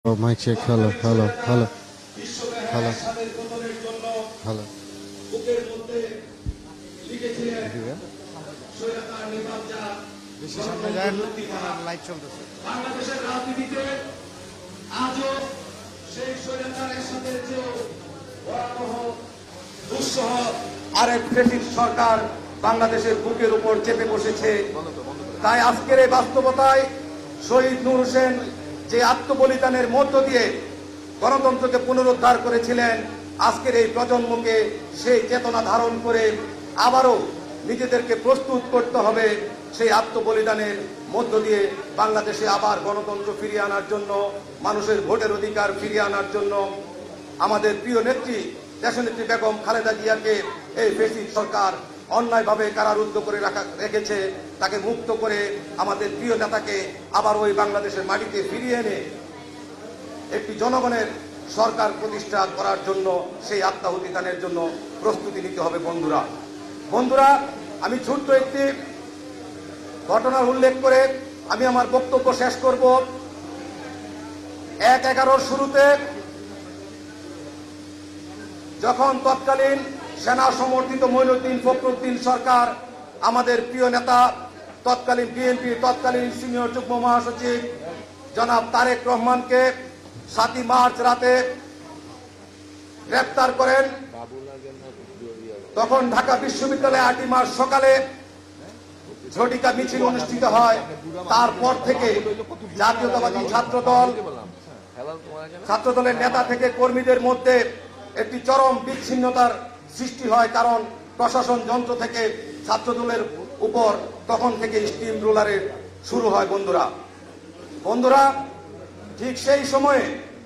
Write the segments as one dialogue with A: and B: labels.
A: Oh, mic check. Hello, hello, hello, hello, hello. বেশি সামনে যায় না, লাইট চলতেছে।
B: বাংলাদেশের রাজনীতিতে আজও সেই স্বৈরাচারের সাথে যে ভয়াবহ দুঃসহ আরেক ফ্যাসিস্ট সরকার বাংলাদেশের বুকের উপর চেপে বসেছে। তাই আজকের এই বাস্তবতায় শহীদ নূর হোসেন যে আত্মবলিদানের মধ্য দিয়ে গণতন্ত্রকে পুনরুদ্ধার করেছিলেন, আজকের এই প্রজন্মকে সেই চেতনা ধারণ করে আবারও নিজেদেরকে প্রস্তুত করতে হবে সেই আত্মবলিদানের মধ্য দিয়ে বাংলাদেশে আবার গণতন্ত্র ফিরিয়ে আনার জন্য, মানুষের ভোটের অধিকার ফিরিয়ে আনার জন্য। আমাদের প্রিয় নেত্রী দেশনেত্রী বেগম খালেদা জিয়াকে এই ফ্যাসিস্ট সরকার অন্যায়ভাবে কারারুদ্ধ করে রেখেছে। তাকে মুক্ত করে আমাদের প্রিয় নেতাকে আবার ওই বাংলাদেশের মাটিতে ফিরিয়ে এনে একটি জনগণের সরকার প্রতিষ্ঠা করার জন্য সেই আত্মাহুতি দানের জন্য প্রস্তুতি নিতে হবে। বন্ধুরা, আমি ছোট্ট একটি ঘটনার উল্লেখ করে আমি আমার বক্তব্য শেষ করব। ১/১১ শুরুতে যখন তৎকালীন সেনা সমর্থিত মঈনুদ্দিন ফখরুদ্দিন সরকার আমাদের প্রিয় নেতা তৎকালীন বিএনপির তৎকালীন সিনিয়র যুগ্ম মহাসচিব জনাব তারেক রহমানকে ৭ই মার্চ রাতে গ্রেপ্তার করেন, তখন ঢাকা বিশ্ববিদ্যালয়ে 8ই মার্চ সকালে ঝটিকা মিছিল অনুষ্ঠিত হয়। তারপর থেকে জাতীয়তাবাদী ছাত্রদলের নেতা থেকে কর্মীদের মধ্যে একটি চরম বিচ্ছিন্নতার সৃষ্টি হয়, কারণ প্রশাসন যন্ত্র থেকে ছাত্রদলের উপর তখন থেকে স্টিম রোলারের শুরু হয়। বন্ধুরা, ঠিক সেই সময়ে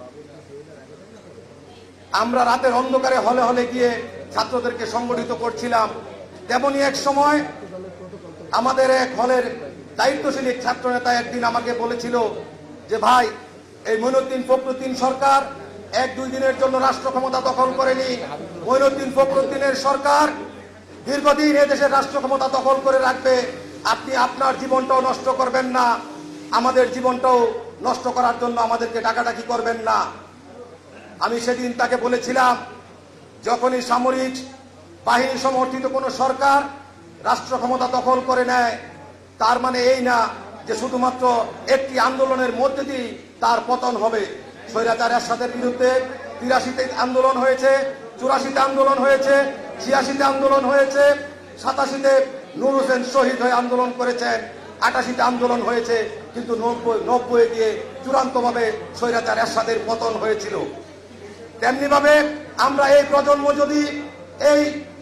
B: আমরা রাতের অন্ধকারে হলে হলে গিয়ে ছাত্রদেরকে সংগঠিত করছিলাম। তেমনি এক সময় আমাদের এক হলের দায়িত্বশীল ছাত্র নেতা একদিন আমাকে বলেছিল যে, ভাই, এই মঈনুদ্দিন ফখরুদ্দিন সরকার 1-2 দিনের জন্য রাষ্ট্র ক্ষমতা দখল করেনি। মঈনুদ্দিন ফখরুদ্দিনের সরকার দীর্ঘদিন এদেশের রাষ্ট্র ক্ষমতা দখল করে রাখবে। আপনি আপনার জীবনটাও নষ্ট করবেন না, আমাদের জীবনটাও নষ্ট করার জন্য আমাদেরকে ডাকাডাকি করবেন না। আমি সেদিন তাকে বলেছিলাম, যখনই সামরিক বাহিনী সমর্থিত কোনো সরকার রাষ্ট্র ক্ষমতা দখল করে নেয়, তার মানে এই না যে শুধুমাত্র একটি আন্দোলনের মধ্যে দিয়ে তার পতন হবে। স্বৈরাচার এরশাদের বিরুদ্ধে 83তে আন্দোলন হয়েছে, 84তে আন্দোলন হয়েছে, 86তে আন্দোলন হয়েছে, 87তে নূর হোসেন শহীদ হয়ে আন্দোলন করেছেন, 88তে আন্দোলন হয়েছে, কিন্তু 90 গিয়ে চূড়ান্তভাবে স্বৈরাচার এরশাদের পতন হয়েছিল। তেমনিভাবে আমরা এই প্রজন্ম যদি এই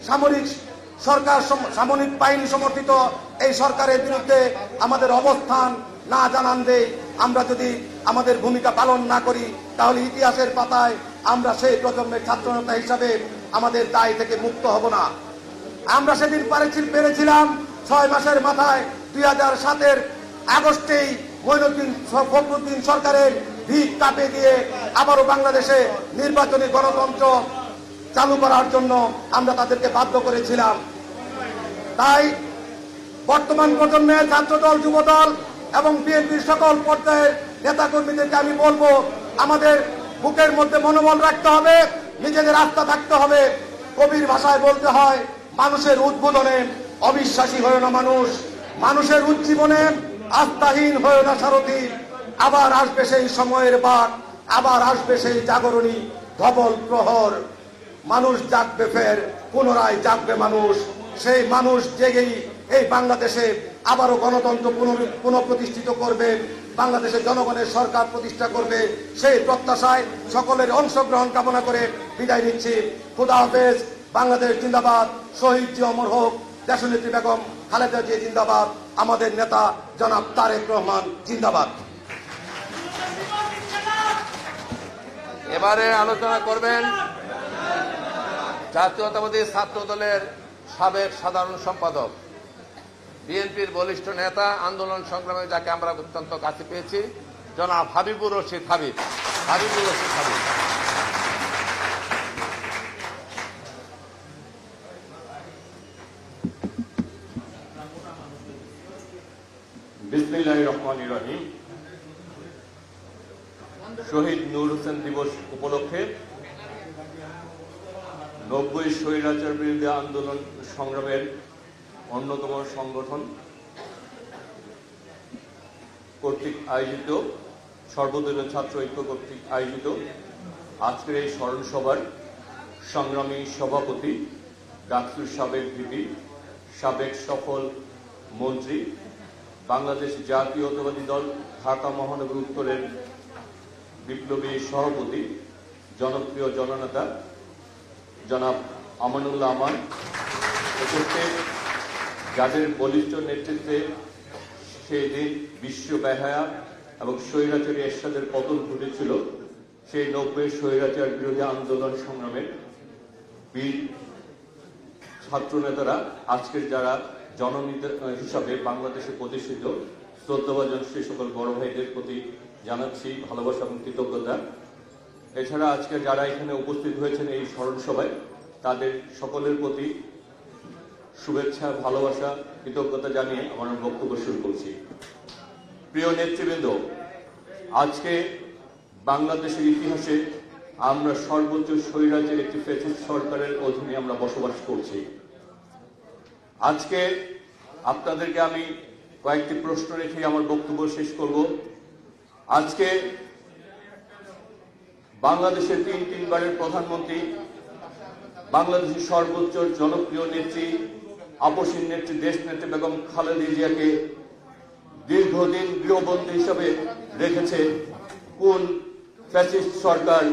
B: সামরিক বাহিনী সমর্থিত এই সরকারের বিরুদ্ধে আমাদের অবস্থান না জানান দেই, আমরা যদি আমাদের ভূমিকা পালন না করি, তাহলে ইতিহাসের পাতায় আমরা সেই প্রজন্মের ছাত্রনেতা হিসাবে আমাদের দায় থেকে মুক্ত হব না। আমরা সেদিন পেরেছিলাম 6 মাসের মাথায় 2007-এর আগস্টেই মঈনুদ্দিন ফখরুদ্দিন সরকারের ভিত কাটে দিয়ে আবারও বাংলাদেশে নির্বাচনী গণতন্ত্র চালু করার জন্য আমরা তাদেরকে বাধ্য করেছিলাম। তাই বর্তমান প্রজন্মের ছাত্রদল, যুবদল এবং বিএনপির সকল পর্যায়ের নেতাকর্মীদেরকে আমি বলবো, আমাদের বুকের মধ্যে মনোবল রাখতে হবে, নিজেদের আস্থা থাকতে হবে। কবির ভাষায় বলতে হয়, মানুষের উদ্বোধনে অবিশ্বাসী হয় না মানুষ, মানুষের উজ্জীবনে আস্থাহীন হয় না সারথি। আবার আসবে সেই সময়ের বাক, আবার আসবে সেই জাগরণী ধবল প্রহর। মানুষ জাগবে ফের, পুনরায় জাগবে মানুষ। সেই মানুষ জেগেই এই বাংলাদেশে আবারও গণতন্ত্র পুনঃপ্রতিষ্ঠিত করবে, বাংলাদেশে জনগণের সরকার প্রতিষ্ঠা করবে। সেই প্রত্যাশায় সকলের অংশগ্রহণ কামনা করে বিদায় নিচ্ছি। খুদা হাফেজ। বাংলাদেশ জিন্দাবাদ। শহীদ জি অমর হোক। দেশনেত্রী বেগম খালেদা জিয়া জিন্দাবাদ। আমাদের নেতা জনাব তারেক রহমান জিন্দাবাদ।
C: এবারে আলোচনা করবেন জাতীয়তাবাদী ছাত্র দলের সাবেক সাধারণ সম্পাদক, বিএনপির বলিষ্ঠ নেতা, আন্দোলন সংগ্রামে যাকে আমরা অত্যন্ত কাছে পেয়েছি, জনাব হাবিবুর রশিদ হাবিব।
D: বিসমিল্লাহির রহমানির রহিম। শহীদ নূর হোসেন দিবস উপলক্ষে 90 স্বৈরাচার বিরোধী আন্দোলন সংগ্রামের অন্যতম সংগঠন কর্তৃক আয়োজিত সর্বদলীয় ছাত্র ঐক্য কর্তৃক আয়োজিত আজকের এই স্মরণ সভার সংগ্রামী সভাপতি, ডাকসুর সাবেক ভিপি, সাবেক সফল মন্ত্রী, বাংলাদেশ জাতীয়তাবাদী দল ঢাকা মহানগর উত্তরের বিপ্লবী সভাপতি, জনপ্রিয় জননেতা জনাব আমানুল্লাহ আমান, উপস্থিত যাদের বলিষ্ঠ নেতৃত্বে সেই দিন বিশ্ব বেহায়া এবং স্বৈরাচারী এরশাদের পতন ঘটেছিল, সেই 90 স্বৈরাচার বিরোধী আন্দোলন সংগ্রামের বীর ছাত্র নেতারা, আজকের যারা জননেতা হিসাবে বাংলাদেশে প্রতিষ্ঠিত, শ্রদ্ধাভাজন সেই সকল বড় ভাইদের প্রতি জানাচ্ছি ভালোবাসা এবং কৃতজ্ঞতা। এছাড়া আজকে যারা এখানে উপস্থিত হয়েছেন এই স্মরণ সভায়, তাদের সকলের প্রতি শুভেচ্ছা, ভালোবাসা, কৃতজ্ঞতা জানিয়ে আমার বক্তব্য শুরু করছি। প্রিয় নেতৃবৃন্দ, আজকে বাংলাদেশের ইতিহাসে আমরা সর্বোচ্চ স্বৈরাচারী একটি ফ্যাসিস্ট সরকারের অধীনে আমরা বসবাস করছি। আজকে আপনাদেরকে আমি কয়েকটি প্রশ্ন রেখে আমার বক্তব্য শেষ করব। আজকে বাংলাদেশের তিনবারের প্রধানমন্ত্রী, বাংলাদেশের সর্বোচ্চ জনপ্রিয় নেত্রী, আপসীন নেত্রী, দেশ নেত্রী বেগম খালেদা জিয়াকে দীর্ঘদিন গৃহবন্দী হিসাবে রেখেছে কোন ফ্যাসিস্ট সরকার?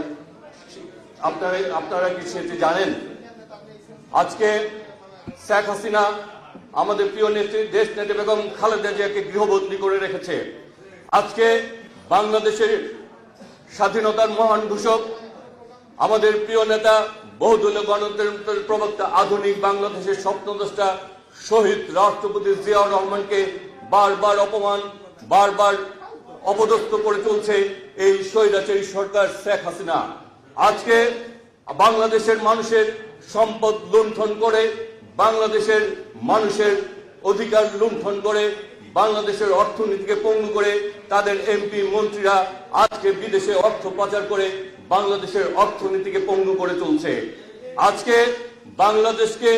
D: আপনারা কি সেটি জানেন? আজকে শেখ হাসিনা আমাদের প্রিয় নেত্রী, দেশ নেত্রী বেগম খালেদা জিয়াকে গৃহবন্দী করে রেখেছে। আজকে বাংলাদেশের স্বাধীনতার মহান ঘোষক, আমাদের প্রিয় নেতা, বহুদলীয় গণতন্ত্রের প্রবক্তা, আধুনিক বাংলাদেশের স্বপ্নদ্রষ্টা শহীদ রাষ্ট্রপতি জিয়াউর রহমানকে বারবার অপমান, বারবার অপদস্থ করে চলছে এই স্বৈরাচারী সরকার শেখ হাসিনা। আজকে বাংলাদেশের মানুষের সম্পদ লুণ্ঠন করে, বাংলাদেশের মানুষের অধিকার লুণ্ঠন করে, বাংলাদেশের অর্থনীতিকে পঙ্গু করে তাদের এমপি মন্ত্রীরা আজকে বিদেশে অর্থ পাচার করে বাংলাদেশের অর্থনীতিকে পঙ্গু করে চলছে। আজকে বাংলাদেশকে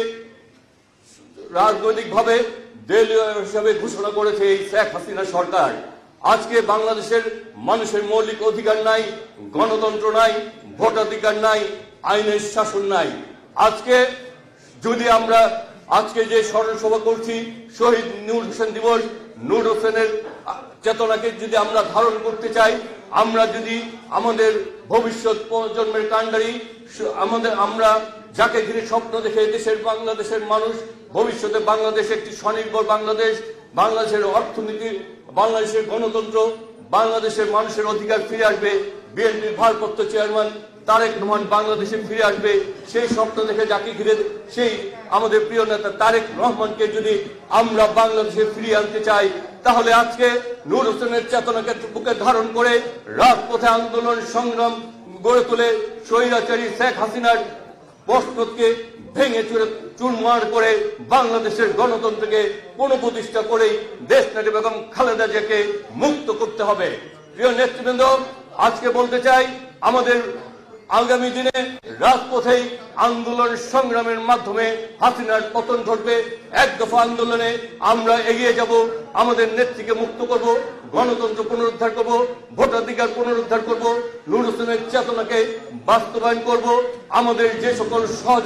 D: রাজনৈতিকভাবে দেউলিয়া হিসাবে ঘোষণা করেছে এই শেখ হাসিনা সরকার। আজকে বাংলাদেশের মানুষের মৌলিক অধিকার নাই, গণতন্ত্র নাই, ভোটাধিকার নাই, আইনের শাসন নাই। আজকে যদি আমরা আজকে যে স্মরণ সভা করছি, শহীদ নূর হোসেন দিবস, নূর হোসেনের চেতনাকে যদি আমরা ধারণ করতে চাই, আমরা যদি আমাদের ভবিষ্যৎ প্রজন্মের কাণ্ডারি, আমরা যাকে ঘিরে স্বপ্ন দেখে দেশের বাংলাদেশের মানুষ ভবিষ্যতে বাংলাদেশ একটি স্বনির্ভর বাংলাদেশ, বাংলাদেশের অর্থনীতি, বাংলাদেশের গণতন্ত্র, বাংলাদেশের মানুষের অধিকার ফিরে আসবে, বিএনপির ভারপ্রাপ্ত চেয়ারম্যান তারেক রহমান বাংলাদেশে ফিরে আসবে, সেই স্বপ্ন দেখে যাকে ঘিরে সেই আমাদের প্রিয় নেতা তারেক রহমানকে যদি আমরা বাংলাদেশে ফিরিয়ে আনতে চাই, তাহলে আজকে নূর হোসেনের চেতনাকে বুকে ধারণ করে রাজপথে আন্দোলন সংগ্রাম গড়ে তুলে স্বৈরাচারী শেখ হাসিনার বস্ত্রকে ভেঙে চুরমার করে বাংলাদেশের গণতন্ত্রকে পুনঃপ্রতিষ্ঠা করেই দেশ নেত্রী বেগম খালেদা জিয়াকে মুক্ত করতে হবে। প্রিয় নেতৃবৃন্দ, আজকে বলতে চাই, আমাদের আগামী দিনে রাজপথেই আন্দোলন সংগ্রামের মাধ্যমে হাসিনার পতন ঘটবে। এক দফা আন্দোলনে আমরা এগিয়ে যাব, আমাদের নেত্রীকে মুক্ত করব, গণতন্ত্র পুনরুদ্ধার করব, ভোটাধিকার পুনরুদ্ধার করব, নূর হোসেনের চেতনাকে বাস্তবায়ন করব। আমাদের যে সকল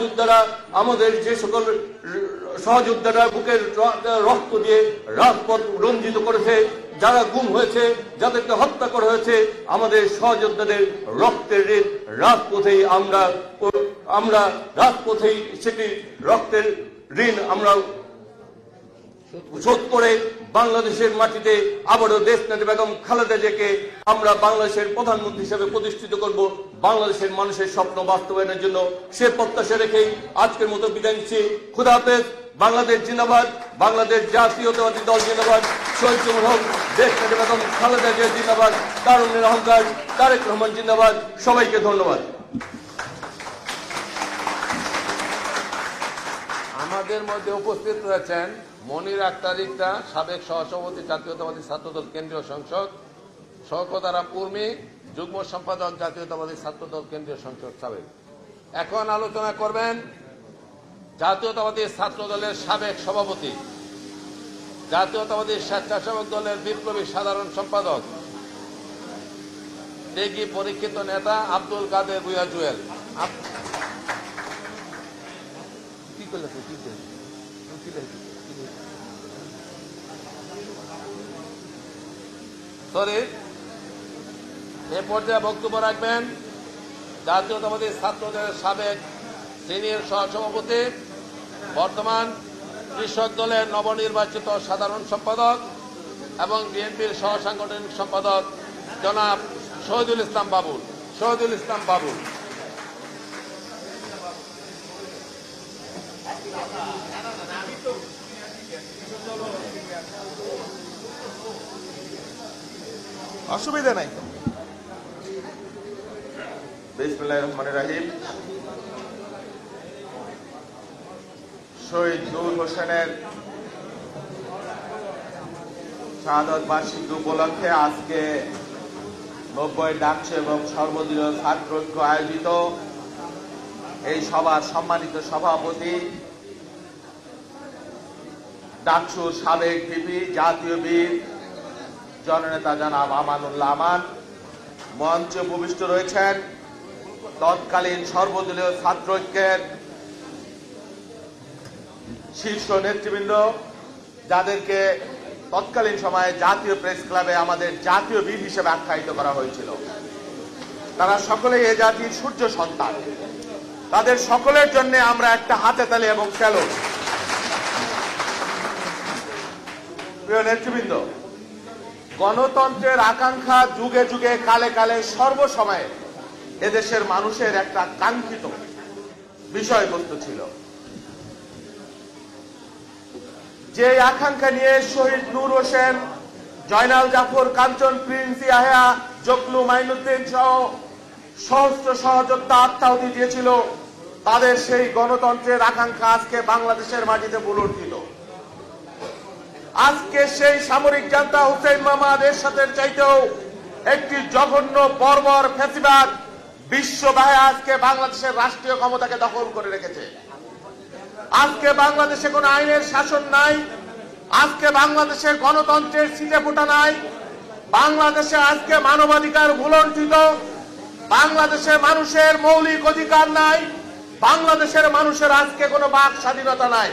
D: সহযোদ্ধারা বুকের রক্ত দিয়ে রাজপথ রঞ্জিত করেছে, যারা গুম হয়েছে, যাদেরকে হত্যা করা হয়েছে, আমাদের সহযোদ্ধাদের রক্তের ঋণ রাজপথেই আমরা রাজপথেই সেটি রক্তের ঋণ আমরা শোধ করে বাংলাদেশের মাটিতে আবারও দেশ নেত্রী বেগম খালেদা জিয়াকে আমরা বাংলাদেশের প্রধানমন্ত্রী হিসেবে প্রতিষ্ঠিত করব, বাংলাদেশের মানুষের স্বপ্ন বাস্তবায়নের জন্য। সে প্রত্যাশা রেখেই আজকের মতো বিদায় নিচ্ছি। খুদা হাফেজ। বাংলাদেশ জিন্দাবাদ, বাংলাদেশ জাতীয়তাবাদী দল জিন্দাবাদ, শহীদ উমর হক, দেশ নেত্রী বেগম খালেদা জিয়া জিন্দাবাদ, তারুণ্যের অহংকার তারেক রহমান জিন্দাবাদ। সবাইকে ধন্যবাদ।
C: আমাদের মধ্যে উপস্থিত রয়েছেন মনির আক্তার ইকতা, সাবেক সহসভাপতি জাতীয়তাবাদী ছাত্রদল কেন্দ্রীয় সংসদ, শওকত আরা কুর্মী, যুগ্ম সম্পাদক জাতীয়তাবাদী ছাত্রদল কেন্দ্রীয় সংসদ সাবেক। এখন আলোচনা করবেন জাতীয়তাবাদী ছাত্রদলের সাবেক সভাপতি, জাতীয়তাবাদী স্বেচ্ছাসেবক দলের বিপ্লবী সাধারণ সম্পাদক, ত্যাগী পরীক্ষিত নেতা আব্দুল কাদের ভূঁইয়া জুয়েল। কি করলে সরি, এ পর্যায়ে বক্তব্য রাখবেন জাতীয়তাবাদী ছাত্রদলের সাবেক সিনিয়র সহসভাপতি, বর্তমান কৃষক দলের নবনির্বাচিত সাধারণ সম্পাদক এবং বিএনপির সহ সাংগঠনিক সম্পাদক জনাব শহীদুল ইসলাম বাবুল। শহীদুল ইসলাম বাবুল।
E: অসুবিধা নাই।
F: বিসমিল্লাহির রহমানির রহিম। শহীদ নূর হোসেনের শাহাদত বার্ষিকী উপলক্ষে আজকে 90 ডাকসু এবং সর্বদলীয় ছাত্র ঐক্য আয়োজিত এই সভার সম্মানিত সভাপতি, ডাকসুর সাবেক ভিপি, জাতীয় বীর জননেতা জনাব আমানুল্লাহ আমান, মঞ্চে উপবিষ্ট রয়েছেন তৎকালীন সর্বদলীয় ছাত্র ঐক্যের শীর্ষ নেতৃবৃন্দ, যাদেরকে তৎকালীন সময়ে জাতীয় প্রেস ক্লাবে আমাদের জাতীয় বীর হিসেবে আখ্যায়িত করা হয়েছিল। তারা সকলেই এ জাতির সূর্য সন্তান। তাদের সকলের জন্য আমরা একটা হাতে তালি এবং স্যালুট। প্রিয় নেতৃবৃন্দ, গণতন্ত্রের আকাঙ্ক্ষা যুগে যুগে কালে কালে সর্বসময়ে এদেশের মানুষের একটা কাঙ্ক্ষিত বিষয়বস্তু ছিল। যে আকাঙ্ক্ষা নিয়ে শহীদ নূর হোসেন, জয়নাল জাফর, কাঞ্চন, প্রিন্স ইয়াহিয়া, জকলু, মাইনুদ্দিন সহ সহস্র সহযোদ্ধা আত্মাহুতি দিয়েছিল, তাদের সেই গণতন্ত্রের আকাঙ্ক্ষা আজকে বাংলাদেশের মাটিতে পুনরুত্থিত। আজকে সেই সামরিক জান্তা হুসেইন মোহাম্মদ এরশাদের চাইতেও একটি জঘন্য বর্বর ফ্যাসিবাদ বিশ্ববাহে আজকে বাংলাদেশের রাষ্ট্রীয় ক্ষমতাকে দখল করে রেখেছে। আজকে বাংলাদেশে কোনো আইনের শাসন নাই। আজকে বাংলাদেশে গণতন্ত্রের ছিটে ফোঁটা নাই। বাংলাদেশে আজকে মানবাধিকার ভুলণ্ঠিত। বাংলাদেশে মানুষের মৌলিক অধিকার নাই। বাংলাদেশের মানুষের আজকে কোনো বাক স্বাধীনতা নাই।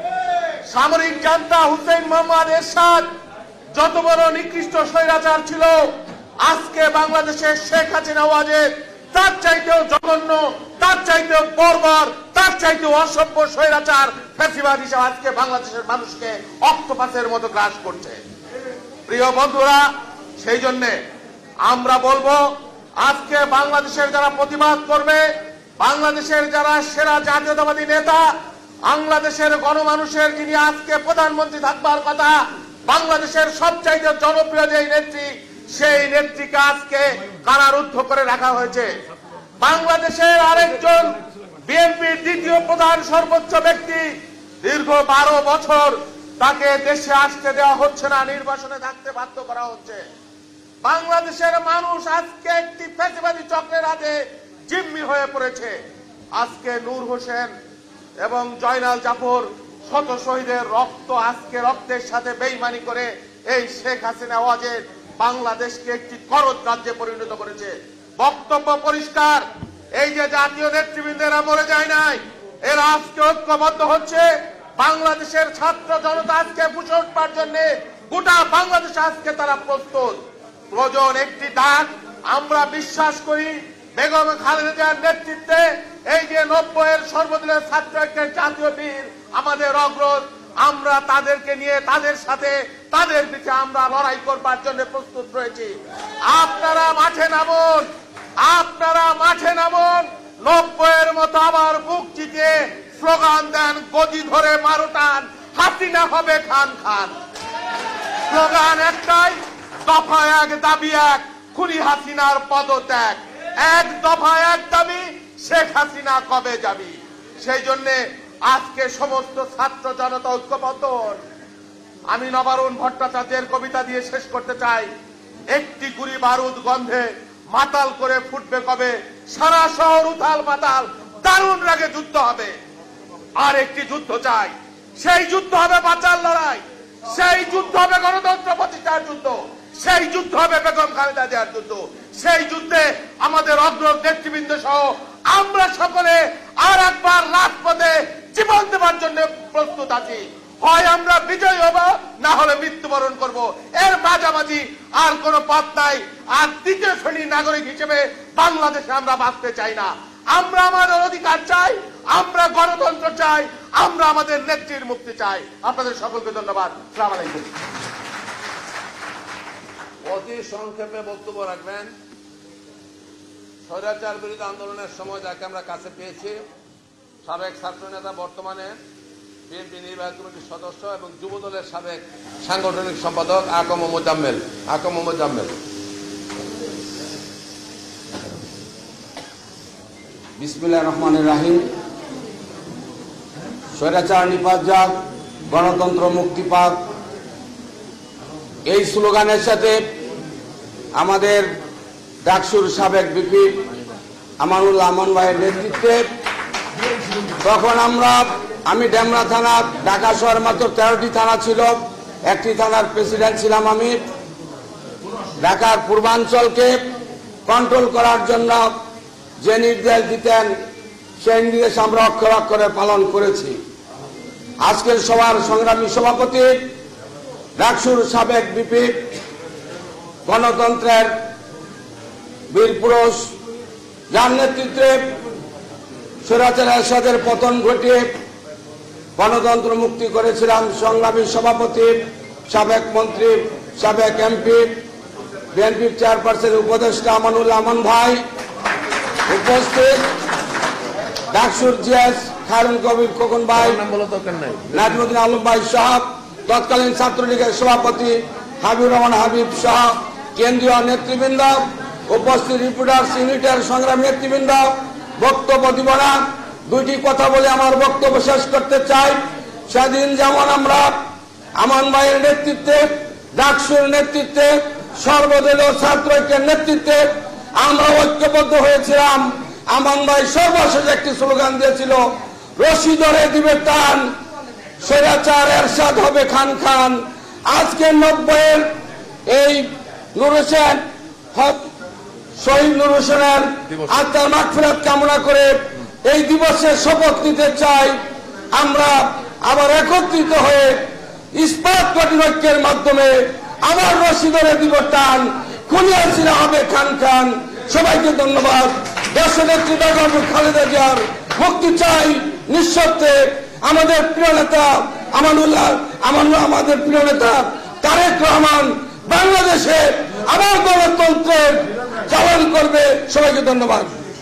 F: সামরিক জান্তা হুসেইন মোহাম্মদ এরশাদ যত বড় নিকৃষ্ট স্বৈরাচার ছিল, আজকে বাংলাদেশের শেখ হাসিনা ওয়াজেদ তার চাইতেও জঘন্য, তার চাইতেও বর্বর, তার চাইতেও অসভ্য স্বৈরাচার ফ্যাসিবাদ হিসেবে আজকে বাংলাদেশের মানুষকে অক্টোপাসের মতো গ্রাস করছে। প্রিয় বন্ধুরা, সেই জন্যে আমরা বলবো, আজকে বাংলাদেশের যারা প্রতিবাদ করবে, বাংলাদেশের যারা সেরা জাতীয়তাবাদী নেতা, বাংলাদেশের গণমানুষের যিনি আজকে প্রধানমন্ত্রী থাকবার কথা, বাংলাদেশের সবচাইতে জনপ্রিয় যে নেত্রী, সেই নেত্রীকে আজকে কারারুদ্ধ করে রাখা হয়েছে। বাংলাদেশের আরেকজন বিএনপির দ্বিতীয় প্রধান সর্বোচ্চ ব্যক্তি, দীর্ঘ 12 বছর তাকে দেশে আসতে দেওয়া হচ্ছে না, নির্বাসনে থাকতে বাধ্য করা হচ্ছে। বাংলাদেশের মানুষ আজকে একটি ফ্যাসিবাদী চক্রের হাতে জিম্মি হয়ে পড়েছে। আজকে নূর হোসেন এবং জয়নাল জাফর শত শহীদের রক্ত আজকে রক্তের সাথে বেইমানি করে এই শেখ হাসিনা ওয়াজেদ বাংলাদেশকে একটি করদ রাজ্যে পরিণত করেছে। বক্তব্য পরিষ্কার, এই যে জাতীয় নেতৃবৃন্দেরা মরে যায় নাই, এরা আজকে ঐক্যবদ্ধ হচ্ছে। বাংলাদেশের ছাত্র জনতা আজকে বুঝে উঠবার জন্য গোটা বাংলাদেশে আজকে তারা প্রস্তুত। প্রয়োজন একটি ডাক। আমরা বিশ্বাস করি বেগম খালেদা জিয়ার নেতৃত্বে এই যে 90-এর সর্বদলীয় ছাত্র ঐক্যের জাতীয় বীর আমাদের অগ্রজ, আমরা তাদেরকে নিয়ে তাদের সাথে তাদের পিছে আমরা লড়াই করবার জন্য প্রস্তুত রয়েছি। আপনারা মাঠে নামুন, আপনারা মাঠে নামুন। 90-এর মতো আবার বুক চিতিয়ে স্লোগান দেন, গদি ধরে মারুটান, হাসিনা হবে খান খান। স্লোগান একটাই, দফা এক, দাবি এক, খুনি হাসিনার পদত্যাগ। এক দফা এক দাবি, শেখ হাসিনা কবে যাবি। সেই জন্য আজকে সমস্ত ছাত্র জনতা ঐক্যবদ্ধ। আমি নবারুণ ভট্টাচার্যের কবিতা দিয়ে শেষ করতে চাই। একটি গুলি বারুদ গন্ধে মাতাল করে ফুটবে কবে, সারা শহর উথাল মাতাল, দারুণ রাগে যুদ্ধ হবে। আর একটি যুদ্ধ চাই, সেই যুদ্ধ হবে বাঁচার লড়াই, সেই যুদ্ধ হবে গণতন্ত্র প্রতিষ্ঠার যুদ্ধ, সেই যুদ্ধ হবে বেগম খালেদা জিয়ার যুদ্ধ। সেই যুদ্ধে আমাদের অগ্রজ নেতৃবৃন্দ সহ আমরা সকলে আর একবার রাজপথে জীবন দেওয়ার জন্য প্রস্তুত আছি। হয় আমরা বিজয়ী হব, না হলে মৃত্যুবরণ করব, এর মাঝামাঝি আর কোনো পথ নাই। আর দ্বিতীয় শ্রেণীর নাগরিক হিসেবে বাংলাদেশে আমরা বাঁচতে চাই না। আমরা আমাদের অধিকার চাই, আমরা গণতন্ত্র চাই, আমরা আমাদের নেত্রীর মুক্তি চাই। আপনাদের সকলকে ধন্যবাদ। আসসালামু আলাইকুম।
C: অতি সংক্ষেপে বক্তব্য রাখবেন স্বৈরাচার বিরোধী আন্দোলনের সময় যাকে আমরা কাছে পেয়েছি, সাবেক ছাত্র নেতা, বর্তমানে বিএনপি নির্বাহী কমিটির সদস্য এবং যুবদলের সাবেক সাংগঠনিক সম্পাদক আকম মোজাম্মেল। আকম মোজাম্মেল।
G: বিসমিল্লাহির রহমানির রহিম। স্বৈরাচার নিপাত যাক, গণতন্ত্র মুক্তি পাক, এই স্লোগানের সাথে আমাদের ডাকসুর সাবেক ভিপি আমানুল আমান ভাইয়ের নেতৃত্বে তখন আমি ডেমরা থানা, ঢাকা শহর মাত্র 13টি থানা ছিল, একটি থানার প্রেসিডেন্ট ছিলাম আমি। ঢাকার পূর্বাঞ্চলকে কন্ট্রোল করার জন্য যে নির্দেশ দিতেন সেই নির্দেশ আমরা অক্ষর অক্ষরে পালন করেছি। আজকের সভার সংগ্রামী সভাপতি ডাকসুর সাবেক ভিপি, গণতন্ত্রের বীর পুরুষ, যার নেতৃত্বে স্বৈরাচার এরশাদের পতন ঘটিয়ে গণতন্ত্র মুক্তি করেছিলাম, সংগ্রামী সভাপতি, সাবেক মন্ত্রী, সাবেক এমপি, বিএনপির চেয়ারপারসন উপদেষ্টা আমানুল আমান ভাই উপস্থিত, ডাকসুর জিএস খায়রুল কবির খোকন ভাই, নাজমুদ্দিন আলম ভাই সহ তৎকালীন ছাত্রলীগের সভাপতি হাবিবুর রহমান হাবিব সহ কেন্দ্রীয় নেতৃবৃন্দ উপস্থিত, রিপোর্টার্স ইউনিটের সংগ্রামী নেতৃবৃন্দ। বক্তব্য দিব না, দুইটি কথা বলে আমার বক্তব্য শেষ করতে চাই। সেদিন যেমন আমরা আমান ভাইয়ের নেতৃত্বে, ডাকসুর নেতৃত্বে, সর্বদলীয় ছাত্র ঐক্যের নেতৃত্বে আমরা ঐক্যবদ্ধ হয়েছিলাম। আমান ভাই সর্বশেষ একটি স্লোগান দিয়েছিল, রশি ধরে দিবে টান, স্বৈরাচার এরশাদ হবে খান খান। আজকে 90-এর এই নূর হোসেন, শহীদ নূর হোসেনের আত্মার মাগফিরাত কামনা করে এই দিবসে শপথ নিতে চাই। আমরা আবার একত্রিত হয়ে ইস্পাত কঠিন ঐক্যের মাধ্যমে আবার রশি ধরে দিব টান, খুনি হাসিনা হবে খান খান। সবাইকে ধন্যবাদ। দেশনেত্রী বেগম খালেদা জিয়ার মুক্তি চাই নিঃশর্তে। আমাদের প্রিয় নেতা আমাদের প্রিয় নেতা তারেক রহমান বাংলাদেশে আবার গণতন্ত্রের চালন করবে। সবাইকে ধন্যবাদ।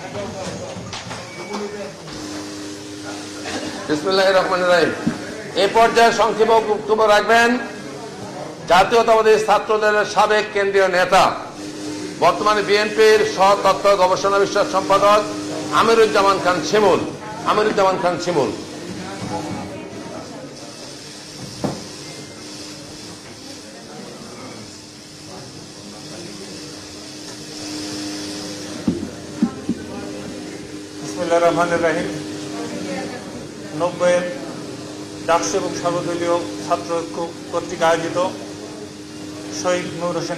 C: বিসমিল্লাহির রহমানির রহিম। এ পর্যায়ে সংক্ষেপ বক্তব্য রাখবেন জাতীয়তাবাদী ছাত্রদলের সাবেক কেন্দ্রীয় নেতা, বর্তমানে বিএনপির সহ তথ্য গবেষণা বিষয়ক সম্পাদক আমিরুজ্জামান খান শিমুল। আমিরুজ্জামান খান শিমুল।
E: বিসমিল্লাহির রহমানির রহিম। 90-এর ডাকসু এবং সর্বদলীয় ছাত্র ঐক্য কর্তৃক আয়োজিত শহীদ নূর হোসেন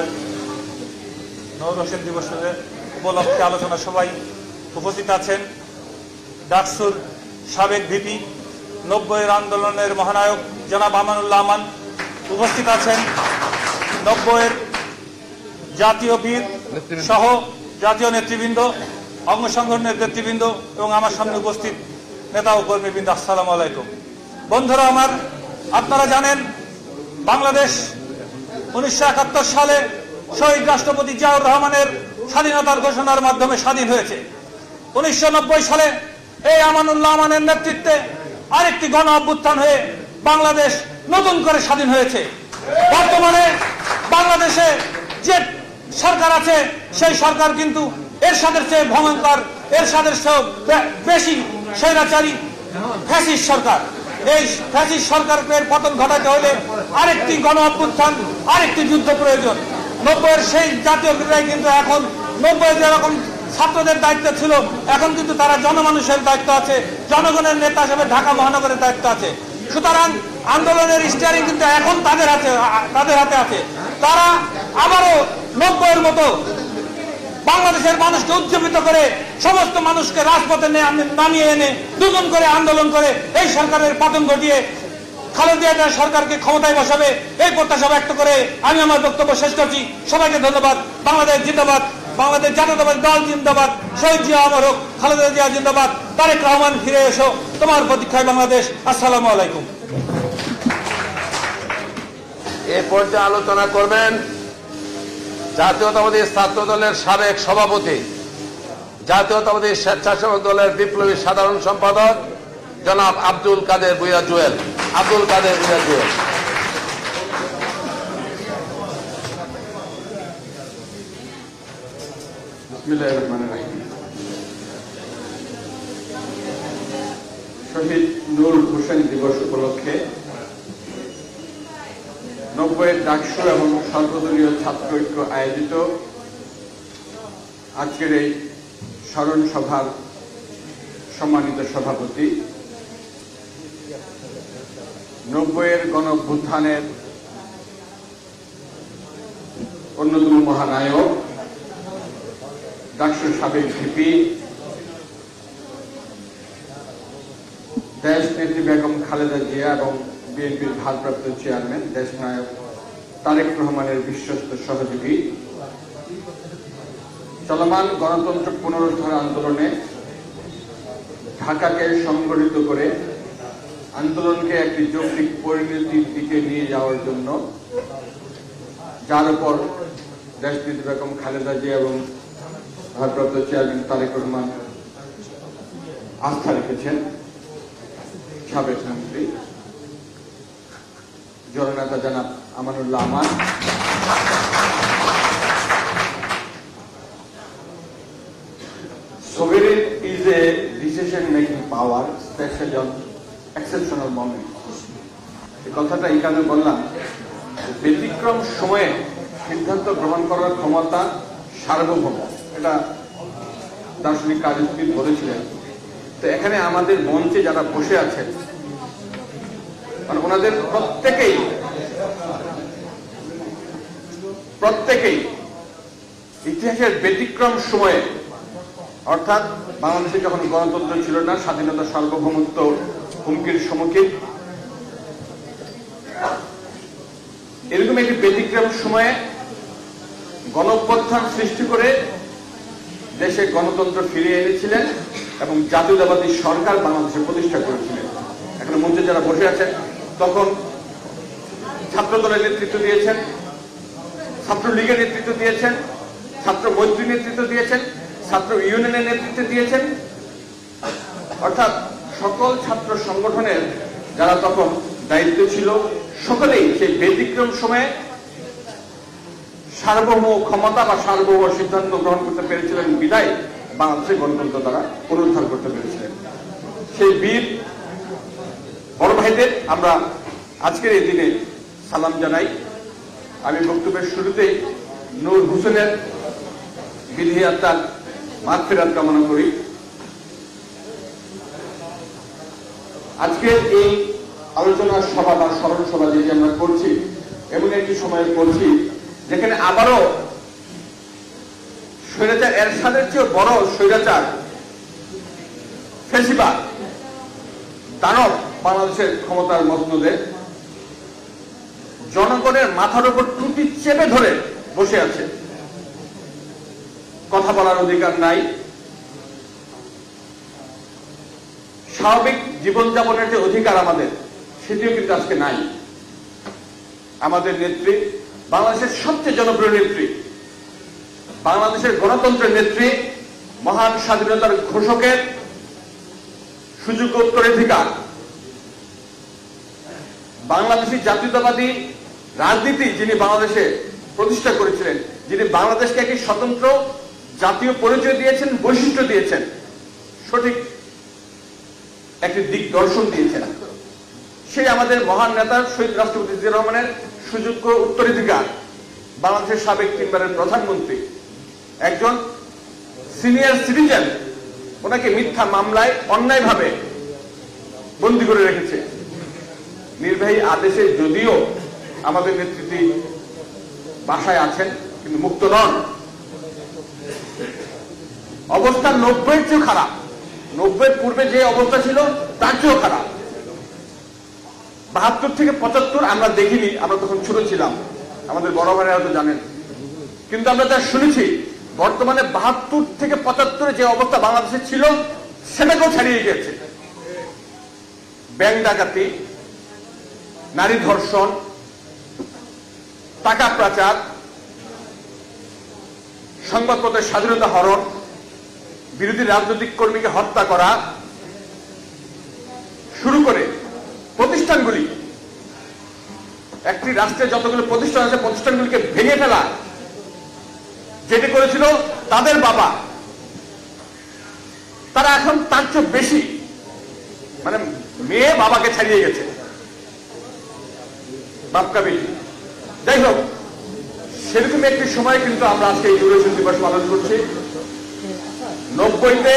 E: দিবসের উপলক্ষে আলোচনা সভায় উপস্থিত আছেন ডাকসুর সাবেক ভিপি, 90-এর আন্দোলনের মহানায়ক জনাব আমানুল্লাহ আমান উপস্থিত আছেন, 90-এর জাতীয় বীর সহ জাতীয় নেতৃবৃন্দ, অঙ্গ সংগঠনের নেতৃবৃন্দ এবং আমার সামনে উপস্থিত নেতা ও কর্মীবৃন্দ, আসসালামু আলাইকুম। বন্ধুরা আমার, আপনারা জানেন বাংলাদেশ 1971 সালে শহীদ রাষ্ট্রপতি জিয়াউর রহমানের স্বাধীনতার ঘোষণার মাধ্যমে স্বাধীন হয়েছে। 1990 সালে এই আমানুল্লাহ আমানের নেতৃত্বে আরেকটি গণ অভ্যুত্থান হয়ে বাংলাদেশ নতুন করে স্বাধীন হয়েছে। বর্তমানে বাংলাদেশে যে সরকার আছে সেই সরকার কিন্তু এরশাদের চেয়ে ভয়ঙ্কর, এরশাদের চেয়ে বেশি স্বৈরাচারী ফ্যাসিস্ট সরকার। এই ফ্যাসিস্ট সরকারের পতন ঘটাতে হলে আরেকটি গণ অভ্যুত্থান, আরেকটি যুদ্ধ প্রয়োজন। 90-এর সেই জাতীয় বিদ্রোহী কিন্তু এখন 90 যেরকম ছাত্রদের দায়িত্ব ছিল, এখন কিন্তু তারা জনমানুষের দায়িত্ব আছে, জনগণের নেতা হিসেবে ঢাকা মহানগরের দায়িত্ব আছে। সুতরাং আন্দোলনের স্টিয়ারিং কিন্তু এখন তাদের হাতে আছে। তারা আবারও 90-এর মতো বাংলাদেশের মানুষকে উজ্জীবিত করে সমস্ত মানুষকে রাজপথে নামিয়ে এনে দুজন করে আন্দোলন করে এই সরকারের পতন ঘটিয়ে খালেদা জিয়া সরকারকে ক্ষমতায় বসাবে, এই প্রত্যাশা ব্যক্ত করে আমি আমার বক্তব্য শেষ করছি। সবাইকে ধন্যবাদ। বাংলাদেশ জিন্দাবাদ, বাংলাদেশ জাতীয়তাবাদী দল জিন্দাবাদ, শহীদ জিয়া অমর হোক, খালেদা জিয়া জিন্দাবাদ, তারেক রহমান ফিরে এসো, তোমার প্রতীক্ষায় বাংলাদেশ। আসসালামু আলাইকুম।
C: এ পর্যায়ে আলোচনা করবেন জাতীয়তাবাদী ছাত্র দলের সাবেক সভাপতি, জাতীয়তাবাদী স্বেচ্ছাসেবক দলের বিপ্লবী সাধারণ সম্পাদক জনাব আব্দুল কাদের ভূঁইয়া জুয়েল। আব্দুল কাদের ভূঁইয়া জুয়েল।
H: শহীদ নূর হোসেন দিবস উপলক্ষে 90-এর ডাকসু এবং সর্বদলীয় ছাত্র ঐক্য আয়োজিত আজকের এই স্মরণ সভার সম্মানিত সভাপতি, 90-এর গণঅভ্যুত্থানের অন্যতম মহানায়ক, ডাকসুর সাবেক ভিপি, দেশ নেত্রী বেগম খালেদা জিয়া এবং বিএনপির ভারপ্রাপ্ত চেয়ারম্যান দেশনায়ক তারেক রহমানের বিশ্বস্ত সহযোগী, চলমান গণতন্ত্র পুনরুদ্ধার আন্দোলনে ঢাকাকে সংগঠিত করে আন্দোলনকে একটি যৌক্তিক পরিণতির দিকে নিয়ে যাওয়ার জন্য যার উপর দেশনেত্রী বেগম খালেদা জিয়া এবং ভারপ্রাপ্ত চেয়ারম্যান তারেক রহমান আস্থা রেখেছেন, সাবেক মন্ত্রী জননেতা জনাব আমানুল্লাহ আমান, sovereign is a decision-making power, especially on exceptional moments. এই কথাটা এই কারণে বললাম, ব্যতিক্রম সময়ে সিদ্ধান্ত গ্রহণ করার ক্ষমতা সার্বভৌম, এটা দার্শনিক কাজী স্মিথ বলেছিলেন। তো এখানে আমাদের মঞ্চে যারা বসে আছেন, মানে ওনাদের প্রত্যেকেই ইতিহাসের ব্যতিক্রম সময়ে, অর্থাৎ বাংলাদেশে যখন গণতন্ত্র ছিল না, স্বাধীনতা সার্বভৌমত্ব হুমকির সম্মুখীন, এরকম একটি ব্যতিক্রম সময়ে গণঅভ্যুত্থান সৃষ্টি করে দেশে গণতন্ত্র ফিরিয়ে এনেছিলেন এবং জাতীয়তাবাদী সরকার বাংলাদেশে প্রতিষ্ঠা করেছিলেন। এখানে মঞ্চে যারা বসে আছেন তখন ছাত্র দলের নেতৃত্ব দিয়েছেন, ছাত্রলীগের নেতৃত্ব দিয়েছেন, ছাত্র মৈত্রী নেতৃত্ব দিয়েছেন, ছাত্র ইউনিয়নের নেতৃত্ব দিয়েছেন, অর্থাৎ সকল ছাত্র সংগঠনের যারা তখন দায়িত্ব ছিল সকলেই সেই ব্যতিক্রম সময়ে সার্বভৌম ক্ষমতা বা সার্বভৌম সিদ্ধান্ত গ্রহণ করতে পেরেছিলেন বিদায় বাংলাদেশের গণতন্ত্র দ্বারা পুনরুদ্ধার করতে পেরেছিলেন। সেই বীর বড় ভাইদের আমরা আজকের এই দিনে সালাম জানাই। আমি বক্তব্যের শুরুতেই নূর হোসেনের বিধি আত্মার মাগফিরাত কামনা করি। আজকের এই আলোচনা সভা বা স্মরণ সভা যেটি আমরা করছি, এমন একটি সময় করছি যেখানে আবারও স্বৈরাচার এরশাদের চেয়ে বড় স্বৈরাচার ফেসিবাদ দানব বাংলাদেশের ক্ষমতার মসনদে জনগণের মাথার উপর টুটি চেপে ধরে বসে আছে। কথা বলার অধিকার নাই, স্বাভাবিক জীবনযাপনের যে অধিকার আমাদের, সেটিও কিন্তু আজকে নাই। আমাদের নেত্রী, বাংলাদেশের সবচেয়ে জনপ্রিয় নেত্রী, বাংলাদেশের গণতন্ত্রের নেত্রী, মহান স্বাধীনতার ঘোষকের সুযোগ্য উত্তরাধিকার, বাংলাদেশী জাতীয়তাবাদী রাজনীতি যিনি বাংলাদেশে প্রতিষ্ঠা করেছিলেন, যিনি বাংলাদেশকে একটি স্বতন্ত্র জাতীয় পরিচয় দিয়েছেন, বৈশিষ্ট্য দিয়েছেন, সঠিক একটি দিক দর্শন দিয়েছেন, সেই আমাদের মহান নেতা শহীদ রাষ্ট্রপতি জিয়া রহমানের সুযোগ্য উত্তরাধিকার, বাংলাদেশের সাবেক 3 বারের প্রধানমন্ত্রী একজন সিনিয়র সিটিজেন ওনাকে মিথ্যা মামলায় অন্যায়ভাবে বন্দী করে রেখেছে। নির্বাহী আদেশে যদিও আমাদের নেতৃত্বে বাসায় আছেন, কিন্তু মুক্ত নন। অবস্থা 90-এর চেয়েও খারাপ। 90-এর পূর্বে যে অবস্থা ছিল তার চেয়েও খারাপ। 72 থেকে 75 আমরা দেখিনি, আমরা তখন ছোট ছিলাম, আমাদের বড় ভাইরা হয়তো জানেন। কিন্তু আমরা যা শুনেছি বর্তমানে 72 থেকে 75 যে অবস্থা বাংলাদেশে ছিল সেটাকেও ছাড়িয়ে গেছে। ব্যাংক ডাকাতি, নারী ধর্ষণ, টাকা পাচার, সংবাদপত্রের স্বাধীনতা হরণ, বিরোধী রাজনৈতিক কর্মীকে হত্যা করা শুরু করে প্রতিষ্ঠানগুলি, একটি রাষ্ট্রে যতগুলো প্রতিষ্ঠান আছে প্রতিষ্ঠানগুলিকে ভেঙে ফেলা, যেটি করেছিল তাদের বাবা, তারা এখন তার চেয়ে বেশি, মানে মেয়ে বাবাকে ছাড়িয়ে গেছে, বাপকা বেশি। যাই হোক, সেরকম একটি সময় কিন্তু আমরা আজকে এই ইউরেশন দিবস পালন করছি। 90-তে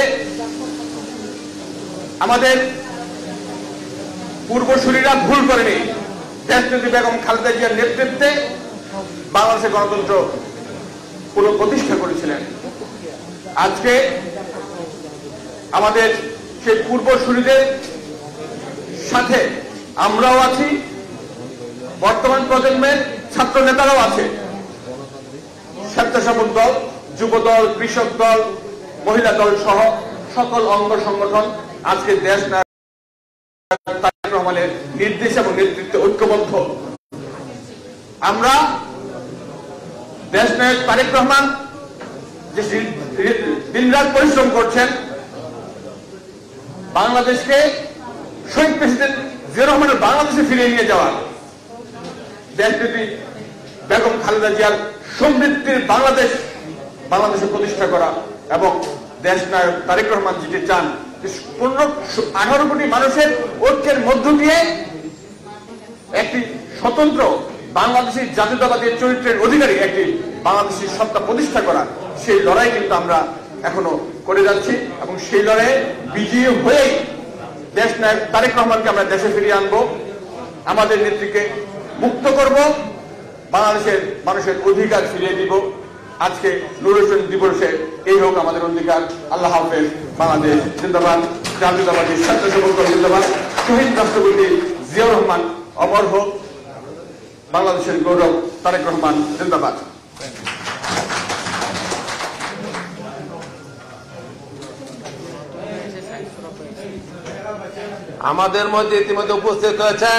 H: আমাদের পূর্বসূরীরা ভুল করেনি। দেশনেত্রী বেগম খালেদা জিয়ার নেতৃত্বে বাংলাদেশের গণতন্ত্র পুনঃপ্রতিষ্ঠা করেছিলেন। আজকে আমাদের সেই পূর্বসূরীদের সাথে আমরাও আছি, বর্তমান প্রজন্মের ছাত্র নেতারাও আছে, স্বেচ্ছাসেবক দল, যুব দল, কৃষক দল, মহিলা দল সহ সকল অঙ্গ সংগঠন আজকে দেশ নায়ক তারেক রহমানের নির্দেশ এবং নেতৃত্বে ঐক্যবদ্ধ। আমরা দেশ নায়ক তারেক রহমান যে দিনরাত পরিশ্রম করছেন বাংলাদেশকে শহীদ প্রেসিডেন্ট জিয়া রহমানের বাংলাদেশে ফিরিয়ে নিয়ে যাওয়া, দেশনেত্রী বেগম খালেদা জিয়ার সমৃদ্ধির বাংলাদেশে প্রতিষ্ঠা করা এবং দেশ নায়ক তারেক রহমান যেটি চান 18 কোটি মানুষের ঐক্যের মধ্য দিয়ে একটি স্বতন্ত্র বাংলাদেশী জাতীয়তাবাদী চরিত্রের অধিকারী একটি বাংলাদেশী সত্তা প্রতিষ্ঠা করা, সেই লড়াই কিন্তু আমরা এখনো করে যাচ্ছি এবং সেই লড়াইয়ে বিজয়ী হয়েই দেশ নায়ক তারেক রহমানকে আমরা দেশে ফিরিয়ে আনবো, আমাদের নেত্রীকে মুক্ত করব, বাংলাদেশের মানুষের অধিকার ফিরিয়ে দিব। আজকে ইউরেশন দিবসে এই হোক আমাদের অধিকার। আল্লাহ হাফেজ। বাংলাদেশ জিন্দাবাদ। জাতীয়তাবাদী স্বেচ্ছাসেবক দল জিন্দাবাদ। শহীদ রাষ্ট্রপতি জিয়াউর রহমান অমর হোক। বাংলাদেশের গৌরব তারেক রহমান জিন্দাবাদ।
C: আমাদের মধ্যে ইতিমধ্যে উপস্থিত হয়েছেন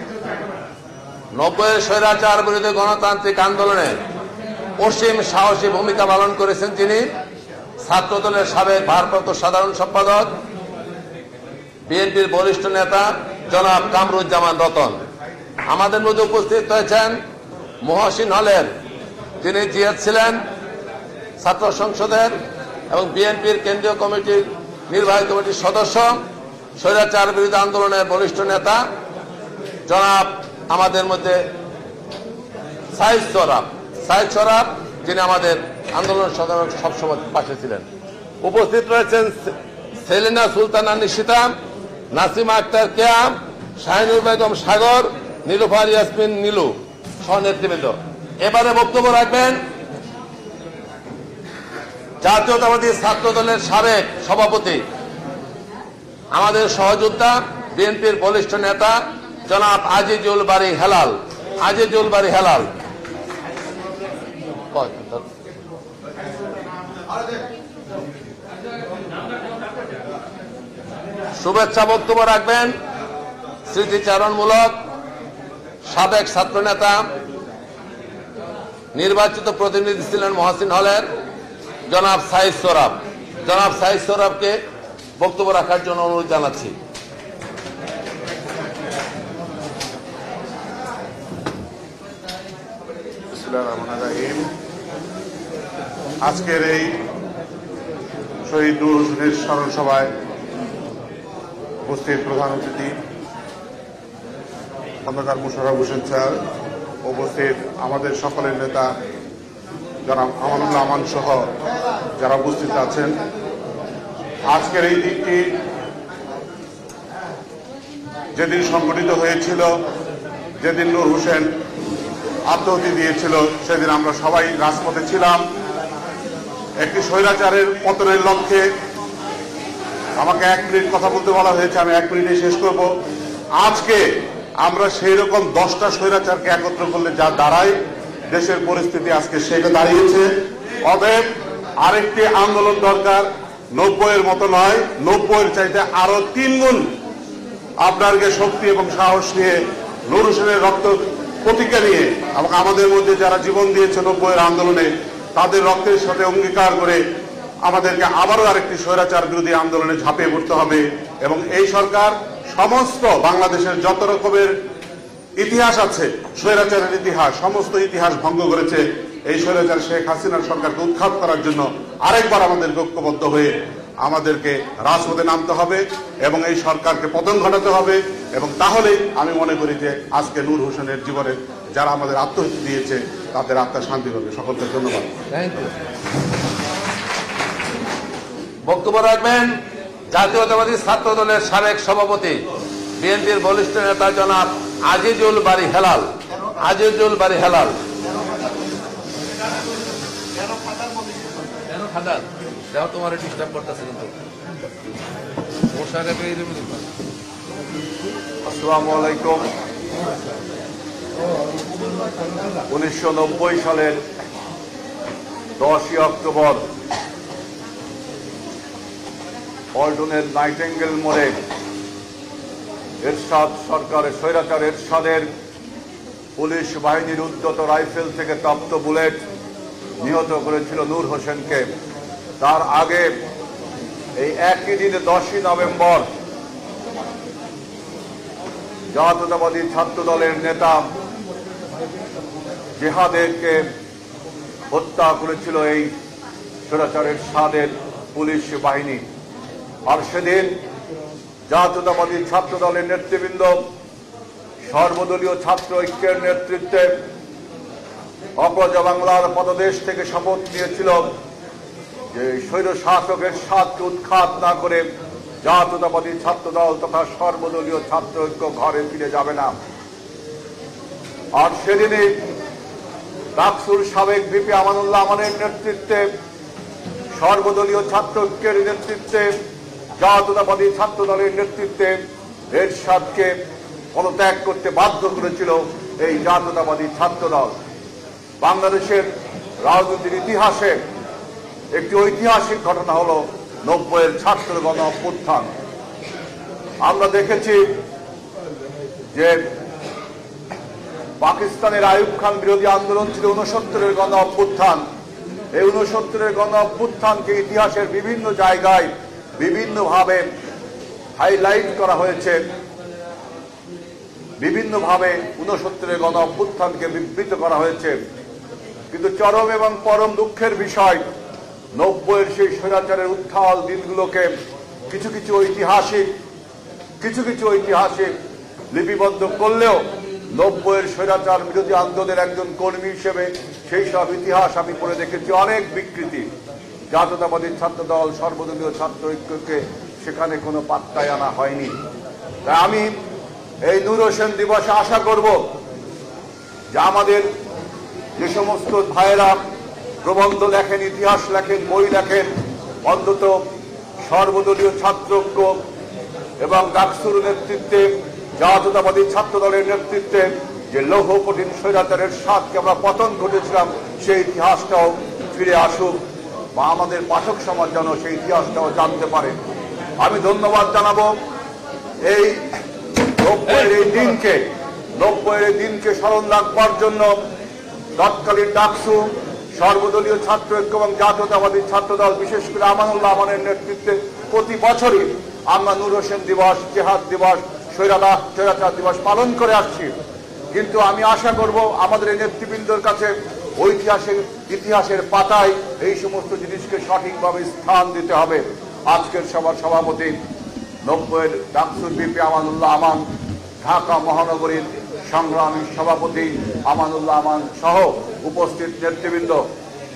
C: 90-এর স্বৈরাচার বিরোধী গণতান্ত্রিক আন্দোলনে অসীম সাহসী ভূমিকা পালন করেছেন যিনি ছাত্রদলের সাবেক ভারপ্রাপ্ত সাধারণ সম্পাদক, বিএনপির বরিষ্ঠ নেতা জনাব কামরুজ্জামান রতন। আমাদের মধ্যে উপস্থিত হয়েছেন মহসিন হলের, যিনি জিএস ছিলেন ছাত্র সংসদের এবং বিএনপির কেন্দ্রীয় কমিটির নির্বাহী কমিটির সদস্য, স্বৈরাচার বিরোধী আন্দোলনের বরিষ্ঠ নেতা জনাব আমাদের মধ্যে সাইদ সরাব, যিনি আমাদের আন্দোলন সবসময় পাশে ছিলেন। উপস্থিত রয়েছেন সেলিনা সুলতানা নিশিতা, নাসিমা আক্তার কেয়াম, শাহিনুর বেগম সাগর, নীলুফার ইয়াসমিন নীলু সহ নেতৃবৃন্দ। এবারে বক্তব্য রাখবেন জাতীয়তাবাদী ছাত্র দলের সাবেক সভাপতি, আমাদের সহযোদ্ধা, বিএনপির বলিষ্ঠ নেতা জনাব আজিজুল বারী হেলাল। শুভেচ্ছা বক্তব্য রাখবেন স্মৃতিচারণমূলক সাবেক ছাত্র নেতা, নির্বাচিত প্রতিনিধি ছিলেন মহসিন হলের জনাব সাইদ সরাবকে বক্তব্য রাখার জন্য অনুরোধ জানাচ্ছি।
I: আজকের এই শহীদ নূর হোসেনের স্মরণ সভায় উপস্থিত প্রধান অতিথি খন্দকার মোশাররফ হোসেন স্যার, উপস্থিত আমাদের সকলের নেতা যারা আমানুল্লাহ আমান সহ যারা উপস্থিত আছেন, আজকের এই দিনটি যেদিন সংগঠিত হয়েছিল, যেদিন নূর হোসেন আত্মহতি দিয়েছিল, সেদিন আমরা সবাই রাজপথে ছিলাম একটি স্বৈরাচারের পতনের লক্ষ্যে। আমাকে 1 মিনিট কথা বলতে বলা হয়েছে, আমি 1 মিনিটে শেষ করব। আজকে আমরা সেই রকম 10টা স্বৈরাচারকে একত্র করলে যা দাঁড়ায়, দেশের পরিস্থিতি আজকে সেটা দাঁড়িয়েছে। অতএব আরেকটি আন্দোলন দরকার, 90-এর মতো নয়, 90-এর চাইতে আরো 3 গুণ আপনাকে শক্তি এবং সাহস নিয়ে নূর হোসেনের রক্ত প্রতিজ্ঞা নিয়ে এবং আমাদের মধ্যে যারা জীবন দিয়েছে 90-এর আন্দোলনে, তাদের রক্তের সাথে অঙ্গীকার করে আমাদেরকে আবারও আরেকটি স্বৈরাচার বিরোধী আন্দোলনে ঝাঁপিয়ে পড়তে হবে। এবং এই সরকার সমস্ত বাংলাদেশের যত রকমের ইতিহাস আছে, স্বৈরাচারের ইতিহাস, সমস্ত ইতিহাস ভঙ্গ করেছে। এই স্বৈরাচার শেখ হাসিনার সরকারকে উৎখাত করার জন্য আরেকবার আমাদেরকে ঐক্যবদ্ধ হয়ে আমাদেরকে রাজপথে নামতে হবে এবং এই সরকারকে পতন ঘটাতে হবে। এবং তাহলেই আমি মনে করি যে আজকে নূর হোসেনের জীবনে যারা আমাদের আত্মহত্যা দিয়েছে তাদের আত্মা শান্তি পাবে। সকলকে ধন্যবাদ।
C: বক্তব্য রাখবেন জাতীয়তাবাদী ছাত্র দলের সাবেক সভাপতি, বিএনপির বলিষ্ঠ নেতা জনাব আজিজুল বারী হেলাল। আজিজুল বারী হেলাল। তোমার ডিস্টার্ব করতেছে কিন্তু।
J: আসসালামু আলাইকুম। 1990 সালের 10ই অক্টোবর পল্টনের নাইটেঙ্গেল মোড়ে এরশাদ সরকারের স্বৈরাচার এরশাদের পুলিশ বাহিনীর উদ্যত রাইফেল থেকে প্রাপ্ত বুলেট নিহত করেছিল নূর হোসেনকে। তার আগে এই একই দিনে 10ই নভেম্বর জাতীয়তাবাদী ছাত্র দলের নেতা জেহাদেরকে হত্যা করেছিল এই স্বৈরাচারের এরশাদের পুলিশ বাহিনী। আর সেদিন জাতীয়তাবাদী ছাত্র দলের নেতৃবৃন্দ সর্বদলীয় ছাত্র ঐক্যের নেতৃত্বে অপরাজা বাংলার পদদেশ থেকে শপথ নিয়েছিল যে স্বৈর শাসকের এরশাদকে উৎখাত না করে জাতীয়তাবাদী ছাত্র দল তথা সর্বদলীয় ছাত্র ঐক্য ঘরে ফিরে যাবে না। আর সেদিনই ডাকসুর সাবেক ভিপি আমানুল্লাহ আমানের নেতৃত্বে, সর্বদলীয় ছাত্র ঐক্যের নেতৃত্বে, জাতীয়তাবাদী ছাত্র দলের নেতৃত্বে এরশাদকে পদত্যাগ করতে বাধ্য করেছিল এই জাতীয়তাবাদী ছাত্র দল। বাংলাদেশের রাজনীতির ইতিহাসে একটি ঐতিহাসিক ঘটনা হল 90-এর ছাত্র গণ অভ্যুত্থান। আমরা দেখেছি যে পাকিস্তানের আইয়ুব খান বিরোধী আন্দোলন ছিল 69-এর গণ অভ্যুত্থান। এই 69-এর গণ অভ্যুত্থানকে ইতিহাসের বিভিন্ন জায়গায় বিভিন্নভাবে হাইলাইট করা হয়েছে, বিভিন্নভাবে 69-এর গণ অভ্যুত্থানকে বিবৃত করা হয়েছে। কিন্তু চরম এবং পরম দুঃখের বিষয়, 90-এর সেই স্বৈরাচারের উত্থাল দিনগুলোকে কিছু কিছু ঐতিহাসিক লিপিবদ্ধ করলেও 90-এর স্বৈরাচার বিরোধী আন্দোলনের একজন কর্মী হিসেবে সেই সব ইতিহাস আমি পড়ে দেখেছি অনেক বিকৃতি। জাতীয়তাবাদী ছাত্র দল, সর্বদলীয় ছাত্র ঐক্যকে সেখানে কোনো পাত্তায় আনা হয়নি। তাই আমি এই নূর হোসেন দিবসে আশা করব যে আমাদের যে সমস্ত ভাইয়েরা প্রবন্ধ লেখেন, ইতিহাস লেখেন, বই লেখেন, অন্তত সর্বদলীয় ছাত্র ঐক্য এবং ডাকসুর নেতৃত্বে, জাতীয়তাবাদী ছাত্র দলের নেতৃত্বে যে লৌহ কঠিন স্বৈরাচারের এরশাদকে আমরা পতন ঘটেছিলাম, সেই ইতিহাসটাও ফিরে আসুক বা আমাদের পাঠক সমাজ যেন সেই ইতিহাসটাও জানতে পারে। আমি ধন্যবাদ জানাবো এই 90-এর এই দিনকে স্মরণ রাখবার জন্য তৎকালীন ডাকসু, সর্বদলীয় ছাত্র ঐক্য এবং জাতীয়তাবাদী ছাত্র দল, বিশেষ করে আমানুল্লাহ আমানের নেতৃত্বে প্রতি বছরই আমরা নূর হোসেন দিবস, জেহাদ দিবস, স্বৈরাচার দিবস পালন করে আসছি। কিন্তু আমি আশা করব আমাদের এই নেতৃবৃন্দের কাছে ইতিহাসের পাতায় এই সমস্ত জিনিসকে সঠিকভাবে স্থান দিতে হবে। আজকের সভার সভাপতি 90-এর ডাকসুর ভিপি আমানুল্লাহ আমান, ঢাকা মহানগরীর সংগ্রামী সভাপতি আমানুল্লাহ আমান সহ উপস্থিত নেতৃবৃন্দ,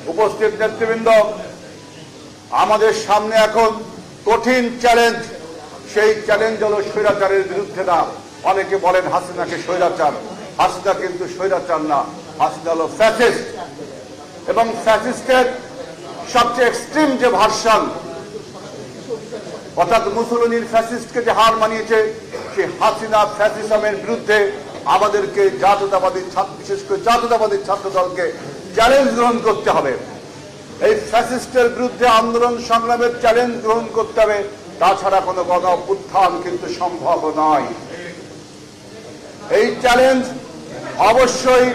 J: উপস্থিত নেতৃবৃন্দ, আমাদের সামনে এখন কঠিন চ্যালেঞ্জ। সেই চ্যালেঞ্জ হলো স্বৈরাচারের বিরুদ্ধে না। অনেকে বলেন হাসিনাকে স্বৈরাচার, হাসিনা কিন্তু স্বৈরাচার না, হাসিনা হলো ফ্যাসিস্ট। এবং ফ্যাসিস্টের সবচেয়ে এক্সট্রিম যে ভার্সন, অর্থাৎ মুসলিনীর ফ্যাসিস্টকে যে হার মানিয়েছে, সেই হাসিনা ফ্যাসিজমের বিরুদ্ধে আমাদেরকে জাতীয়তাবাদী বিশেষ করে জাতীয়তাবাদী ছাত্র দলকে চ্যালেঞ্জ গ্রহণ করতে হবে। এই ফ্যাসিস্টের বিরুদ্ধে আন্দোলন সংগ্রামের চ্যালেঞ্জ গ্রহণ করতে হবে, তাছাড়া কোনো গণ অভ্যুত্থান কিন্তু সম্ভব নয়। এই চ্যালেঞ্জ অবশ্যই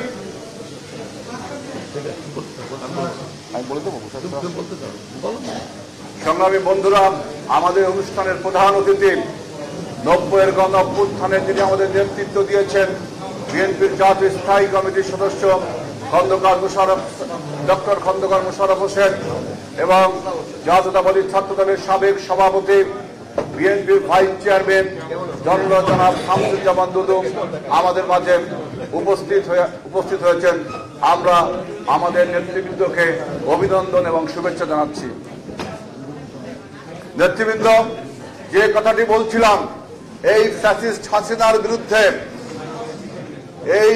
J: সংগ্রামী বন্ধুরা, আমাদের অনুষ্ঠানের প্রধান অতিথি 90-এর গণ অভ্যুত্থানের যিনি আমাদের নেতৃত্ব দিয়েছেন, বিএনপির জাতীয় স্থায়ী কমিটির সদস্য ডক্টর খন্দকার মোশাররফ হোসেন এবং জাতীয়তাবাদী ছাত্র দলের সাবেক সভাপতি, বিএনপির ভাইস চেয়ারম্যান জনাব শামসুজ্জামান দুদু আমাদের মাঝে উপস্থিত হয়েছেন। আমরা আমাদের নেতৃবৃন্দকে অভিনন্দন এবং শুভেচ্ছা জানাচ্ছি। নেতৃবৃন্দ, যে কথাটি বলছিলাম, এই ফ্যাসিস্ট হাসিনার বিরুদ্ধে, এই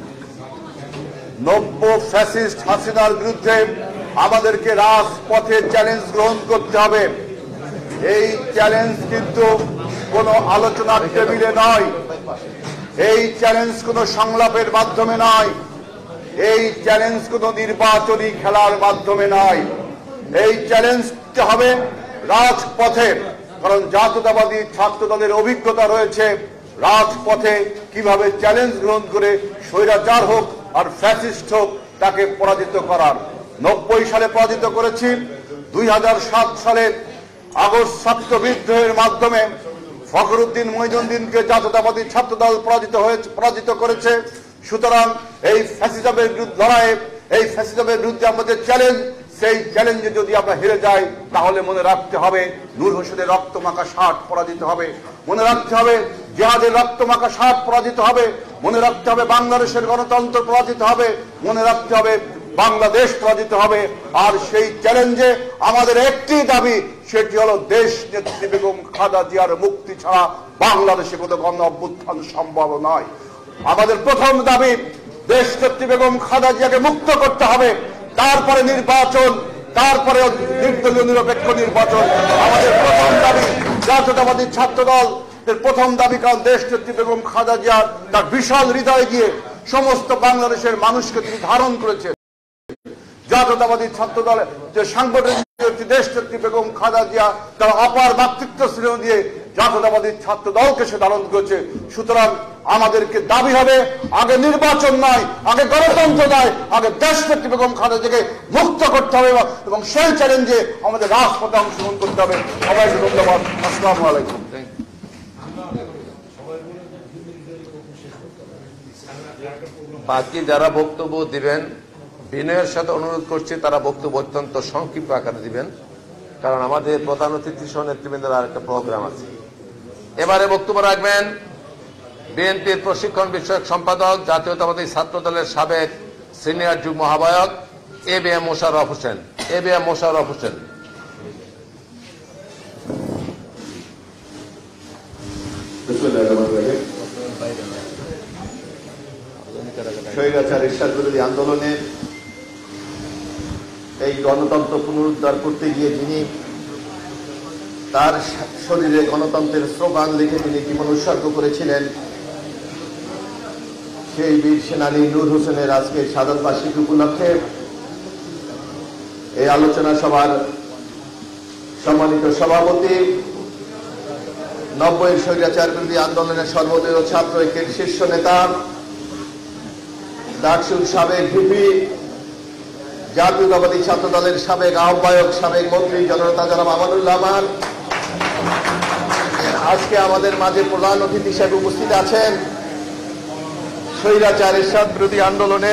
J: নব্য ফ্যাসিস্ট হাসিনার বিরুদ্ধে আমাদেরকে রাজপথে চ্যালেঞ্জ গ্রহণ করতে হবে। এই চ্যালেঞ্জ কিন্তু কোনো আলোচনার টেবিলে নয়, এই চ্যালেঞ্জ কোনো সংলাপের মাধ্যমে নয়, এই চ্যালেঞ্জ কোনো নির্বাচনী খেলার মাধ্যমে নয়। এই চ্যালেঞ্জটা হবে রাজপথে, কারণ জাতীয়তাবাদী ছাত্র দলের অভিজ্ঞতা রয়েছে রাজপথে কিভাবে চ্যালেঞ্জ গ্রহণ করে স্বৈরাচার হোক আর ফ্যাসিস্ট হোক তাকে পরাজিত করার। 90 সালে পরাজিত করেছি, 2007 সালের আগস্ট ছাত্র বিদ্রোহের মাধ্যমে ফখরুদ্দিন মঈনুদ্দিনকে জাতীয়তাবাদী ছাত্র দল পরাজিত করেছে। সুতরাং এই ফ্যাসিজমের বিরুদ্ধে লড়াইয়ে, এই ফ্যাসিজমের বিরুদ্ধে আমাদের চ্যালেঞ্জ, সেই চ্যালেঞ্জে যদি আমরা হেরে যাই তাহলে মনে রাখতে হবে নূর হোসেনের রক্তমাখা শার্ট পরাজিত হবে, মনে রাখতে হবে জিহাদের রক্তমাখা শার্ট পরাজিত হবে, মনে রাখতে হবে বাংলাদেশের গণতন্ত্র পরাজিত হবে, মনে রাখতে হবে বাংলাদেশ পরাজিত হবে। আর সেই চ্যালেঞ্জে আমাদের একটি দাবি, সেটি হলো দেশ নেত্রী বেগম খালেদা জিয়ার মুক্তি ছাড়া বাংলাদেশে কোনো গণ অভ্যুত্থান সম্ভব নয়। আমাদের প্রথম দাবি, দেশ নেত্রী বেগম খালেদা জিয়াকে মুক্ত করতে হবে, তারপরে নির্বাচন, তারপরে নির্দলীয় নিরপেক্ষ নির্বাচন। আমাদের প্রথম দাবি, জাতীয়তাবাদী ছাত্র দল এর প্রথম দাবি, কারণ দেশ নেত্রী বেগম খালেদা জিয়া তার বিশাল হৃদয় দিয়ে সমস্ত বাংলাদেশের মানুষকে তিনি ধারণ করেছেন। জাতীয়তাবাদী ছাত্র দলের যে সাংগঠনিক দেশ নেত্রী বেগম খালেদা জিয়া তার অপার মাতৃত্ব স্নেহ দিয়ে জাতীয়তাবাদী ছাত্র দলকে সে ধারণ করেছে। সুতরাং আমাদেরকে দাবি হবে, আগে নির্বাচন নয়, আগে গণতন্ত্র নয়, আগে দেশ নেত্রী বেগম খালেদা জিয়াকে মুক্ত করতে হবে এবং সেই চ্যালেঞ্জে আমাদের রাজপথে অংশগ্রহণ করতে হবে। সবাইকে ধন্যবাদ। আসসালামু আলাইকুম।
C: বাকি যারা বক্তব্য দিবেন, বিনয়ের সাথে অনুরোধ করছি তারা বক্তব্য অত্যন্ত সংক্ষিপ্ত আকারে দিবেন, কারণ আমাদের প্রধান অতিথি সহ নেতৃবৃন্দের আরেকটা প্রোগ্রাম আছে। এবারে বক্তব্য রাখবেন বিএনপির প্রশিক্ষণ বিষয়ক সম্পাদক, জাতীয়তাবাদী ছাত্র দলের সাবেক সিনিয়র যুগ্ম আহ্বায়ক এবিএম মোশাররফ হোসেন। এবিএম মোশাররফ হোসেন।
K: স্বৈরাচার এরশাদ বিরোধী আন্দোলনে এই গণতন্ত্র পুনরুদ্ধার করতে গিয়ে যিনি তার শরীরে গণতন্ত্রের স্লোগান লিখে তিনি জীবন উৎসর্গ করেছিলেন, সেই বীর সেনানী নূর হোসেনের আজকে শাহাদাত বার্ষিকী উপলক্ষে এই আলোচনা সভার সম্মানিত সভাপতি, 90-এর স্বৈরাচার বিরোধী আন্দোলনের সর্বদলীয় ছাত্র ঐক্যের শীর্ষ নেতা, ডাকসুর সাবেক ভিপি, জাতীয়তাবাদী ছাত্র দলের সাবেক আহ্বায়ক, সাবেক মন্ত্রী জননেতা জনাব আমানুল্লাহ আমান, আজকে আমাদের মাঝে প্রধান অতিথি হিসেবে উপস্থিত আছেন। স্বৈরাচার এরশাদ বিরোধী আন্দোলনে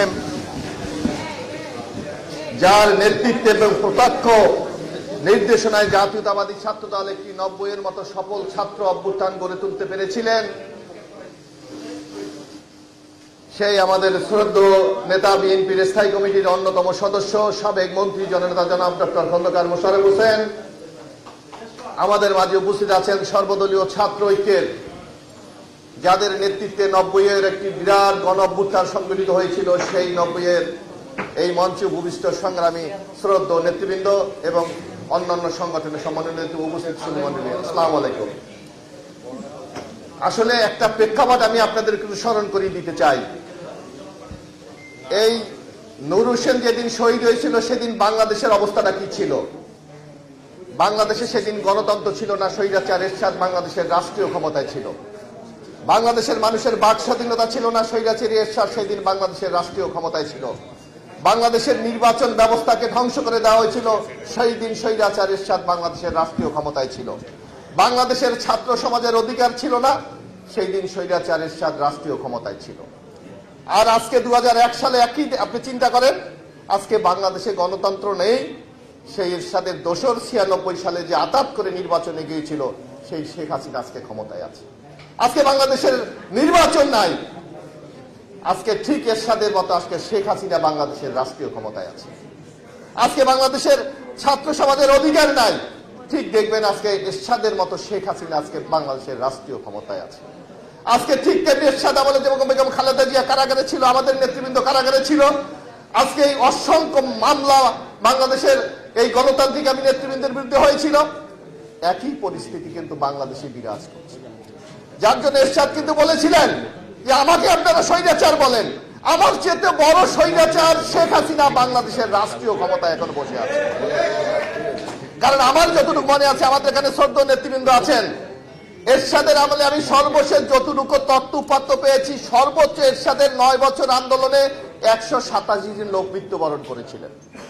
K: যার নেতৃত্বে এবং প্রত্যক্ষ নির্দেশনায় জাতীয়তাবাদী ছাত্র দল একটি 90-এর মতো সফল ছাত্র অভ্যুত্থান গড়ে তুলতে পেরেছিলেন, সেই আমাদের শ্রদ্ধেয় নেতা, বিএনপির স্থায়ী কমিটির অন্যতম সদস্য, সাবেক মন্ত্রী জননেতা জনাব ডক্টর খন্দকার মোশাররফ হোসেন আমাদের মাঝে উপস্থিত আছেন। সর্বদলীয় ছাত্র ঐক্যের যাদের নেতৃত্বে 90-এর একটি বিরাট গণ অভ্যুত্থান সংগঠিত হয়েছিল, সেই 90-এর এই মঞ্চে ভূমিষ্ঠ সংগ্রামী শ্রদ্ধেয় নেতৃবৃন্দ এবং অন্যান্য সংগঠনের সম্মানিত উপস্থিত সুধীমণ্ডলী, আসসালামু আলাইকুম। আসলে একটা প্রেক্ষাপট আমি আপনাদের একটু স্মরণ করিয়ে দিতে চাই। এই নূর হোসেন যেদিন শহীদ হয়েছিল সেদিন বাংলাদেশের অবস্থাটা কি ছিল? বাংলাদেশে সেদিন গণতন্ত্র ছিল না, স্বৈরাচার এরশাদ বাংলাদেশের রাষ্ট্রীয় ক্ষমতায় ছিল। বাংলাদেশের মানুষের বাক স্বাধীনতা ছিল না, স্বৈরাচারী এরশাদ সেদিন বাংলাদেশের রাষ্ট্রীয় ক্ষমতায় ছিল। বাংলাদেশের নির্বাচন ব্যবস্থাকে ধ্বংস করে দেওয়া হয়েছিল, সেই দিন স্বৈরাচার এরশাদ বাংলাদেশের রাষ্ট্রীয় ক্ষমতায় ছিল। বাংলাদেশের ছাত্র সমাজের অধিকার ছিল না, সেই দিন স্বৈরাচার এরশাদ রাষ্ট্রীয় ক্ষমতায় ছিল। আর আজকে 2001 সালে একই, আপনি চিন্তা করেন, আজকে বাংলাদেশে গণতন্ত্র নেই। সেই এরশাদের দোসর 96 সালে যে আতাত করে নির্বাচনে গিয়েছিল, সেই শেখ হাসিনা আজকে ক্ষমতায় আছে। আজকে বাংলাদেশের নির্বাচন নাই, আজকে ঠিক এরশাদের মতো আজকে শেখ হাসিনা বাংলাদেশের রাষ্ট্রীয় ক্ষমতায় আছে। আজকে বাংলাদেশের ছাত্র সমাজের অধিকার নাই, ঠিক দেখবেন আজকে এরশাদের মতো শেখ হাসিনা আজকে বাংলাদেশের রাষ্ট্রীয় ক্ষমতায় আছে। আজকে ঠিক তেমনি এরশাদ আমলে যেমন বেগম খালেদা জিয়া কারাগারে ছিল, আমাদের নেতৃবৃন্দ কারাগারে ছিল। আজকে এই অসংখ্য মামলা বাংলাদেশের এই গণতান্ত্রিক আমি নেতৃবৃন্দের বিরুদ্ধে হয়েছিল, একই পরিস্থিতি কিন্তু বাংলাদেশে বিরাজ করছে। যার জন্য এরশাদ কিন্তু বলেছিলেন যে আমাকে আপনারা স্বৈরাচার বলেন, আমার চেয়ে বড় স্বৈরাচার শেখ হাসিনা বাংলাদেশের রাষ্ট্রীয় ক্ষমতায় এখন বসে আছে। কারণ আমার যতটুকু মনে আছে, আমাদের এখানে শ্রদ্ধেয় নেতৃবৃন্দ আছেন, এরশাদের আমলে আমি সর্বশেষ যতটুকু তথ্য পেয়েছি, সর্বোচ্চ এরশাদের 9 বছর আন্দোলনে 187 জন লোক মৃত্যুবরণ করেছিলেন।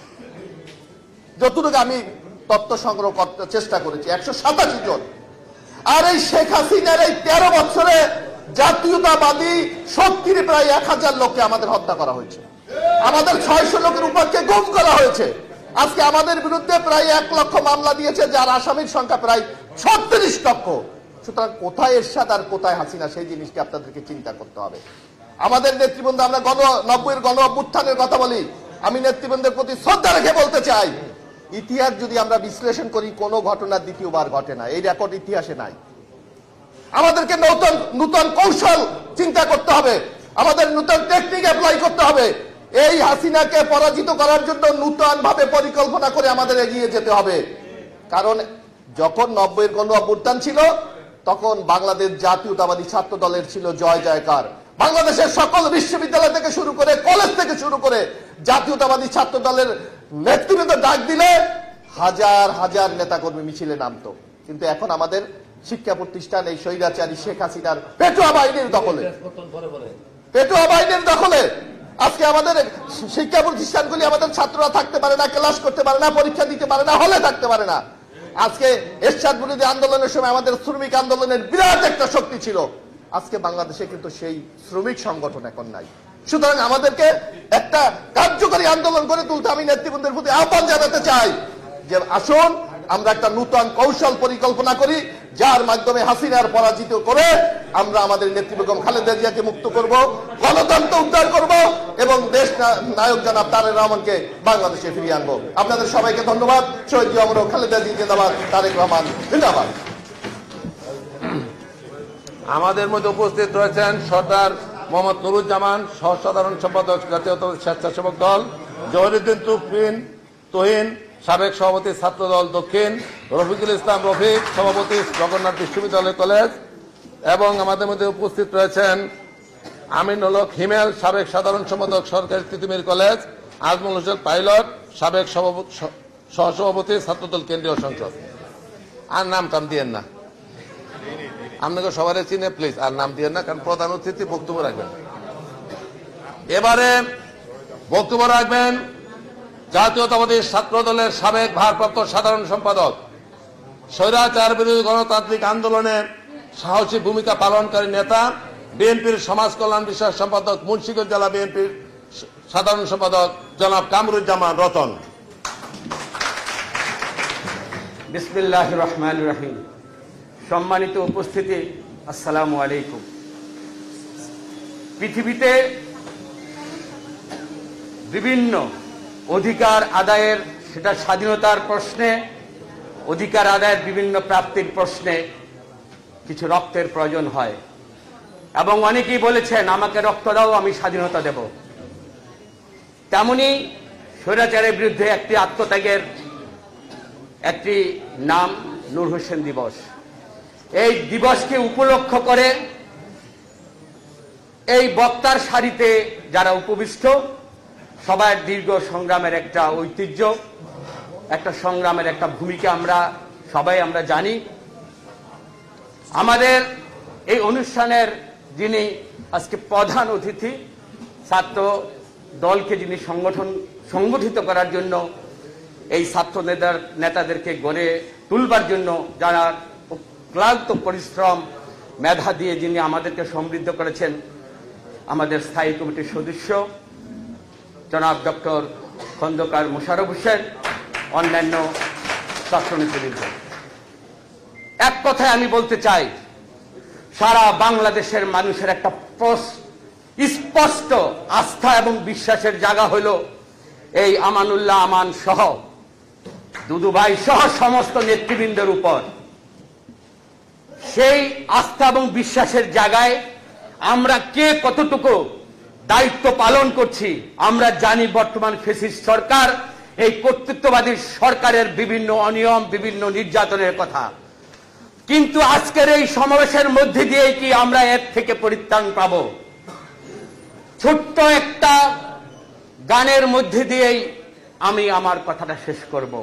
K: যতটুকু আমি তথ্য সংগ্রহ করতে চেষ্টা করেছি, 187 জন। আর এই শেখ হাসিনার এই 13 বছরে জাতীয়তাবাদী শক্তির প্রায় 1000 লোককে আমাদের হত্যা করা হয়েছে। আমাদের 600 লোকের উপরকে গুম করা হয়েছে। আজকে আমাদের বিরুদ্ধে প্রায় 1 লক্ষ মামলা দিয়েছে, যার আসামির সংখ্যা প্রায় 36 লক্ষ। সুতরাং কোথায় এরশাদ আর কোথায় হাসিনা, সেই জিনিসটি আপনাদেরকে চিন্তা করতে হবে। আমাদের নেতৃবৃন্দ, আমরা 90-এর গণ অভ্যুত্থানের কথা বলি, আমি নেতৃবৃন্দের প্রতি শ্রদ্ধা রেখে বলতে চাই, ইতিহাস যদি আমরা বিশ্লেষণ করি, কোনো ঘটনা দ্বিতীয়বার ঘটে না, এই রেকর্ড ইতিহাসে নাই। আমাদেরকে নতুন কৌশল চিন্তা করতে হবে, আমাদের নতুন টেকনিক অ্যাপ্লাই করতে হবে। এই হাসিনাকে পরাজিত করার জন্য নতুন ভাবে পরিকল্পনা করে আমাদের এগিয়ে যেতে হবে। কারণ যখন 90-এর গণ অভ্যুত্থান ছিল, তখন বাংলাদেশ জাতীয়তাবাদী ছাত্র দলের ছিল জয় জয়কার। বাংলাদেশের সকল বিশ্ববিদ্যালয় থেকে শুরু করে, কলেজ থেকে শুরু করে জাতীয়তাবাদী ছাত্র দলের নেতৃবৃন্দ ডাক দিলে হাজার হাজার নেতাকর্মী মিছিলে নামতো। কিন্তু এখন আমাদের শিক্ষা প্রতিষ্ঠান এই স্বৈরাচারী শেখ হাসিনার পেটোয়া বাহিনীর দখলে। আজকে আমাদের শিক্ষা প্রতিষ্ঠানগুলি, আমাদের ছাত্ররা থাকতে পারে না, ক্লাস করতে পারে না, পরীক্ষা দিতে পারে না, হলে থাকতে পারে না। আজকে এরশাদ বিরোধী আন্দোলনের সময় আমাদের শ্রমিক আন্দোলনের বিরাট একটা শক্তি ছিল, আজকে বাংলাদেশে কিন্তু সেই শ্রমিক সংগঠন এখন নাই। সুতরাং আমাদেরকে একটা কার্যকরী আন্দোলন করে তুলতে আমি নেতৃবৃন্দের প্রতি আহ্বান জানাতে চাই যে আসুন আমরা একটা নতুন কৌশল পরিকল্পনা করি, যার মাধ্যমে হাসিনার পরাজিত করে আমরা আমাদের নেত্রী বেগম খালেদা জিয়াকে মুক্ত করব, গণতন্ত্র উদ্ধার করব এবং দেশ নায়ক জনাব তারেক রহমানকে বাংলাদেশে ফিরিয়ে আনবো। আপনাদের সবাইকে ধন্যবাদ। শহীদ জিয়া খালেদা জিয়া জিন্দাবাদ, তারেক রহমান জিন্দাবাদ।
C: আমাদের মধ্যে উপস্থিত রয়েছেন সর্দার মোহাম্মদ নুরুজ্জামান, সহ-সাধারণ সম্পাদক জাতীয়তাবাদী স্বেচ্ছাসেবক দল, জহিরুদ্দিন তুহিন, সাবেক সভাপতি ছাত্র দল দক্ষিণ, রফিকুল ইসলাম রফিক, সভাপতি জগন্নাথ বিশ্ববিদ্যালয় কলেজ, এবং আমাদের মধ্যে উপস্থিত রয়েছেন আমিনুল হক হিমেল, সাবেক সাধারণ সম্পাদক সরকারি তিতুমির কলেজ, আজমল হোসেন পাইলট, সাবেক সহসভাপতি ছাত্রদল কেন্দ্রীয় সংসদ। আর নাম টাম দিয়েন না, আপনাকে সবাই চিনে, প্লিজ আর নাম দিয়েন না, কারণ প্রধান অতিথি বক্তব্য রাখবেন। এবারে বক্তব্য রাখবেন জাতীয়তাবাদী ছাত্র দলের সাবেক ভারপ্রাপ্ত সাধারণ সম্পাদক, স্বৈরাচার বিরোধী গণতান্ত্রিক আন্দোলনে সাহসী ভূমিকা পালনকারী নেতা, বিএনপির সমাজ কল্যাণ বিষয়ক সম্পাদক, মুন্সিগঞ্জ জেলা বিএনপির সাধারণ সম্পাদক জনাব কামরুজ্জামান রতন।
L: বিসমিল্লাহির রহমানির রহিম। সম্মানিত উপস্থিতি, আসসালামু আলাইকুম। পৃথিবীতে বিভিন্ন অধিকার আদায়ের, সেটা স্বাধীনতার প্রশ্নে, অধিকার আদায়ের বিভিন্ন প্রাপ্তির প্রশ্নে কিছু রক্তের প্রয়োজন হয় এবং অনেকেই বলেছেন আমাকে রক্ত দাও, আমি স্বাধীনতা দেব। তেমনি স্বৈরাচারের বিরুদ্ধে একটি আত্মত্যাগের একটি নাম নূর হোসেন দিবস। এই দিবসকে উপলক্ষ করে এই বক্তার সারিতে যারা উপবিষ্ট সবার দীর্ঘ সংগ্রামের একটা ঐতিহ্য, একটা সংগ্রামের একটা ভূমিকা আমরা সবাই জানি। আমাদের এই অনুষ্ঠানের যিনি আজকে প্রধান অতিথি, ছাত্র দলকে যিনি সংগঠিত করার জন্য, এই ছাত্র নেতাদেরকে গড়ে তুলবার জন্য যারা ক্লান্ত পরিশ্রম মেধা দিয়ে যিনি আমাদেরকে সমৃদ্ধ করেছেন, আমাদের স্থায়ী কমিটির সদস্য জনাব ডক্টর খন্দকার মোশাররফ হোসেন, অন্যান্য ছাত্রনেতৃবৃন্দ, এক কথায় আমি বলতে চাই, সারা বাংলাদেশের মানুষের একটা স্পষ্ট আস্থা এবং বিশ্বাসের জায়গা হল এই আমানুল্লাহ আমান সহ, দুদু ভাই সহ সমস্ত নেতৃবৃন্দের উপর। সেই আস্থা এবং বিশ্বাসের জায়গায় আমরা কে কতটুকু দায়িত্ব পালন করছি আমরা জানি। বর্তমান ফ্যাসিস্ট সরকার, এই কর্তৃত্ববাদী সরকারের বিভিন্ন অনিয়ম, বিভিন্ন নির্যাতনের কথা, কিন্তু আজকের এই সমাবেশের মধ্যে দিয়ে কি আমরা এর থেকে পরিত্রাণ পাব? ছোট্ট একটা গানের মধ্যে দিয়েই আমি আমার কথাটা শেষ করব।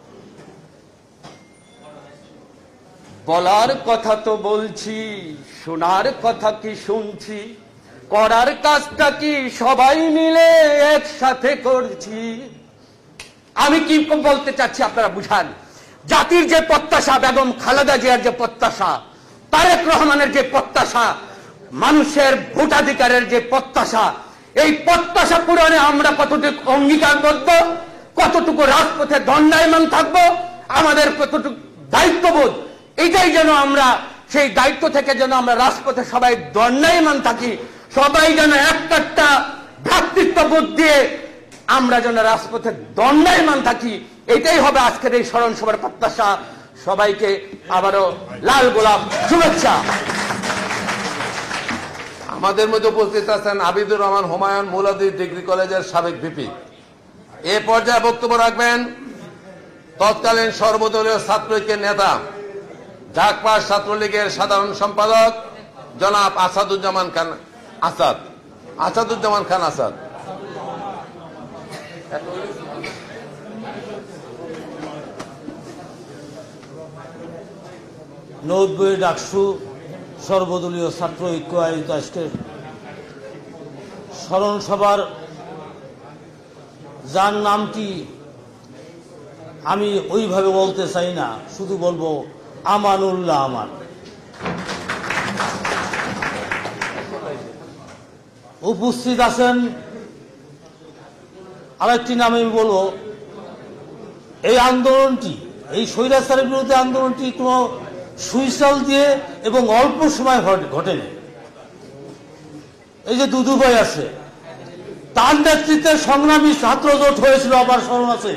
L: বলার কথা তো বলছি, শোনার কথা কি শুনছি, করার কাজটা কি সবাই মিলে একসাথে করছি। আমি কি বলতে চাচ্ছি আপনারা বুঝান। জাতির যে প্রত্যাশা, বেগম খালেদা জিয়ার যে প্রত্যাশা, তারেক রহমানের যে প্রত্যাশা, মানুষের ভোটাধিকারের যে প্রত্যাশা, এই প্রত্যাশা পূরণে আমরা কতটুকু অঙ্গীকারবদ্ধ, কতটুকু রাজপথে দণ্ডায়মান থাকবো, আমাদের কতটুকু দায়িত্ববোধ, এটাই যেন আমরা সেই দায়িত্ব থেকে যেন আমরা রাজপথে সবাই দণ্ডায়মান থাকি, সবাই যেন একটা ভ্রাতৃত্ববোধ দিয়ে আমরা যেন রাজপথে দণ্ডায়মান থাকি, এটাই হবে আজকের এই স্মরণ সভার প্রত্যাশা। সবাইকে আবারও লাল গোলাপ শুভেচ্ছা।
C: আমাদের মধ্যে উপস্থিত আছেন আবিদুর রহমান হুমায়ুন, মৌলাদি ডিগ্রি কলেজের সাবেক ভিপি। এ পর্যায়ে বক্তব্য রাখবেন তৎকালীন সর্বদলীয় ছাত্রলীগের নেতা, ঢাকপাড় ছাত্রলীগের সাধারণ সম্পাদক জনাব আসাদুজ্জামান খান আসাদ।
M: নব্বই ডাকসু সর্বদলীয় ছাত্র ঐক্য আয়োজিত আজকের স্মরণ সভার, যার নামটি আমি ওইভাবে বলতে চাই না, শুধু বলবো আমানুল্লাহ আমান। উপস্থিত আছেন আরেকটি নাম আমি বলবো, এই আন্দোলনটি, এই স্বৈরাচারের বিরুদ্ধে আন্দোলনটি কোনো সুইসাল দিয়ে এবং অল্প সময় ঘটেনি। এই যে দুদু ভাই আছে, তার নেতৃত্বে সংগ্রামী ছাত্র জোট হয়েছিল, আবার স্মরণ আছে।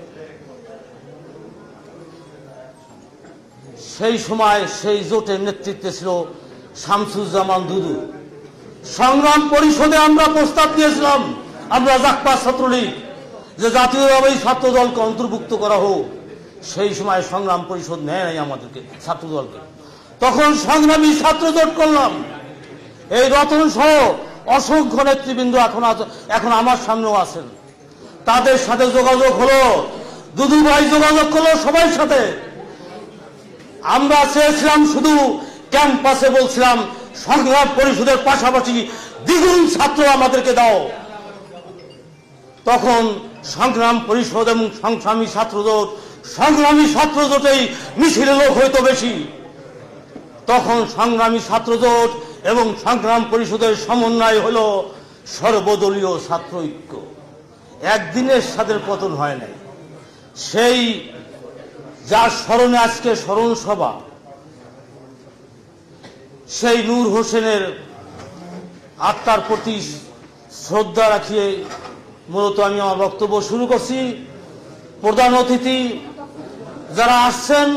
M: সেই সময় সেই জোটের নেতৃত্বে ছিল শামসুজ্জামান দুদু। সংগ্রাম পরিষদে আমরা প্রস্তাব দিয়েছিলাম, আমরা ঢাকপাড় ছাত্রলীগ, যে জাতীয়ভাবে ছাত্র দলকে অন্তর্ভুক্ত করা হোক। সেই সময় সংগ্রাম পরিষদ নেয় নাই আমাদেরকে, ছাত্র দলকে। তখন সংগ্রামী ছাত্র জোট করলাম। এই রতন সহ অসংখ্য নেতৃবৃন্দ এখন আমার সামনেও আছেন। তাদের সাথে যোগাযোগ হলো, দুদু ভাই যোগাযোগ করলো সবার সাথে। আমরা চেয়েছিলাম শুধু ক্যাম্পাসে, বলছিলাম সংগ্রাম পরিষদের পাশাপাশি দ্বিগুণ ছাত্র আমাদেরকে দাও। তখন সংগ্রাম পরিষদ এবং সংগ্রামী ছাত্র জোটেই মিছিলের লোক হয়তো বেশি। তখন সংগ্রামী ছাত্র জোট এবং সংগ্রাম পরিষদের সমন্বয় হল সর্বদলীয় ছাত্র ঐক্য। একদিনের সাথে পতন হয় নাই। সেই যার স্মরণে আজকে স্মরণ সভা, সেই নূর হোসেনের আত্মার প্রতি শ্রদ্ধা রাখিয়ে মূলত আমি আমার বক্তব্য শুরু করছি। প্রধান অতিথি যারা আসছেন,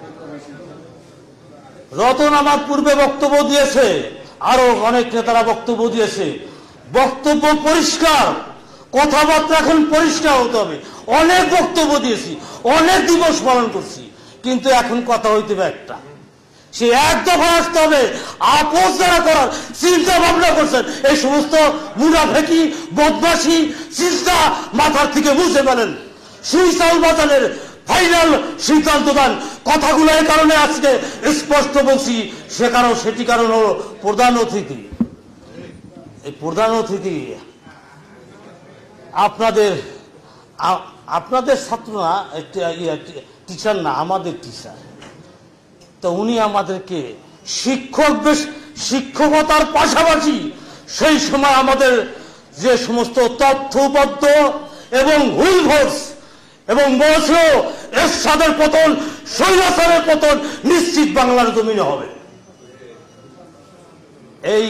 M: রতন আমার পূর্বে বক্তব্য দিয়েছে, আরো অনেক নেতারা বক্তব্য দিয়েছে। বক্তব্য পরিষ্কার, কথাবার্তা এখন পরিষ্কার হতে হবে। অনেক বক্তব্য দিয়েছি, অনেক দিবস পালন করছি, কিন্তু এখন কথা হইতে হবে একটা, সে এক দফা আসতে হবে। আপোষ যারা করার চিন্তা ভাবনা করছেন, এই সমস্ত মুনাফেকি বদমাশি চিন্তা মাথার থেকে বুঝে ফেলেন। সুইসাল বাজারের ফাইনাল সিদ্ধান্ত দেন। কথাগুলো এই কারণে আজকে স্পষ্ট বলছি, সেটি কারণ হলো প্রধান অতিথি। এই প্রধান অতিথি আপনাদের ছাত্র না, টিচার না, আমাদের টিচার। তো উনি আমাদেরকে শিক্ষকতার পাশাপাশি সেই সময় আমাদের যে সমস্ত তথ্যবদ্ধ এবং হুলভোস এবং বলছিল এরশাদের পতন, স্বৈরাচারের পতন নিশ্চিত বাংলার জমিনে হবে। এই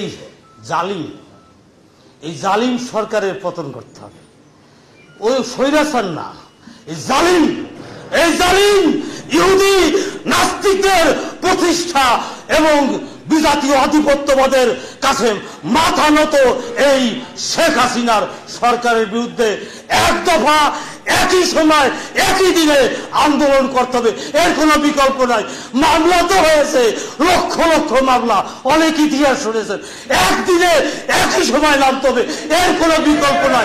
M: জালিম সরকারের পতন করতে হবে। ওই স্বৈরাচার না, এই জালিম ইহুদি নাস্তিকদের প্রতিষ্ঠা এবং বিজাতীয় আধিপত্যবাদের কাছে মাথা নত এই শেখ হাসিনার সরকারের বিরুদ্ধে এক দফা একই সময় একই দিনে আন্দোলন করতে হবে, এর কোনো বিকল্প নাই। মামলা তো হয়েছে, লক্ষ লক্ষ মামলা, অনেক ইতিহাস শুনেছেন। একদিনে একই সময় নামতে হবে, এর কোনো বিকল্প নাই।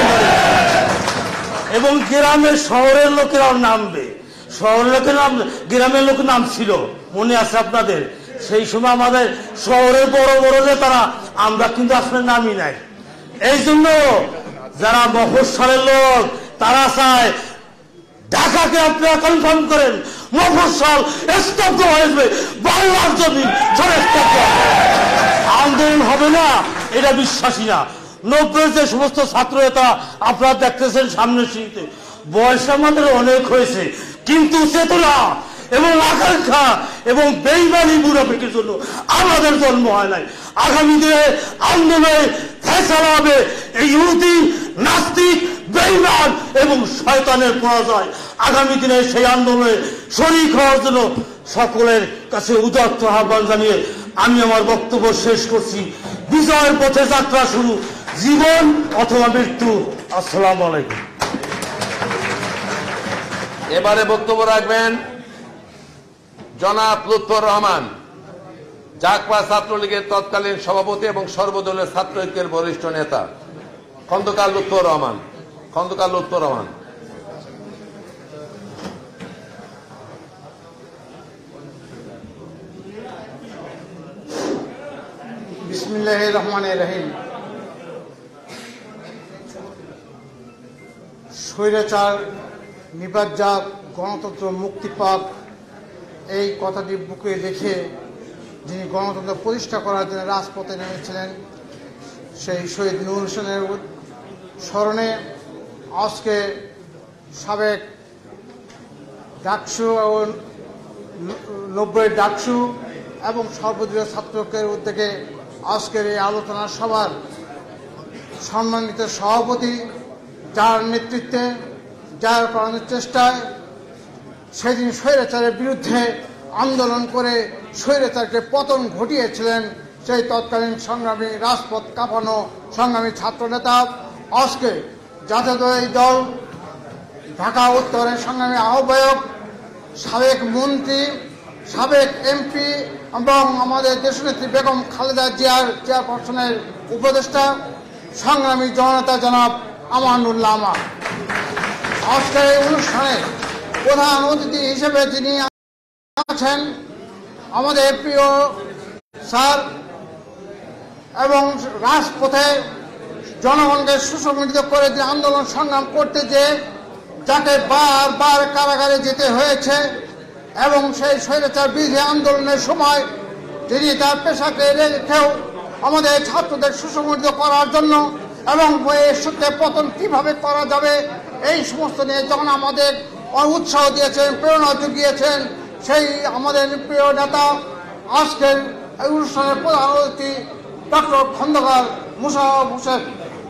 M: এবং গ্রামের শহরের লোকেরাও নামবে, গ্রামের লোক নামছিল, মনে আছে আপনাদের? সেই সময় আমাদের শহরের বড় বড় নেতারা, আমরা কিন্তু আসলে নামি নাই। এই জন্য যারা মফস্বলের লোক, তারা চায় ঢাকাকে আপনারা কনফার্ম করেন, মফস্বল স্তব্ধ হয়ে যাবে, বাংলার জমি স্তব্ধ আন্দোলন হবে না, এটা বিশ্বাসী না। 90 যে সমস্ত ছাত্র নেতা আপনারা দেখতেছেন সামনের সিঁড়িতে, বয়স আমাদের অনেক হয়েছে, কিন্তু চেতনা এবং আকাঙ্ক্ষা এবং বেইমানি মুনাফিকের জন্য আমাদের জন্ম হয় নাই। আগামী দিনে আন্দোলনে ফেসলা হবে এই ইহুদি নাস্তিক বেইমান এবং শয়তানের পরাজয়। আগামী দিনে সেই আন্দোলনে শরীক হওয়ার জন্য সকলের কাছে উদাত্ত আহ্বান জানিয়ে আমি আমার বক্তব্য শেষ করছি। বিজয়ের পথে যাত্রা শুরু, জীবন অথবা মৃত্যু। আসসালামু আলাইকুম।
C: এবারে বক্তব্য রাখবেন জনাব লুৎফর রহমান, জাকপা ছাত্রলীগের তৎকালীন সভাপতি এবং সর্বদলীয় ছাত্র ঐক্যের বরিষ্ঠ নেতা। খন্দকার লুৎফর রহমান।
N: বিসমিল্লাহির রহমানির রহিম। স্বৈরাচার নিপাত যাক, গণতন্ত্র মুক্তি পাক, এই কথাটি বুকে রেখে যিনি গণতন্ত্র প্রতিষ্ঠা করার জন্য রাজপথে নেমেছিলেন, সেই শহীদ নূর হোসেনের স্মরণে আজকে সাবেক ডাকসু ও 90 ডাকসু এবং সর্বদলীয় ছাত্রকের উদ্যোগে আজকের এই আলোচনা সভার সম্মানিত সভাপতি, যার নেতৃত্বে, যার করানোর চেষ্টায় সেদিন স্বৈরাচারের বিরুদ্ধে আন্দোলন করে স্বৈরাচারকে পতন ঘটিয়েছিলেন সেই তৎকালীন সংগ্রামী, রাজপথ কাঁপানো সংগ্রামী ছাত্র নেতা, আজকে জাতীয়তাবাদী দল ঢাকা উত্তরের সংগ্রামী আহ্বায়ক, সাবেক মন্ত্রী, সাবেক এমপি এবং আমাদের দেশনেত্রী বেগম খালেদা জিয়ার চেয়ারপারসনের উপদেষ্টা সংগ্রামী জননেতা জনাব আমানুল্লাহ আমার। আজকের এই অনুষ্ঠানে প্রধান অতিথি হিসেবে যিনি আছেন আমাদের প্রিয় স্যার, এবং রাজপথে জনগণকে সুসংগঠিত করে যে আন্দোলন সংগ্রাম করতে যে যাকে বারবার কারাগারে যেতে হয়েছে এবং সেই স্বৈরাচার বিরোধী আন্দোলনের সময় তিনি তার পেশাকে রেখেও আমাদের ছাত্রদের সুসংগঠিত করার জন্য এবং এর পতন কিভাবে করা যাবে এই সমস্ত নিয়ে যখন আমাদের উৎসাহ দিয়েছেন, প্রেরণা জুগিয়েছেন, সেই আমাদের প্রিয় নেতা আজকের অনুষ্ঠানের প্রধান অতিথি ডক্টর খন্দকার মোশাররফ হোসেন।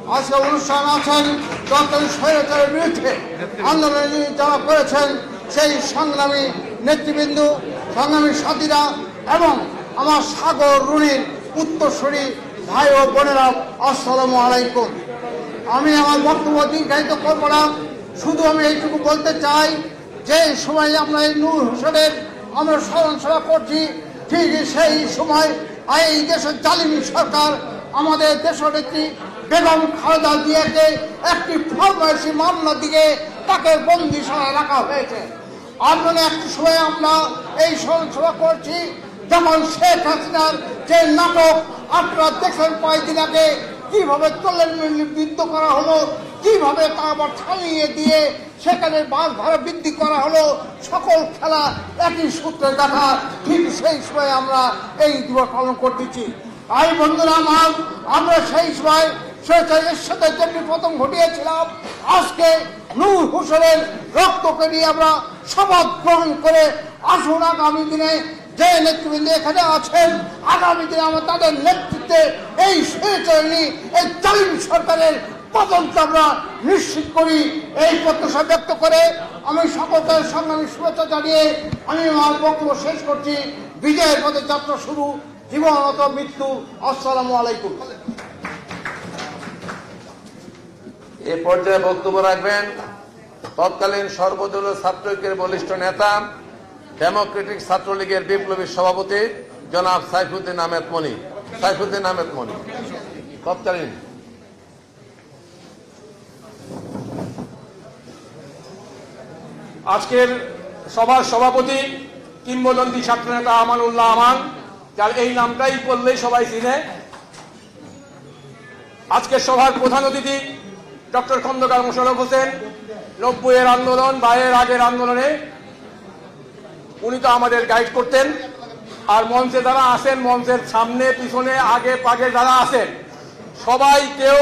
N: আজকে অনুষ্ঠান আছেন তৎকালীন স্বৈরাচারের বিরুদ্ধে আন্দোলন যারা করেছেন সেই সংগ্রামী নেতৃবৃন্দ, সংগ্রামী সাথীরা এবং আমার সাগর রুনির উত্তরসূরি ভাই ও বোনেরা, আসসালামু আলাইকুম। আমি আমার বক্তব্য দীর্ঘায়িত করব না, শুধু আমি এইটুকু বলতে চাই যে সময় আমরা এই নূর হোসেনের আমরা স্মরণ সভা করছি, ঠিক সেই সময় এই দেশের জালিমি সরকার আমাদের দেশনেত্রী বেগম খালেদা জিয়াকে একটি ফরমায়েশি মামলা দিয়ে তাকে বন্দিশালায় রাখা হয়েছে। আপনারা একটি সময় আমরা এই স্মরণ সভা করছি যেমন শেখ হাসিনার যে নাটক আপনারা দেখেন কয়েকদিন আগে, কিভাবে তোলের বৃদ্ধ করা হলো, কিভাবে তা আবার থামিয়ে দিয়ে সেখানে বাস ভাড়া বৃদ্ধি করা হলো, সকল খেলা একই সূত্রে গাথা। ঠিক সেই সময় আমরা এই দিবস পালন করতেছি। এই বন্ধুরা আমার, আমরা সেই সময় স্বেচ্ছাচারের সাথে যেমনি প্রথম ঘটিয়েছিলাম, আজকে নূর হোসেনের রক্তকে নিয়ে আমরা শপথ গ্রহণ করে আসুন আগামী দিনে যে নেতৃবৃন্দ এখানে আছেন, আগামী দিনে আমরা তাদের নেতৃত্বে এই স্বেচ্ছাচারী এই জালিম সরকারের পতনকে আমরা নিশ্চিত করি। এই প্রত্যাশা ব্যক্ত করে আমি সকলের সংগ্রামী শুভেচ্ছা জানিয়ে আমি আমার বক্তব্য শেষ করছি। বিজয়ের পথে যাত্রা শুরু, জীবনত মৃত্যু। আসসালামু আলাইকুম।
C: এ পর্যায়ে বক্তব্য রাখবেন তৎকালীন সর্বদলীয় ছাত্র ঐক্যের বলিষ্ঠ নেতা, ডেমোক্রেটিক ছাত্রলীগের বিপ্লবী সভাপতি জনাব সাইফুদ্দিন আহমেদ মনি। সাইফুদ্দিন আহমেদ মনি তৎকালীন।
E: আজকের সভার সভাপতি কিংবদন্তি ছাত্রনেতা আমানুল্লাহ আমান, যার এই নামটাই বললেই সবাই চিনে। আজকের সভার প্রধান অতিথি ডক্টর খন্দকার মোশাররফ হোসেন, 90-এর আন্দোলন বা এর আগের আন্দোলনে উনি তো আমাদের গাইড করতেন। আর মঞ্চে যারা আসেন, মঞ্চের সামনে পিছনে আগে পাগে যারা আসেন, সবাই কেউ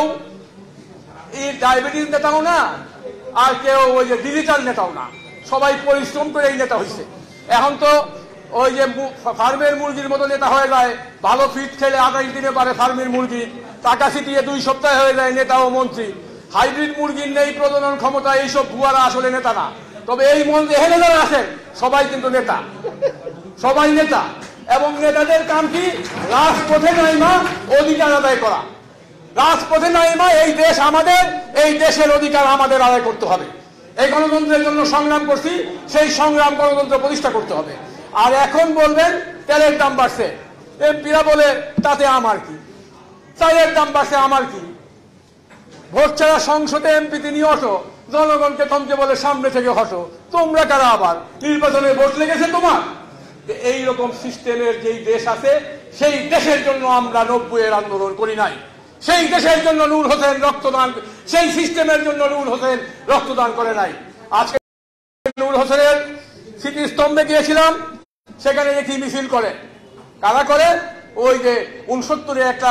E: এই ডায়াবেটিস নেতাও না, আর কেউ ওই যে ডিজিটাল নেতাও না, সবাই পরিশ্রম করে এই নেতা হয়েছে। এখন তো ওই যে ফার্মের মুরগির মতো নেতা হয়ে যায়, ভালো ফিট খেলে 28 দিনে পারে ফার্মের মুরগি, টাকা ছিটিয়ে 2 সপ্তাহে হয়ে যায় নেতা ও মন্ত্রী। হাইব্রিড মুরগির নেই প্রজনন ক্ষমতা, এইসব ভুয়ারা আসলে নেতা না। তবে এই মঞ্চে এখানে যারা আছেন সবাই কিন্তু নেতা, সবাই নেতা। এবং নেতাদের কাম কি? রাজপথে নাইমা অধিকার আদায় করা। রাজপথে নাইমা এই দেশ আমাদের, এই দেশের অধিকার আমাদের আদায় করতে হবে। এই গণতন্ত্রের জন্য সংগ্রাম করছি, সেই সংগ্রাম গণতন্ত্র প্রতিষ্ঠা করতে হবে। আর এখন বলবেন তেলের দাম বাড়ছে, এমপিরা বলে তাতে আমার কি, চালের দাম বাড়ছে আমার কি, ভোট ছাড়া সংসদে এমপি তিনি অটো, জনগণকে থমকে বলে সামনে থেকে হটো। তোমরা কারা আবার নির্বাচনে ভোট লেগেছে তোমার? এইরকম সিস্টেমের যেই দেশ আছে, সেই দেশের জন্য আমরা 90-এর আন্দোলন করি নাই। সেই দেশের জন্য নূর হোসেন রক্তদান, সেই সিস্টেমের জন্য নূর হোসেন রক্তদান করে নাই। আজকে নূর হোসেনের স্মৃতিস্তম্ভে গিয়েছিলাম, সেখানে দেখি মিছিল করে। কারা করে? ওই যে 69-এ একটা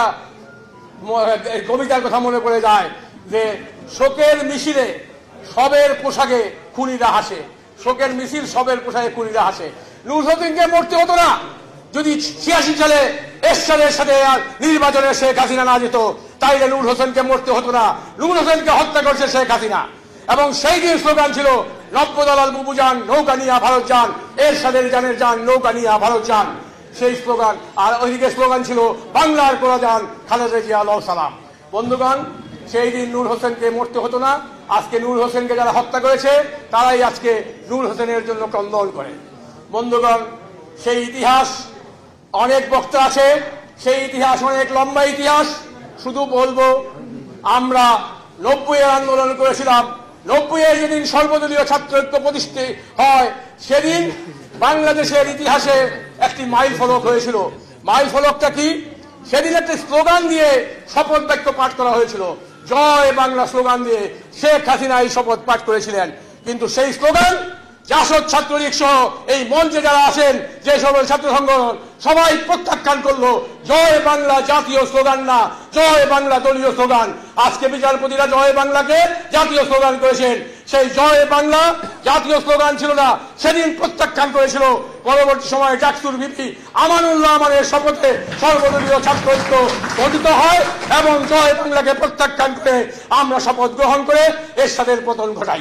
E: কবিতার কথা মনে পড়ে যায় যে শোকের মিছিলে সবের পোশাকে খুনিরা হাসে। শোকের মিছিল সবের পোশাকে খুনিরা হাসে। নূর হোসেনকে মরতে হতো না যদি 86 সালে এরশাদের সাথে নির্বাচনে শেখ হাসিনা না যেত, তাইলে নূর হোসেনকে মরতে হতো না। নূর হোসেনকে হত্যা করছে শেখ হাসিনা। এবং সেই দিন স্লোগান ছিল নব্যদালাল বুবু যান, নৌকা নিয়া ভারত যান, এরশাদের জানের যান, নৌকা নিয়া ভারত যান, সেই স্লোগান। আর ওইদিকে স্লোগান ছিল বাংলার কোরা যান, খালেদা জিয়া লাল সালাম। বন্ধুগণ, সেই দিন নূর হোসেনকে মরতে হতো না। আজকে নূর হোসেনকে যারা হত্যা করেছে তারাই আজকে নূর হোসেনের জন্য ক্রন্দন করে। বন্ধুগণ, সেই ইতিহাস অনেক বক্তা আছে, সেই ইতিহাস অনেক লম্বা ইতিহাস। শুধু বলবো আমরা 90-এর আন্দোলন করেছিলাম। 90-এ যেদিন সর্বদলীয় ছাত্র ঐক্য প্রতিষ্ঠিত হয়, সেদিন বাংলাদেশের ইতিহাসে একটি মাইল ফলক হয়েছিল। মাইল ফলকটা কি? সেদিন একটি স্লোগান দিয়ে শপথ বাক্য পাঠ করা হয়েছিল। জয় বাংলা স্লোগান দিয়ে শেখ হাসিনা এই শপথ পাঠ করেছিলেন। কিন্তু সেই স্লোগান জাসদ ছাত্রলীগ সহ এই মঞ্চে যারা আছেন, যে সকল ছাত্র সংগঠন, সবাই প্রত্যাখ্যান করলো। জয় বাংলা জাতীয় স্লোগান না, জয় বাংলা দলীয় স্লোগান। আজকে বিচারপতিরা জয় বাংলাকে জাতীয় স্লোগান করেছেন,
O: সেই জয় বাংলা জাতীয় স্লোগান ছিল না, সেদিন প্রত্যাখ্যান করেছিল। পরবর্তী সময়ে ডাকসুর ভিপি আমানুল্লাহ আমানের শপথে সর্বদলীয় ছাত্র ঐক্য গঠিত হয় এবং জয় বাংলাকে প্রত্যাখ্যান করে আমরা শপথ গ্রহণ করে এরশাদের পতন ঘটাই।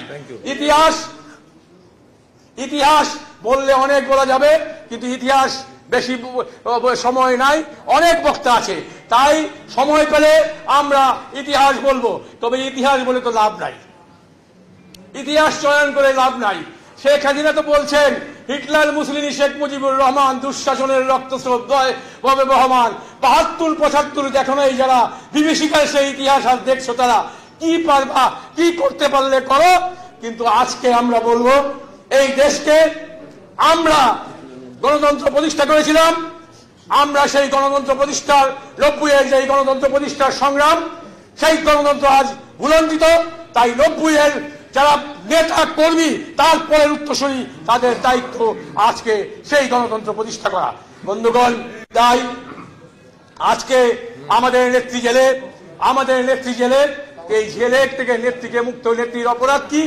O: ইতিহাস বললে অনেক বলা যাবে, কিন্তু ইতিহাস বেশি সময় নাই, অনেক বক্তা আছে, তাই সময় পেলে আমরা ইতিহাস বলবো। তবে ইতিহাস বলে তো লাভ নাই, ইতিহাস চয়ন করে লাভ নাই। শেখ হাসিনা তো বলছেন হিটলার, মুসলিনি, শেখ মুজিবুর রহমান দুঃশাসনের রক্তস্রোত ভাবে বহমান, ৭২-৭৫ দেখো নাই যারা বিভীষিকার সেই ইতিহাস আর দেখছো তারা কি পারবা, কি করতে পারলে করো। কিন্তু আজকে আমরা বলবো এই দেশকে আমরা গণতন্ত্র প্রতিষ্ঠা করেছিলাম, আমরা সেই গণতন্ত্র প্রতিষ্ঠার ৯০-এর যে গণতন্ত্র প্রতিষ্ঠার সংগ্রাম, সেই গণতন্ত্র আজ ভুলঞ্জিত। তাই ৯০-এর যারা নেতা কর্মী তারপরের উত্তরসূরি, তাদের দায়িত্ব আজকে সেই গণতন্ত্র প্রতিষ্ঠা করা। বন্ধুগণ, তাই আজকে আমাদের নেত্রী জেলে, এই জেলে থেকে নেত্রীকে মুক্ত। নেত্রীর অপরাধ কি?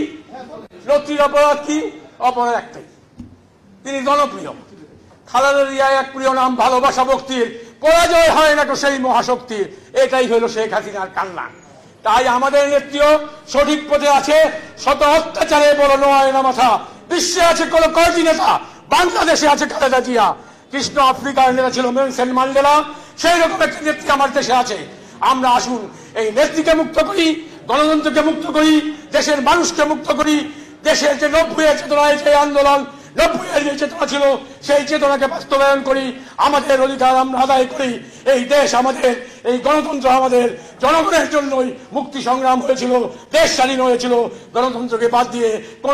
O: অপরাধ একটাই, তিনি জনপ্রিয়। খালেদা জিয়া এক প্রিয় নাম, ভালোবাসা ভক্তির, পরাজয় হয় না তো সেই মহাশক্তির। এটাই হলো শেখ হাসিনার কান্না। তাই আমাদের নেত্রীও সঠিক পথে আছে। শত অত্যাচারে বড় নয় না মাথা, বিশ্বে আছে কোন কয়টি নেতা, বাংলাদেশে আছে খালেদা জিয়া। কৃষ্ণ আফ্রিকার নেতা ছিল নেলসন ম্যান্ডেলা, সেই রকম একটি নেত্রী আমার দেশে আছে। আমরা আসুন এই নেত্রীকে মুক্ত করি, গণতন্ত্রকে মুক্ত করি, দেশের মানুষকে মুক্ত করি। দেশের যে ৯০-এর চেতনায় যে আন্দোলন, ৯০-এর যে চেতনা ছিল, সেই চেতনাকে বাস্তবায়ন করি, আমাদের অধিকার আমরা আদায় করি। এই দেশ আমাদের, এই গণতন্ত্র আমাদের, জনগণের জন্যই মুক্তি সংগ্রাম হয়েছিল, দেশ স্বাধীন হয়েছিল। গণতন্ত্রকে বাদ দিয়ে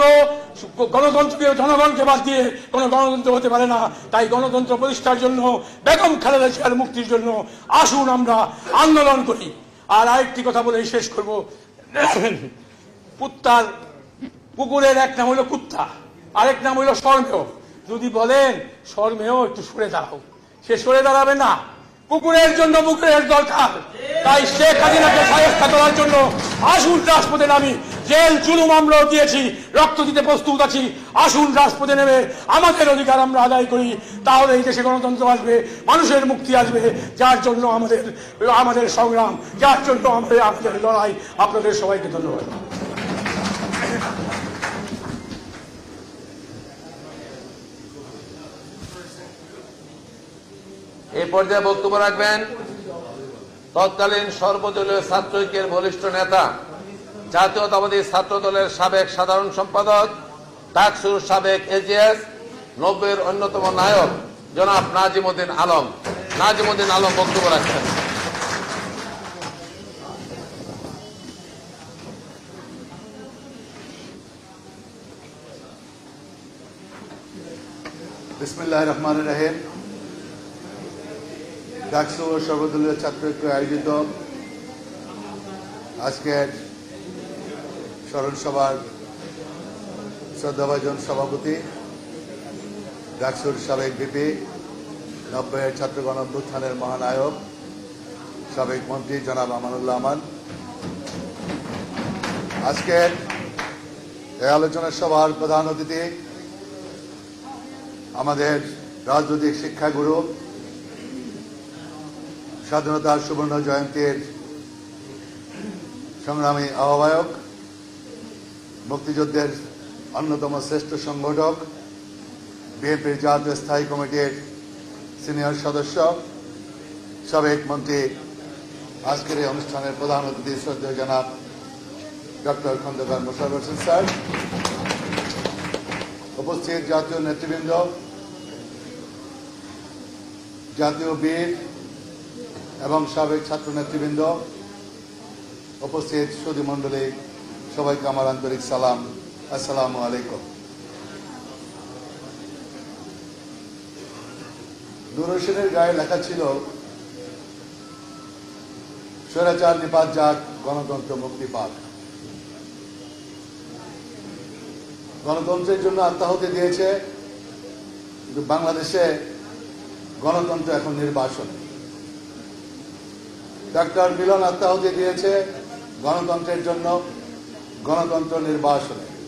O: জনগণকে বাদ দিয়ে কোনো গণতন্ত্র হতে পারে না। তাই গণতন্ত্র প্রতিষ্ঠার জন্য, বেগম খালেদা জিয়ার মুক্তির জন্য আসুন আমরা আন্দোলন করি। আর আরেকটি কথা বলে শেষ করব, কুকুরের এক নাম হলো কুত্তা, আরেক নাম হইল শর্মেয়। যদি বলেন শর্মেয় একটু সরে দাঁড়াও, সে সরে দাঁড়াবে না। কুকুরের জন্য বুকের দরকার। তাই শেখ হাসিনাকে শায়েস্তা করার জন্য আসুন রাজপথে নামি। জেল জুলুম আমরাও দিয়েছি, রক্ত দিতে প্রস্তুত আছি। আসুন রাজপথে নেমে আমাদের অধিকার আমরা আদায় করি। তাহলে এই দেশে গণতন্ত্র আসবে, মানুষের মুক্তি আসবে, যার জন্য আমাদের সংগ্রাম, যার জন্য আমাদের লড়াই। আপনাদের সবাইকে ধন্যবাদ।
C: এই পর্যায়ে বক্তব্য রাখবেন তৎকালীন সর্বদলীয় ছাত্র ঐক্যের বলিষ্ঠ নেতা, জাতীয়তাবাদী ছাত্র দলের সাবেক সাধারণ সম্পাদক, ডাকসুর সাবেক এজিএস, ৯০-এর অন্যতম নায়ক জনাব নাজিমউদ্দিন আলম বক্তব্য রাখবেন।
P: বিসমিল্লাহির রহমানির রহিম। ডাকসু ও সর্বদলীয় ছাত্র ঐক্য আয়োজিত আজকের স্মরণ সভার শ্রদ্ধাভাজন সভাপতি, ডাকসুর সাবেক ভিপি, ৯০-এর ছাত্র গণ অভ্যুত্থানের মহানায়ক, সাবেক মন্ত্রী জনাব আমানুল্লাহ আমান, আজকের এই আলোচনা সভার প্রধান অতিথি আমাদের রাজনৈতিক শিক্ষাগুরু, স্বাধীনতার সুবর্ণ জয়ন্তীর সংগ্রামী আহ্বায়ক, মুক্তিযুদ্ধের অন্যতম শ্রেষ্ঠ সংগঠক, বিএনপির জাতীয় স্থায়ী কমিটির সিনিয়র সদস্য, সাবেক মন্ত্রী, আজকের এই অনুষ্ঠানের প্রধান অতিথি শ্রদ্ধেয় জনাব ডক্টর খন্দকার মোশাররফ হোসেন স্যার, উপস্থিত জাতীয় নেতৃবৃন্দ, জাতীয় বীর এবং সাবেক ছাত্র নেতৃবৃন্দ, উপস্থিত সুধী মণ্ডলী, সবাইকে আমার আন্তরিক সালাম। আসসালামু আলাইকুম। নূর হোসেনের গায়ে লেখা ছিল, স্বৈরাচার নিপাত যাক, গণতন্ত্র মুক্তি পাক। গণতন্ত্রের জন্য আত্মাহুতি দিয়েছে, কিন্তু বাংলাদেশে গণতন্ত্র এখন নির্বাসনে। ডক্টর মিলন আত্মাহুতি দিয়েছে গণতন্ত্রের জন্য, গণতন্ত্র নির্বাসনে।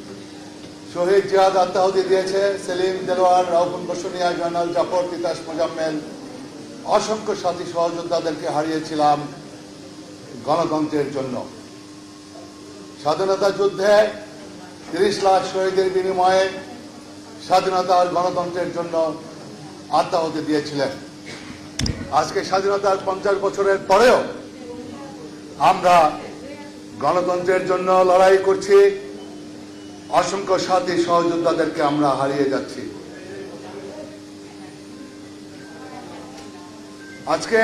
P: শহীদ জিয়াদ আত্মাহুতি দিয়েছে, সেলিম, দেলোয়ার, রাউফুল বসুনিয়া, জয়নাল জাফর, তিতাস মোজাম্মেল, অসংখ্য সাথী সহযোদ্ধাদেরকে হারিয়েছিলাম গণতন্ত্রের জন্য। স্বাধীনতা যুদ্ধে 30 লাখ শহীদের বিনিময়ে স্বাধীনতার গণতন্ত্রের জন্য আত্মাহুতি দিয়েছিলেন। আজকে স্বাধীনতার 50 বছরের পরেও আমরা গণতন্ত্রের জন্য লড়াই করছি, অসংখ্য সাথী সহযোদ্ধাদেরকে আমরা হারিয়ে যাচ্ছি। আজকে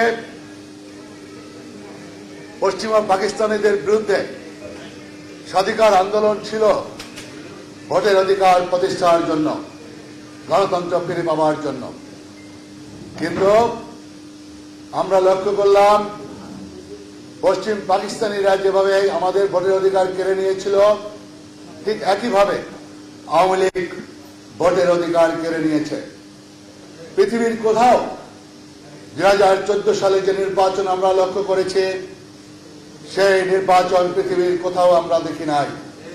P: পশ্চিমা পাকিস্তানিদের বিরুদ্ধে স্বাধিকার আন্দোলন ছিল ভোটের অধিকার প্রতিষ্ঠার জন্য, গণতন্ত্র ফিরে পাওয়ার জন্য, কিন্তু আমরা লক্ষ্য করলাম পশ্চিম পাকিস্তানিরা যেভাবে আমাদের ভোটের অধিকার কেড়ে নিয়েছিল, ঠিক একইভাবে আওয়ামী লীগ ভোটের অধিকার কেড়ে নিয়েছে। পৃথিবীর কোথাও 2014 সালে যে নির্বাচন আমরা লক্ষ্য করেছি, সেই নির্বাচন পৃথিবীর কোথাও আমরা দেখি নাই।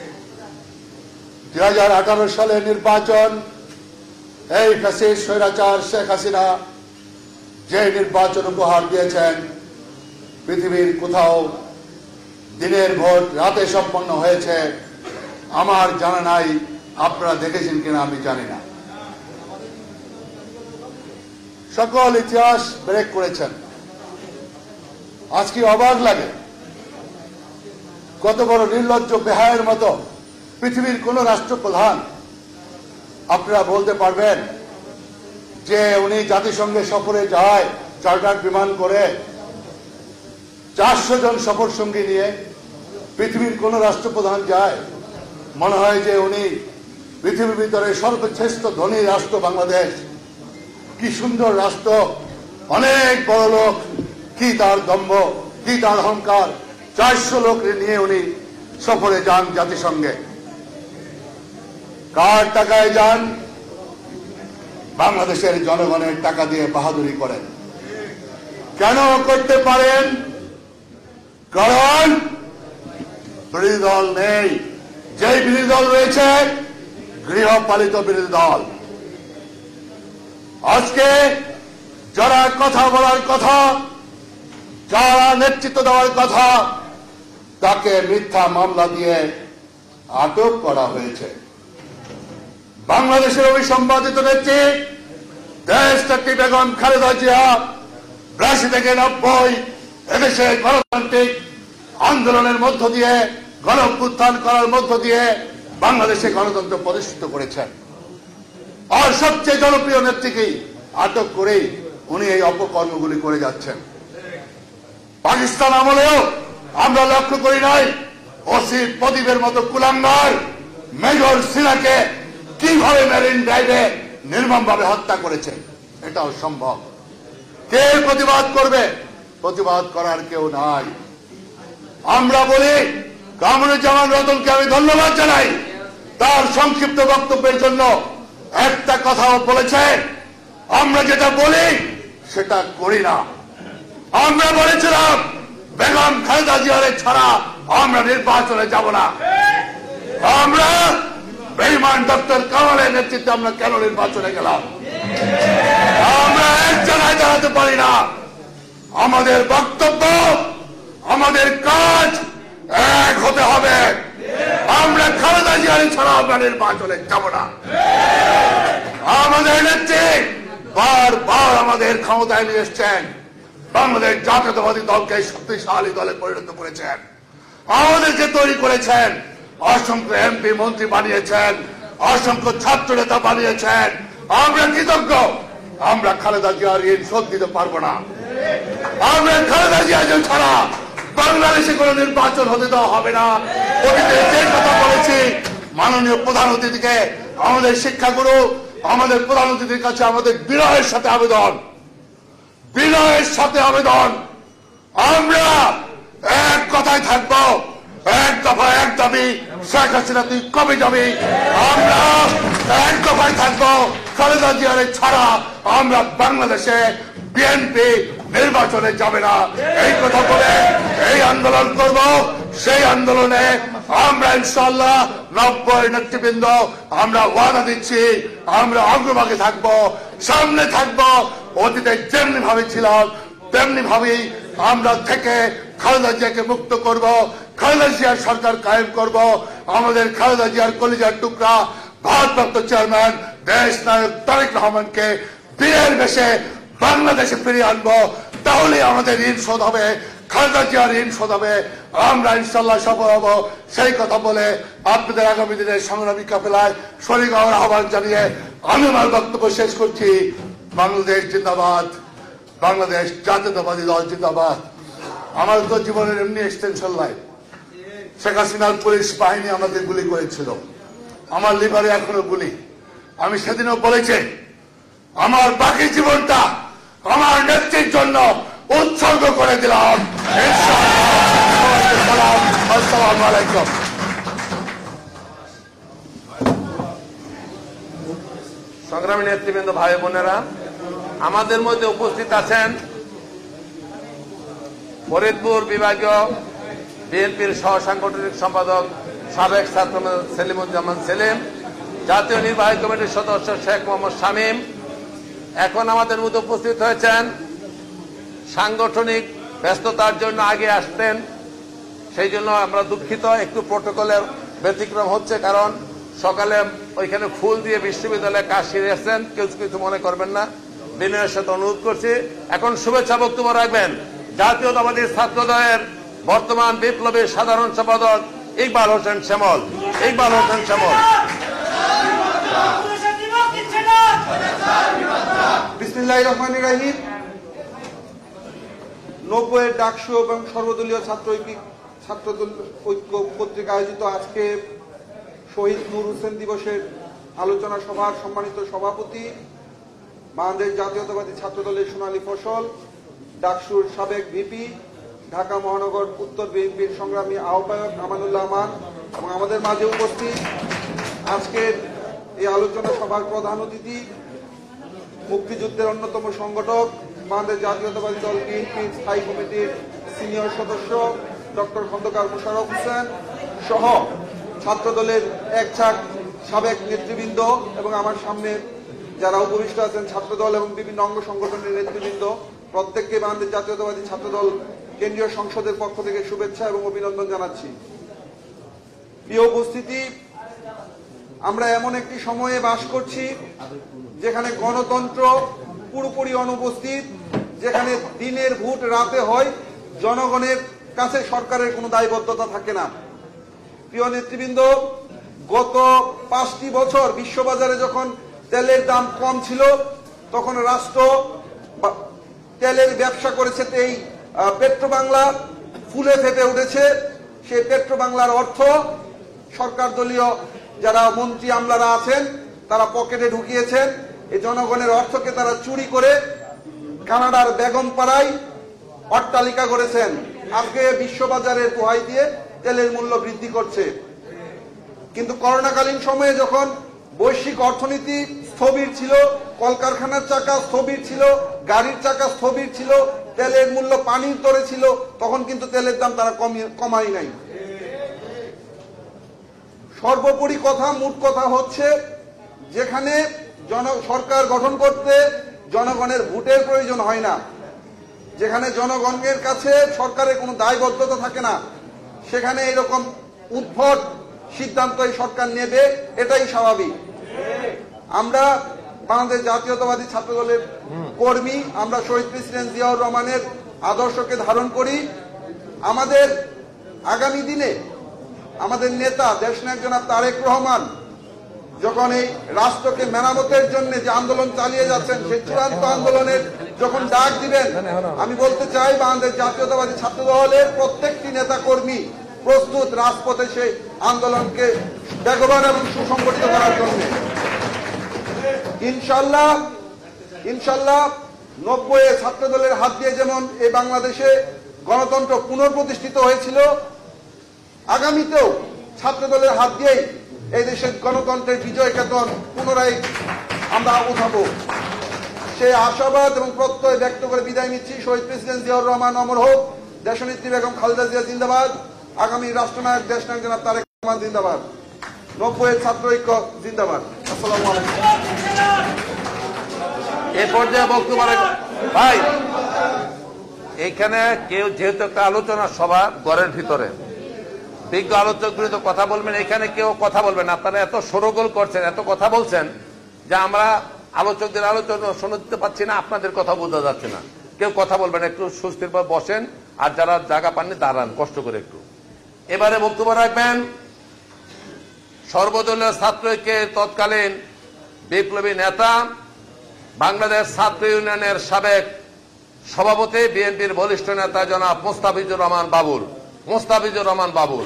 P: 2018 সালের নির্বাচন, এই ফ্যাসিস্ট স্বৈরাচার শেখ হাসিনা যে নির্বাচন উপহার দিয়েছেন, পৃথিবীর কোথাও দিনের ভোট রাতে সম্পন্ন হয়েছে আমার জানা নাই। আপনারা দেখেছেন কিনা আমি জানি না। সকল ইতিহাস ব্রেক করেছেন। আজকে অবাক লাগে, কত বড় নির্লজ্জ বেহায়ের মতো পৃথিবীর কোন রাষ্ট্রপ্রধান আপনারা বলতে পারবেন যে উনি জাতিসংঘে সফরে যায় চার্টার্ড বিমান করে 400 জন সফর সঙ্গী নিয়ে? পৃথিবীর কোন রাষ্ট্রপ্রধান যায়? মনে হয় যে উনি পৃথিবীর ভিতরে সর্বশ্রেষ্ঠ ধনী রাষ্ট্র বাংলাদেশ, কি সুন্দর রাষ্ট্র, অনেক বড় লোক, কি তার দম্ভ, কি তার অহংকার। 400 লোক নিয়ে উনি সফরে যান জাতিসংঘে। কার টাকায় যান? বাংলাদেশের জনগণের টাকা দিয়ে বাহাদুরি করেন। কেন করতে পারেন? কারণ বিরোধী দল নেই। যে বিরোধী দল রয়েছে গৃহপালিত বিরোধী দল। আজকে যারা কথা বলার কথা, যারা নেতৃত্ব দেওয়ার কথা, তাকে মিথ্যা মামলা দিয়ে আটক করা হয়েছে। বাংলাদেশের অবিসংবাদিত নেত্রী দেশনেত্রী বেগম খালেদা জিয়া 82 থেকে 90 এদেশে গণতান্ত্রিক আন্দোলনের মধ্য দিয়ে, গণ অভ্যুত্থান করার মধ্য দিয়ে বাংলাদেশে গণতন্ত্র প্রতিষ্ঠিত করেছেন। আর সবচেয়ে জনপ্রিয় নেত্রীকেই আটক করেই উনি এই অপকর্মগুলি করে যাচ্ছেন। পাকিস্তান আমলেও আমরা লক্ষ্য করি নাই ওসি প্রদীপের মতো কুলাঙ্গার মেজর সিনাকে কিভাবে মেরিন ড্রাইভে নির্মমভাবে হত্যা করেছে। এটাও সম্ভব। কে প্রতিবাদ করবে? প্রতিবাদ করার কেউ নাই। আমরা বলি কামরুজ্জামান রতনকে আমি ধন্যবাদ জানাই, তার সংক্ষিপ্ত বক্তব্যের জন্য। একটা কথাও বলেছে, আমরা যেটা বলি সেটা করি না। আমরা বলেছিলাম বেগম খালেদা জিয়ারে ছাড়া আমরা নির্বাচনে যাব না। আমরা বেঈমান ডক্টর কামালের নেতৃত্বে আমরা কেন নির্বাচনে গেলাম? আমরা এক জায়গায় দাঁড়াতে পারি না। আমাদের বক্তব্য, আমাদের কাজ এক হতে হবে। আমরা খালেদা জিয়ারে ছাড়া আমরা নির্বাচনে যাব না। আমাদের নেত্রী বারবার আমাদের ক্ষমতায় নিয়ে এসছেন, বাংলাদেশ জাতীয়তাবাদী দলকে শক্তিশালী দলে পরিণত করেছেন, আমাদেরকে তৈরি করেছেন, অসংখ্য এমপি মন্ত্রী বানিয়েছেন, অসংখ্য ছাত্র নেতা বানিয়েছেন। আমরা কৃতজ্ঞ। আমরা খালেদা জিয়ার ঋণ শোধ দিতে পারবো না। আমরা খালেদা জিয়া ছাড়া বাংলাদেশে কোন নির্বাচন হতে দেওয়া হবে না। অতীতে যে কথা বলেছি, মাননীয় প্রধান অতিথিকে, আমাদের শিক্ষাগুরু, আমাদের প্রধান অতিথির কাছে আমাদের বিনয়ের সাথে আবেদন, বিনয়ের সাথে আবেদন, আমরা এক কথায় থাকবো, এক দফা এক দাবি, শেখ হাসিনা তুই কবে যাবি? আমরা এক দফায় থাকবো, খালেদা জিয়ারে ছাড়া আমরা বাংলাদেশে বিএনপি নির্বাচনে যাবে না। এই কথা বলে এই আন্দোলন করব। সেই আন্দোলনে
I: আমরা ইনশাআল্লাহ 90 নেতৃবৃন্দ আমরা ওয়াদা দিচ্ছি আমরা অগ্রভাগে থাকবো, সামনে থাকবো। অতীতে যেমনি ভাবে ছিলাম তেমনি ভাবেই আমরা থেকে খালেদা জিয়াকে মুক্ত করব, খালেদা জিয়ার সরকার কায়েম করব। আমাদের খালেদা জিয়ার কলিজার টুকরা ভারপ্রাপ্ত চেয়ারম্যান দেশ নায়ক তারেক রহমানকে বীরের বেশে বাংলাদেশে ফিরিয়ে আনবো। তাহলে আমাদের ঋণ শোধ হবে, খালেদা জিয়ার ঋণ শোধ হবে। আমরা ইনশাল্লাহ সফল হব। সেই কথা বলে আপনাদের আগামী দিনের সংগ্রামী কাফেলায় শরীক হওয়ার আহ্বান জানিয়ে আমি আমার বক্তব্য শেষ করছি। বাংলাদেশ জিন্দাবাদ, বাংলাদেশ জাতীয়তাবাদী দল জিন্দাবাদ। আমার তো জীবনের এমনি এক্সটেনশন লাইফ। শেখ হাসিনার পুলিশ বাহিনী আমাদের গুলি করেছিল, আমার লিভারে এখনো গুলি। আমি সেদিনও বলেছি আমার বাকি জীবনটা আমার নেত্রীর জন্য উৎসর্গ করে দিলাম। আসসালামু আলাইকুম।
C: সংগ্রামী নেতৃবৃন্দ, ভাই বোনেরা, আমাদের মধ্যে উপস্থিত আছেন ফরিদপুর বিভাগীয় বিএনপির সহ সাংগঠনিক সম্পাদক সাবেক ছাত্র সেলিমুজ্জামান সেলিম, জাতীয় নির্বাহী কমিটির সদস্য শেখ মোহাম্মদ শামীম। এখন আমাদের মধ্যে উপস্থিত হয়েছেন, সাংগঠনিক ব্যস্ততার জন্য আগে আসতেন, সেই জন্য আমরা দুঃখিত। একটু প্রটোকলের ব্যতিক্রম হচ্ছে, কারণ সকালে ওইখানে ফুল দিয়ে বিশ্ববিদ্যালয়ে কাজ সেরেছেন, কেউ কিছু মনে করবেন না, বিনয়ের সাথে অনুরোধ করছি। এখন শুভেচ্ছা বক্তব্য রাখবেন জাতীয়তাবাদী ছাত্র দলের বর্তমান বিপ্লবী সাধারণ সম্পাদক ইকবাল হোসেন শ্যামল। ইকবাল হোসেন শ্যামল।
Q: বিসমিল্লাহির রহমানির রহিম। 90 ডাকসু এবং সর্বদলীয় ছাত্র ঐক্য কর্তৃক আয়োজিত আজকে শহীদ নূর হোসেন দিবসের আলোচনা সভার সম্মানিত সভাপতি, বাংলাদেশ জাতীয়তাবাদী ছাত্র দলের সোনালী ফসল, ডাকসুর সাবেক ভিপি, ঢাকা মহানগর উত্তর বিএনপির সংগ্রামী আহ্বায়ক আমানুল্লাহ আমান এবং আমাদের মাঝে উপস্থিত আজকের এই আলোচনা সভার প্রধান অতিথি, মুক্তিযুদ্ধের অন্যতম সংগঠক, বাংলাদেশ জাতীয়তাবাদী দল বিএনপির স্থায়ী কমিটির সিনিয়র সদস্য ডক্টর খন্দকার মোশাররফ হোসেন সহ ছাত্র দলের এক ঝাঁক সাবেক নেতৃবৃন্দ এবং আমার সামনে যারা উপবিষ্ট আছেন ছাত্র দল এবং বিভিন্ন অঙ্গ সংগঠনের নেতৃবৃন্দ, প্রত্যেককে বাংলাদেশ জাতীয়তাবাদী ছাত্র দল কেন্দ্রীয় সংসদের পক্ষ থেকে শুভেচ্ছা এবং অভিনন্দন জানাচ্ছি। প্রিয় উপস্থিতি, আমরা এমন একটি সময়ে বাস করছি যেখানে গণতন্ত্র পুরোপুরি অনুপস্থিত, যেখানে দিনের ভোট রাতে হয়, জনগণের কাছে সরকারের কোনো দায়বদ্ধতা থাকে না। প্রিয় নেতৃবৃন্দ, গত 5টি বছর বিশ্ববাজারে যখন তেলের দাম কম ছিল তখন রাষ্ট্র তেলের ব্যবসা করেছে, এই পেট্রোবাংলা ফুলে ফেপে উঠেছে। সেই পেট্রোবাংলার অর্থ সরকার দলীয় যারা মন্ত্রী আমলারা আছেন তারা পকেটে ঢুকিয়েছেন। এই জনগণের অর্থকে তারা চুরি করে কানাডার বেগমপাড়ায় অট্টালিকা করেছেন। আজকে বিশ্ববাজারের দোহাই দিয়ে তেলের মূল্য বৃদ্ধি করছে। কিন্তু করোনাকালীন সময়ে যখন বৈশ্বিক অর্থনীতি স্থবির ছিল, কলকারখানার চাকা স্থবির ছিল, গাড়ির চাকা স্থবির ছিল, তেলের মূল্য পানির দরে ছিল, তখন কিন্তু তেলের দাম তারা কমায় নাই। সর্বোপরি মোট কথা হচ্ছে, যেখানে সরকার গঠন করতে জনগণের ভোটের প্রয়োজন হয় না, যেখানে জনগণের কাছে সরকারের কোনো দায়বদ্ধতা থাকে না, সেখানে এরকম উদ্ভট সিদ্ধান্ত এই সরকার নেবে, এটাই স্বাভাবিক। আমরা বাংলাদেশ জাতীয়তাবাদী ছাত্র দলের কর্মী, আমরা শহীদ প্রেসিডেন্ট জিয়াউর রহমানের আদর্শকে ধারণ করি। আমাদের আগামী দিনে আমাদের নেতা দেশনায়ক জনাব তারেক রহমান যখন এই রাষ্ট্রকে মেরামতের জন্য যে আন্দোলন চালিয়ে যাচ্ছেন, সেই চূড়ান্ত আন্দোলনের যখন ডাক দিবেন, আমি বলতে চাই বাংলাদেশ জাতীয়তাবাদী ছাত্র দলের প্রত্যেকটি নেতা কর্মী প্রস্তুত রাজপথে সেই আন্দোলনকে বেগবান এবং সুসংগঠিত করার জন্য। ইনশাল্লাহ 90 ছাত্র দলের হাত দিয়ে যেমন এই বাংলাদেশে গণতন্ত্র পুনঃপ্রতিষ্ঠিত হয়েছিল, আগামীতেও ছাত্র দলের হাত দিয়েই এই দেশের গণতন্ত্রের বিজয় কেতন পুনরায় আমরা উঠাবো। সেই আশাবাদ এবং প্রত্যয় ব্যক্ত করে বিদায় নিচ্ছি। শহীদ প্রেসিডেন্ট জিয়াউর রহমান অমর হোক, দেশনেত্রী বেগম খালেদা জিয়া জিন্দাবাদ, আগামী রাষ্ট্রনায়ক দেশনায়ক জনাব তারেক রহমান জিন্দাবাদ। 90-এর ছাত্র ঐক্য জিন্দাবাদ। আসসালামু আলাইকুম।
C: এ পর্যায়ে বক্তব্য ভাই, এইখানে কেউ যেহেতু একটা আলোচনা সভা ঘরের ভিতরে, বিজ্ঞ আলোচকগুলি তো কথা বলবেন, এখানে কেউ কথা বলবেন। আপনারা এত সরগোল করছেন, এত কথা বলছেন যে আমরা আলোচকদের আলোচনা শুনতে পাচ্ছি না, আপনাদের কথা বোঝা যাচ্ছে না। কেউ কথা বলবেন, একটু সুস্থির ভাবে বসেন, আর যারা জায়গা পাননি দাঁড়ান কষ্ট করে একটু। এবারে বক্তব্য রাখবেন সর্বদলীয় ছাত্র ঐক্যের তৎকালীন বিপ্লবী নেতা, বাংলাদেশ ছাত্র ইউনিয়নের সাবেক সভাপতি, বিএনপির বলিষ্ঠ নেতা জনাব মোস্তাফিজুর রহমান বাবুল। মোস্তাফিজুর রহমান বাবুল।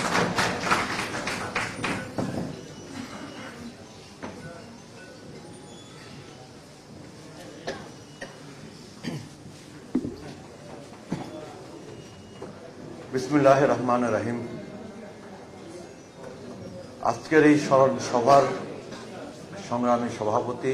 J: বিসমিল্লাহির রহমানির রহিম। আজকের এই স্মরণ সভার সংগ্রামী সভাপতি,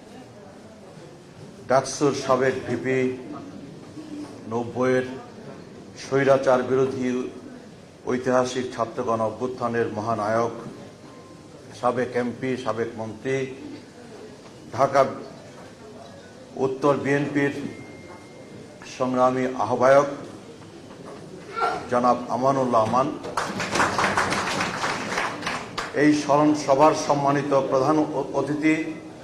J: ডাকসুর সাবেক ভিপি, 90-এর স্বৈরাচার বিরোধী ঐতিহাসিক ছাত্রগণ অভ্যুত্থানের মহানায়ক, সাবেক এমপি, সাবেক মন্ত্রী, ঢাকা উত্তর বিএনপির সংগ্রামী আহ্বায়ক জনাব আমানুল্লাহ আমান, এই স্মরণ সভার সম্মানিত প্রধান অতিথি,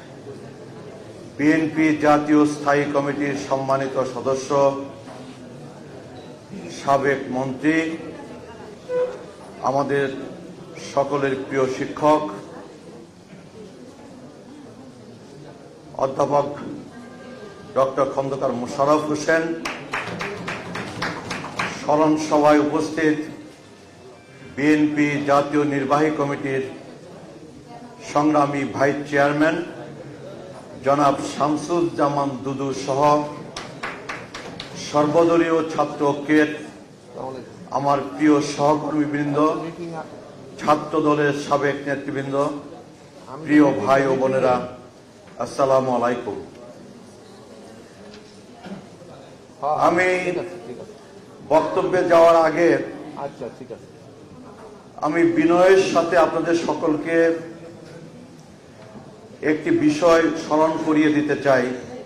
J: বিএনপি জাতীয় স্থায়ী কমিটির সম্মানিত সদস্য, সাবেক মন্ত্রী, আমাদের সকলের প্রিয় শিক্ষক অধ্যাপক ডক্টর খন্দকার মোশাররফ হোসেন, স্মরণ সভায় উপস্থিত বিএনপি জাতীয় নির্বাহী কমিটির সংগ্রামী ভাইস চেয়ারম্যান জনাব শামসুজ্জামান দুদু সহ সর্বদলীয় ছাত্র ঐক্যের আমার প্রিয় সহকর্মীবৃন্দ, ছাত্র দলের সাবেক নেতৃবৃন্দ, প্রিয় ভাই ও বোনেরা, আসসালামু আলাইকুম। আমি বক্তব্যে যাওয়ার আগে আমি বিনয়ের সাথে আপনাদের সকলকে একটি বিষয় স্মরণ করিয়ে দিতে চাই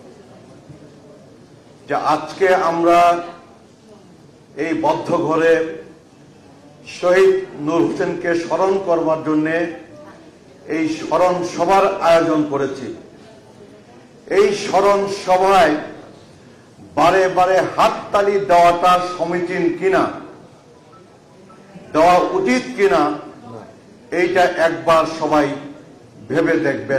J: যে আজকে আমরা এই বদ্ধ ঘরে শহীদ নূর হোসেনকে স্মরণ করবার জন্য এই স্মরণ সভার আয়োজন করেছি। এই স্মরণ সভায় বারে বারে হাততালি দেওয়াটা সমীচীন কিনা, দেওয়া উচিত কিনা, এইটা একবার সবাই ভেবে দেখবেন।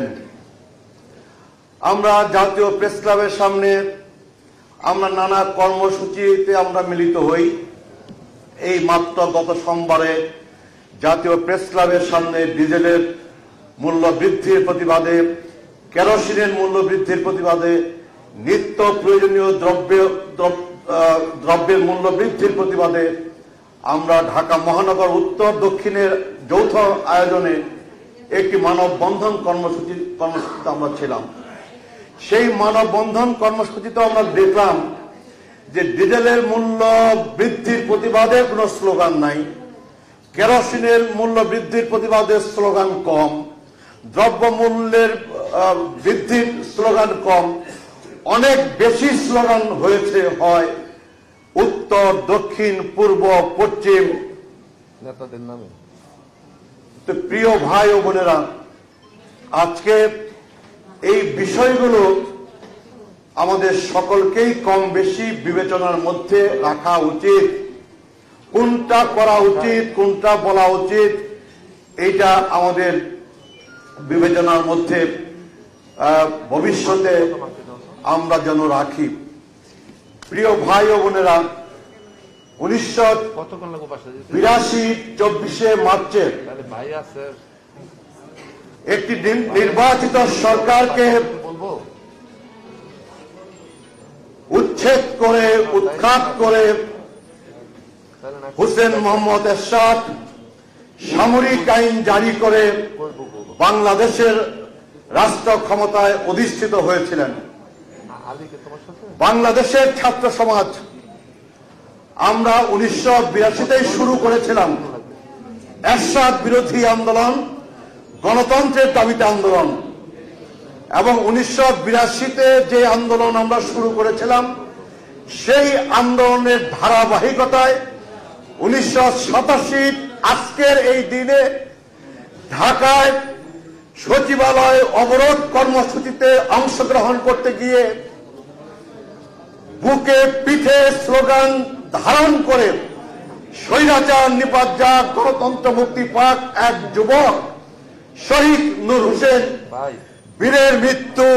J: আমরা জাতীয় প্রেস ক্লাবের সামনে আমরা নানা কর্মসূচিতে আমরা মিলিত হই। এই মাত্র গত সোমবারে জাতীয় প্রেস ক্লাবের সামনে ডিজেলের মূল্য বৃদ্ধির প্রতিবাদে, কেরোসিনের মূল্য বৃদ্ধির প্রতিবাদে, নিত্য প্রয়োজনীয় দ্রব্যের মূল্য বৃদ্ধির প্রতিবাদে আমরা ঢাকা মহানগর উত্তর দক্ষিণের যৌথ আয়োজনে একটি মানববন্ধন কর্মসূচিতে আমরা ছিলাম। সেই মানববন্ধন কর্মসূচিতে আমরা দেখলাম যে ডিজেলের মূল্য বৃদ্ধির প্রতিবাদে কোনো স্লোগান নাই, কেরোসিনের মূল্য বৃদ্ধির প্রতিবাদে স্লোগান কম, দ্রব্য মূল্যের বৃদ্ধির স্লোগান কম, অনেক বেশি স্লোগান হয় উত্তর, দক্ষিণ, পূর্ব, পশ্চিম নেতাদের নামে। তো প্রিয় ভাই ও বোনেরা, আজকে এই বিষয়গুলো আমাদের সকলকেই কম বেশি বিবেচনার মধ্যে রাখা উচিত। কোনটা করা উচিত, কোনটা বলা উচিত, এইটা আমাদের বিবেচনার মধ্যে ভবিষ্যতে আমরা যেন রাখি। প্রিয় ভাই ও বোনেরা, 1982 24শে মার্চে একটি নির্বাচিত সরকারকে উচ্ছেদ করে, উৎখাত করে হুসেন মোহাম্মদ এরশাদ সামরিক আইন জারি করে বাংলাদেশের রাষ্ট্র ক্ষমতায় অধিষ্ঠিত হয়েছিলেন। বাংলাদেশের ছাত্র সমাজ
B: আমরা 1982-তেই শুরু করেছিলাম এরশাদ বিরোধী আন্দোলন, গণতন্ত্রের দাবিতে আন্দোলন, এবং 1982-তে যে আন্দোলন আমরা শুরু করেছিলাম সেই আন্দোলনের ধারাবাহিকতায় 1987 আজকের এই দিনে ঢাকায় সচিবালয় অবরোধ কর্মসূচিতে অংশগ্রহণ করতে গিয়ে বুকে পিঠে স্লোগান ধারণ করে স্বৈরাচার নিপাত যাক, গণতন্ত্র মুক্তি পাক এক যুবক শহীদ নূর হোসেন বীরের মৃত্যু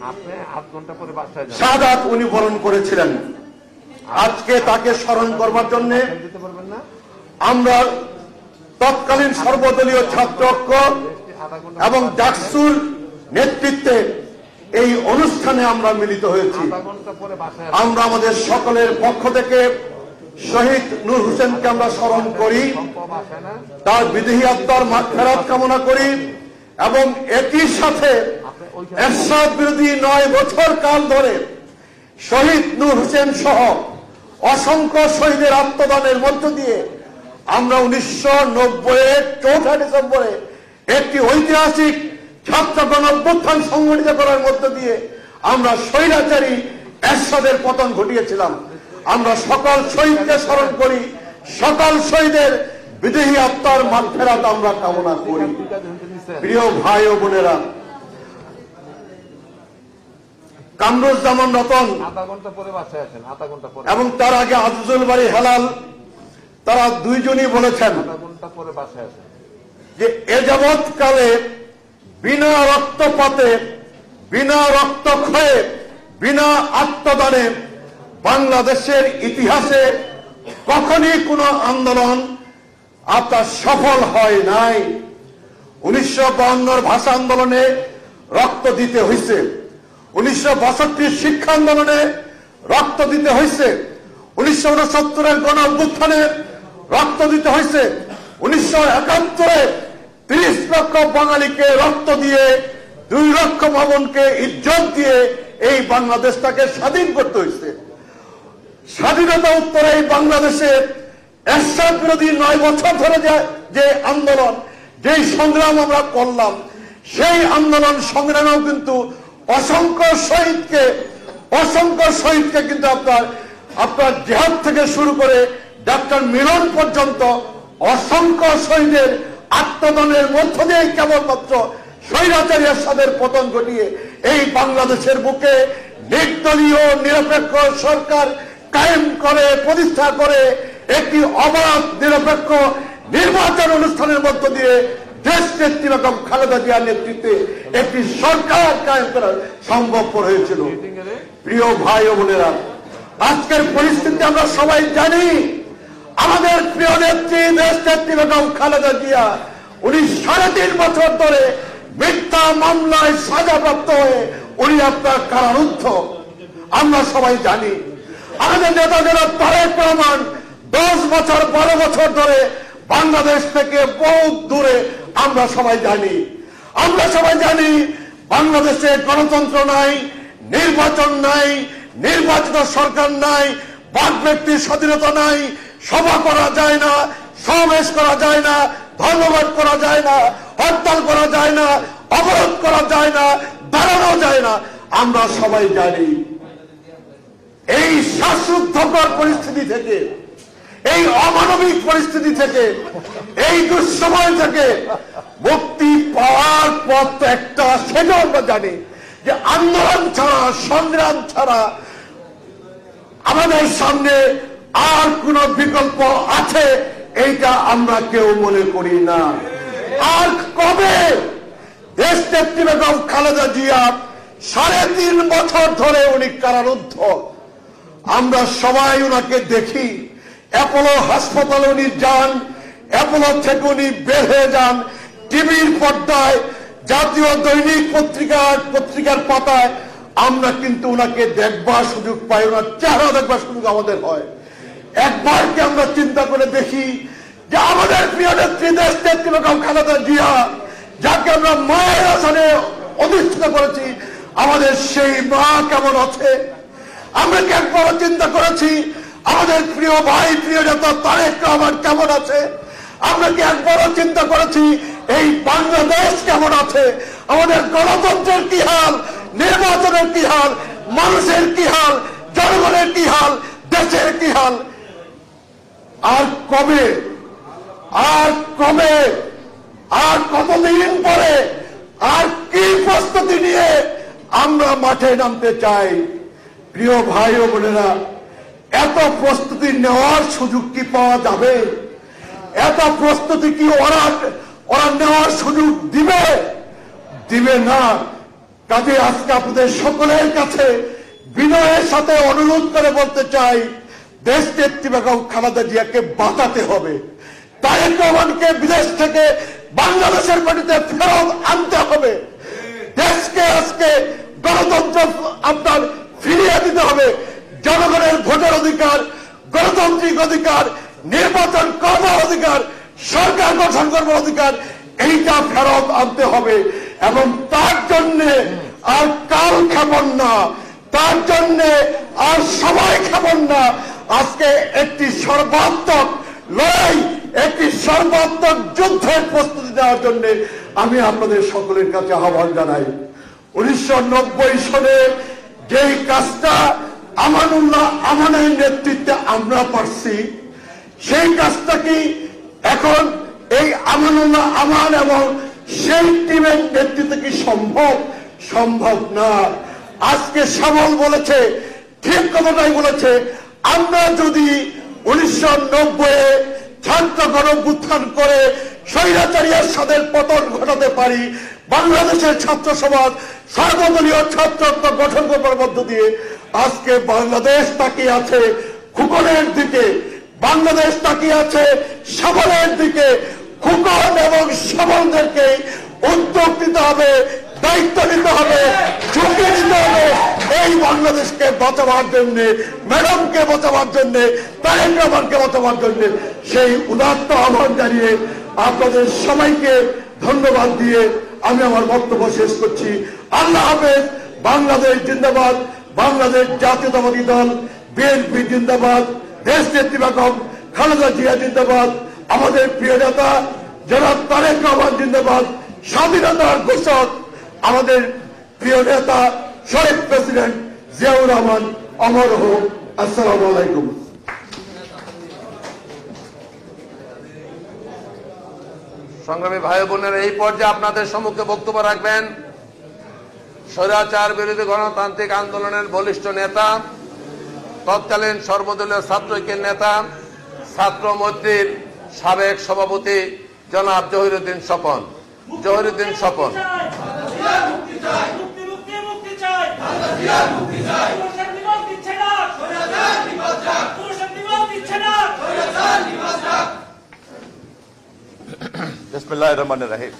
B: শাহাদাত উনি বরণ করেছিলেন। আজকে তাকে স্মরণ করবার জন্য আমরা তৎকালীন সর্বদলীয় ছাত্র ঐক্য এবং ডাকসুর নেতৃত্বে এই অনুষ্ঠানে আমরা মিলিত হয়েছি। আমরা আমাদের সকলের পক্ষ থেকে শহীদ নূর হোসেনকে আমরা স্মরণ করি, তার বিদেহী আত্মার মাগফিরাত কামনা করি এবং একই সাথে এরশাদ বিরোধী 9 বছর কাল ধরে শহীদ নূর হোসেন সহ অসংখ্য শহীদের আত্মদানের মধ্য দিয়ে আমরা 1990-এর 4 ডিসেম্বরে একটি ঐতিহাসিক ছাত্র গণ অভ্যুত্থান সংগঠিত করার মধ্য দিয়ে আমরা স্বৈরাচারী এরশাদের পতন ঘটিয়েছিলাম। আমরা সকল শহীদকে স্মরণ করি, সকল শহীদের বিদেহী আত্মার মাগফিরাত আমরা কামনা করি। প্রিয় ভাই ও বোনেরা, কামরুজ্জামান রতন এবং তার আগে আজিজুল বাড়ি হেলাল, তারা দুইজনই বলেছেন যে এ যাবৎকালে বিনা রক্তপাতে, বিনা রক্তক্ষয়ে, বিনা আত্মদানে বাংলাদেশের ইতিহাসে কখনই কোনো আন্দোলন আপনার সফল হয় নাই। 1952 ভাষা আন্দোলনে রক্ত দিতে হয়েছে, 1962 শিক্ষা আন্দোলনে রক্ত দিতে হয়েছে, 1969 গণ অভ্যুত্থানে রক্ত দিতে হয়েছে, 1971 30 লক্ষ বাঙালিকে রক্ত দিয়ে 2 লক্ষ ভবনকে ইজ্জত দিয়ে এই বাংলাদেশটাকে স্বাধীন করতে হয়েছে। স্বাধীনতা উত্তরে এই বাংলাদেশে এরশাদ বিরোধী 9 বছর ধরে যে আন্দোলন, যেই সংগ্রাম আমরা করলাম, সেই আন্দোলন সংগ্রামেও কিন্তু অসংখ্য শহীদকে কিন্তু আপনার জিহাদ থেকে শুরু করে ডাক্তার মিলন পর্যন্ত অসংখ্য শহীদের আত্মদানের মধ্য দিয়ে কেবলমাত্র স্বৈরাচারী এরশাদের পতন ঘটিয়ে এই বাংলাদেশের বুকে নির্দলীয় নিরপেক্ষ সরকার কায়েম করে, প্রতিষ্ঠা করে একটি অবাধ নিরপেক্ষ নির্বাচন অনুষ্ঠানের মধ্য দিয়ে দেশ নেত্রী বেগম খালেদা জিয়ার নেতৃত্বে একটি সরকার কায়েম করা সম্ভবপর হয়েছিল। প্রিয় ভাই ও বোনেরা, আজকের পরিস্থিতি আমরা সবাই জানি। আমাদের প্রিয় নেত্রী দেশ নেত্রী বেগম খালেদা জিয়া উনি 3.5 বছর ধরে মিথ্যা মামলায় সাজাপ্রাপ্ত হয়ে উনি আপনার কারারুদ্ধ। আমরা সবাই জানি আমাদের নেতা যারা তারেক রহমান 10 বছর 12 বছর ধরে বাংলাদেশ থেকে বহু দূরে। আমরা সবাই জানি বাংলাদেশে গণতন্ত্র নাই, নির্বাচন নাই, নির্বাচিত সরকার নাই, বাক ব্যক্তির স্বাধীনতা নাই, সভা করা যায় না, সমাবেশ করা যায় না, ধর্মঘট করা যায় না, হরতাল করা যায় না, অবরোধ করা যায় না, দাঁড়ানো যায় না। আমরা সবাই জানি এই শ্বাসরুদ্ধকর পরিস্থিতি থেকে, এই অমানবিক পরিস্থিতি থেকে, এই দুঃসময় থেকে মুক্তি পাওয়ার পথ তো একটা, সেটা আমরা জানি যে আন্দোলন ছাড়া, সংগ্রাম ছাড়া আমাদের সামনে আর কোন বিকল্প আছে এইটা আমরা কেউ মনে করি না। আর কবে দেশ নেত্রী বেগম খালেদা জিয়া 3.5 বছর ধরে উনি কারারুদ্ধ, আমরা সবাই উনাকে দেখি। অ্যাপোলো হাসপাতালে উনি যান, অ্যাপোলো থেকে উনি বের হয়ে যান, টিভির পর্দায়, জাতীয় দৈনিক পত্রিকার পাতায় আমরা কিন্তু উনাকে দেখবার সুযোগ পাই, ওনার চেহারা দেখবার সুযোগ আমাদের হয়। একবার কি আমরা চিন্তা করে দেখি যে আমাদের প্রিয় নেত্রী দেশ নেত্রী বেগম খালেদা জিয়া, যাকে আমরা মায়ের আসনে অধিষ্ঠিত করেছি, আমাদের সেই মা কেমন আছে? আমরা কি একবার চিন্তা করেছি আমাদের প্রিয় ভাই প্রিয় নেতা তারেক রহমান কেমন আছে? আমরা কি একবারও চিন্তা করেছি এই বাংলাদেশ কেমন আছে? আমাদের গণতন্ত্রের কি হাল, নির্বাচনের কি হাল, মানুষের কি হাল, জনগণের কি হাল, দেশের কি হাল? আর কবে আর কতদিন পরে আর কি প্রস্তুতি নিয়ে আমরা মাঠে নামতে চাই? প্রিয় ভাই ও বোনেরা, এত প্রস্তুতি নেওয়ার সুযোগ কি পাওয়া যাবে? এত প্রস্তুতি কি ওরা নেওয়ার সুযোগ দিবে না। কাজে আজকে আপনাদের সকলের কাছে বিনয়ের সাথে অনুরোধ করে বলতে চাই, দেশনেত্রী বেগম খালেদা জিয়াকে বাঁচাতে হবে। তারেক রহমানকে বিদেশ থেকে বাংলাদেশের মাটিতে ফেরত আনতে হবে। দেশকে আজকে গণতন্ত্র আপনার ফিরিয়ে দিতে হবে। জনগণের ভোটের অধিকার, গণতান্ত্রিক অধিকার, নির্বাচন করার অধিকার, সরকার গঠন করবার অধিকার, এইটা ফেরত আনতে হবে। এবং তার জন্যে আর কাল ক্ষেপণ না, তার জন্যে আর সময় ক্ষেপণ না। আজকে একটি সর্বাত্মক লড়াই, একটি সর্বাত্মক যুদ্ধের প্রস্তুতি নেওয়ার জন্য আমি আপনাদের সকলের কাছে আহ্বান জানাই। 1990 সনে যেই কাজটা আমানুল্লাহ আমানের নেতৃত্বে আমরা পারছি, সেই কাজটা কি এখন এই আমানুল্লাহ আমান এবং সেই টিমের নেতৃত্বে কি সম্ভব না। আজকে শ্যামল বলেছে, ঠিক কথাটাই বলেছে। আমরা যদি 1990 ছাত্র গণঅভ্যুত্থান করে স্বৈরাচারী এরশাদের পতন ঘটাতে পারি, বাংলাদেশের ছাত্র সমাজ সর্বদলীয় ছাত্র গঠন করবার মধ্য দিয়ে আজকে বাংলাদেশ তাকিয়ে আছে খুকনের দিকে, বাংলাদেশ তাকিয়ে আছে সবলের দিকে। খুকন এবং সবলদেরকে উদ্যোগ নিতে হবে, দায়িত্ব নিতে হবে, ঝুঁকি নিতে হবে এই বাংলাদেশকে বাঁচাবার জন্য, ম্যাডামকে বাঁচাবার জন্য, তারেক রহমানকে বাঁচাবার জন্য। সেই উদাত্ত আহ্বান জানিয়ে আপনাদের সবাইকে ধন্যবাদ দিয়ে আমি আমার বক্তব্য শেষ করছি। আল্লাহ হাফেজ। বাংলাদেশ জিন্দাবাদ, বাংলাদেশ জাতীয়তাবাদী দল বিএনপি জিন্দাবাদ, দেশনেত্রী বেগম খালেদা জিয়া জিন্দাবাদ, আমাদের প্রিয় নেতা জনাব তারেক রহমান জিন্দাবাদ, স্বাধীনতার ঘোষক আমাদের প্রিয় নেতা শহীদ প্রেসিডেন্ট জিয়াউর রহমান অমর হোক। আসসালামু আলাইকুম।
C: সংগ্রামী ভাই বোনেরা, এই পর্যায়ে আপনাদের সম্মুখে বক্তব্য রাখবেন স্বৈরাচার বিরোধী গণতান্ত্রিক আন্দোলনের বলিষ্ঠ নেতা, তৎকালীন সর্বদলীয় ছাত্র ঐক্যের নেতা, ছাত্র মৈত্রীর সাবেক সভাপতি জনাব জহিরুদ্দিন স্বপন।
J: বিসমিল্লাহির রহমানির রহিম।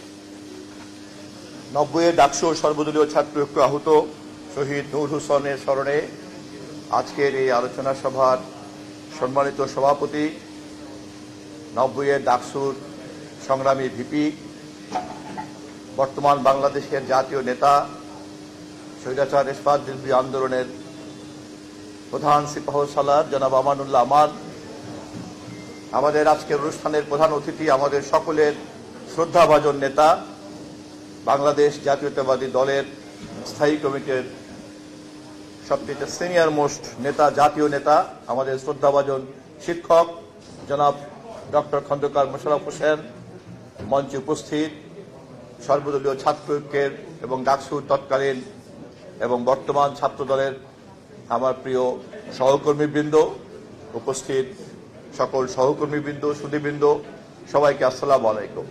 J: 90 ডাকসু সর্বদলীয় ছাত্র ঐক্য আহত শহীদ নূর হোসেনের স্মরণে আজকের এই আলোচনা সভার সম্মানিত সভাপতি, 90 ডাকসুর সংগ্রামী ভিপি, বর্তমান বাংলাদেশের জাতীয় নেতা, স্বৈরাচার ইস্পাত বিরোধী আন্দোলনের প্রধান সিপাহ সালার জনাব আমানুল্লাহ আমান, আমাদের আজকের অনুষ্ঠানের প্রধান অতিথি, আমাদের সকলের শ্রদ্ধাভাজন নেতা, বাংলাদেশ জাতীয়তাবাদী দলের স্থায়ী কমিটির সবচেয়ে সিনিয়র মোস্ট নেতা, জাতীয় নেতা, আমাদের শ্রদ্ধাভাজন শিক্ষক জনাব ডক্টর খন্দকার মোশাররফ হোসেন, মঞ্চে উপস্থিত সর্বদলীয় ছাত্র ঐক্যের এবং ডাকসুর তৎকালীন এবং বর্তমান ছাত্র দলের আমার প্রিয় সহকর্মীবৃন্দ, উপস্থিত সকল সহকর্মীবৃন্দ, সুধীবৃন্দ, সবাইকে আসসালামু আলাইকুম।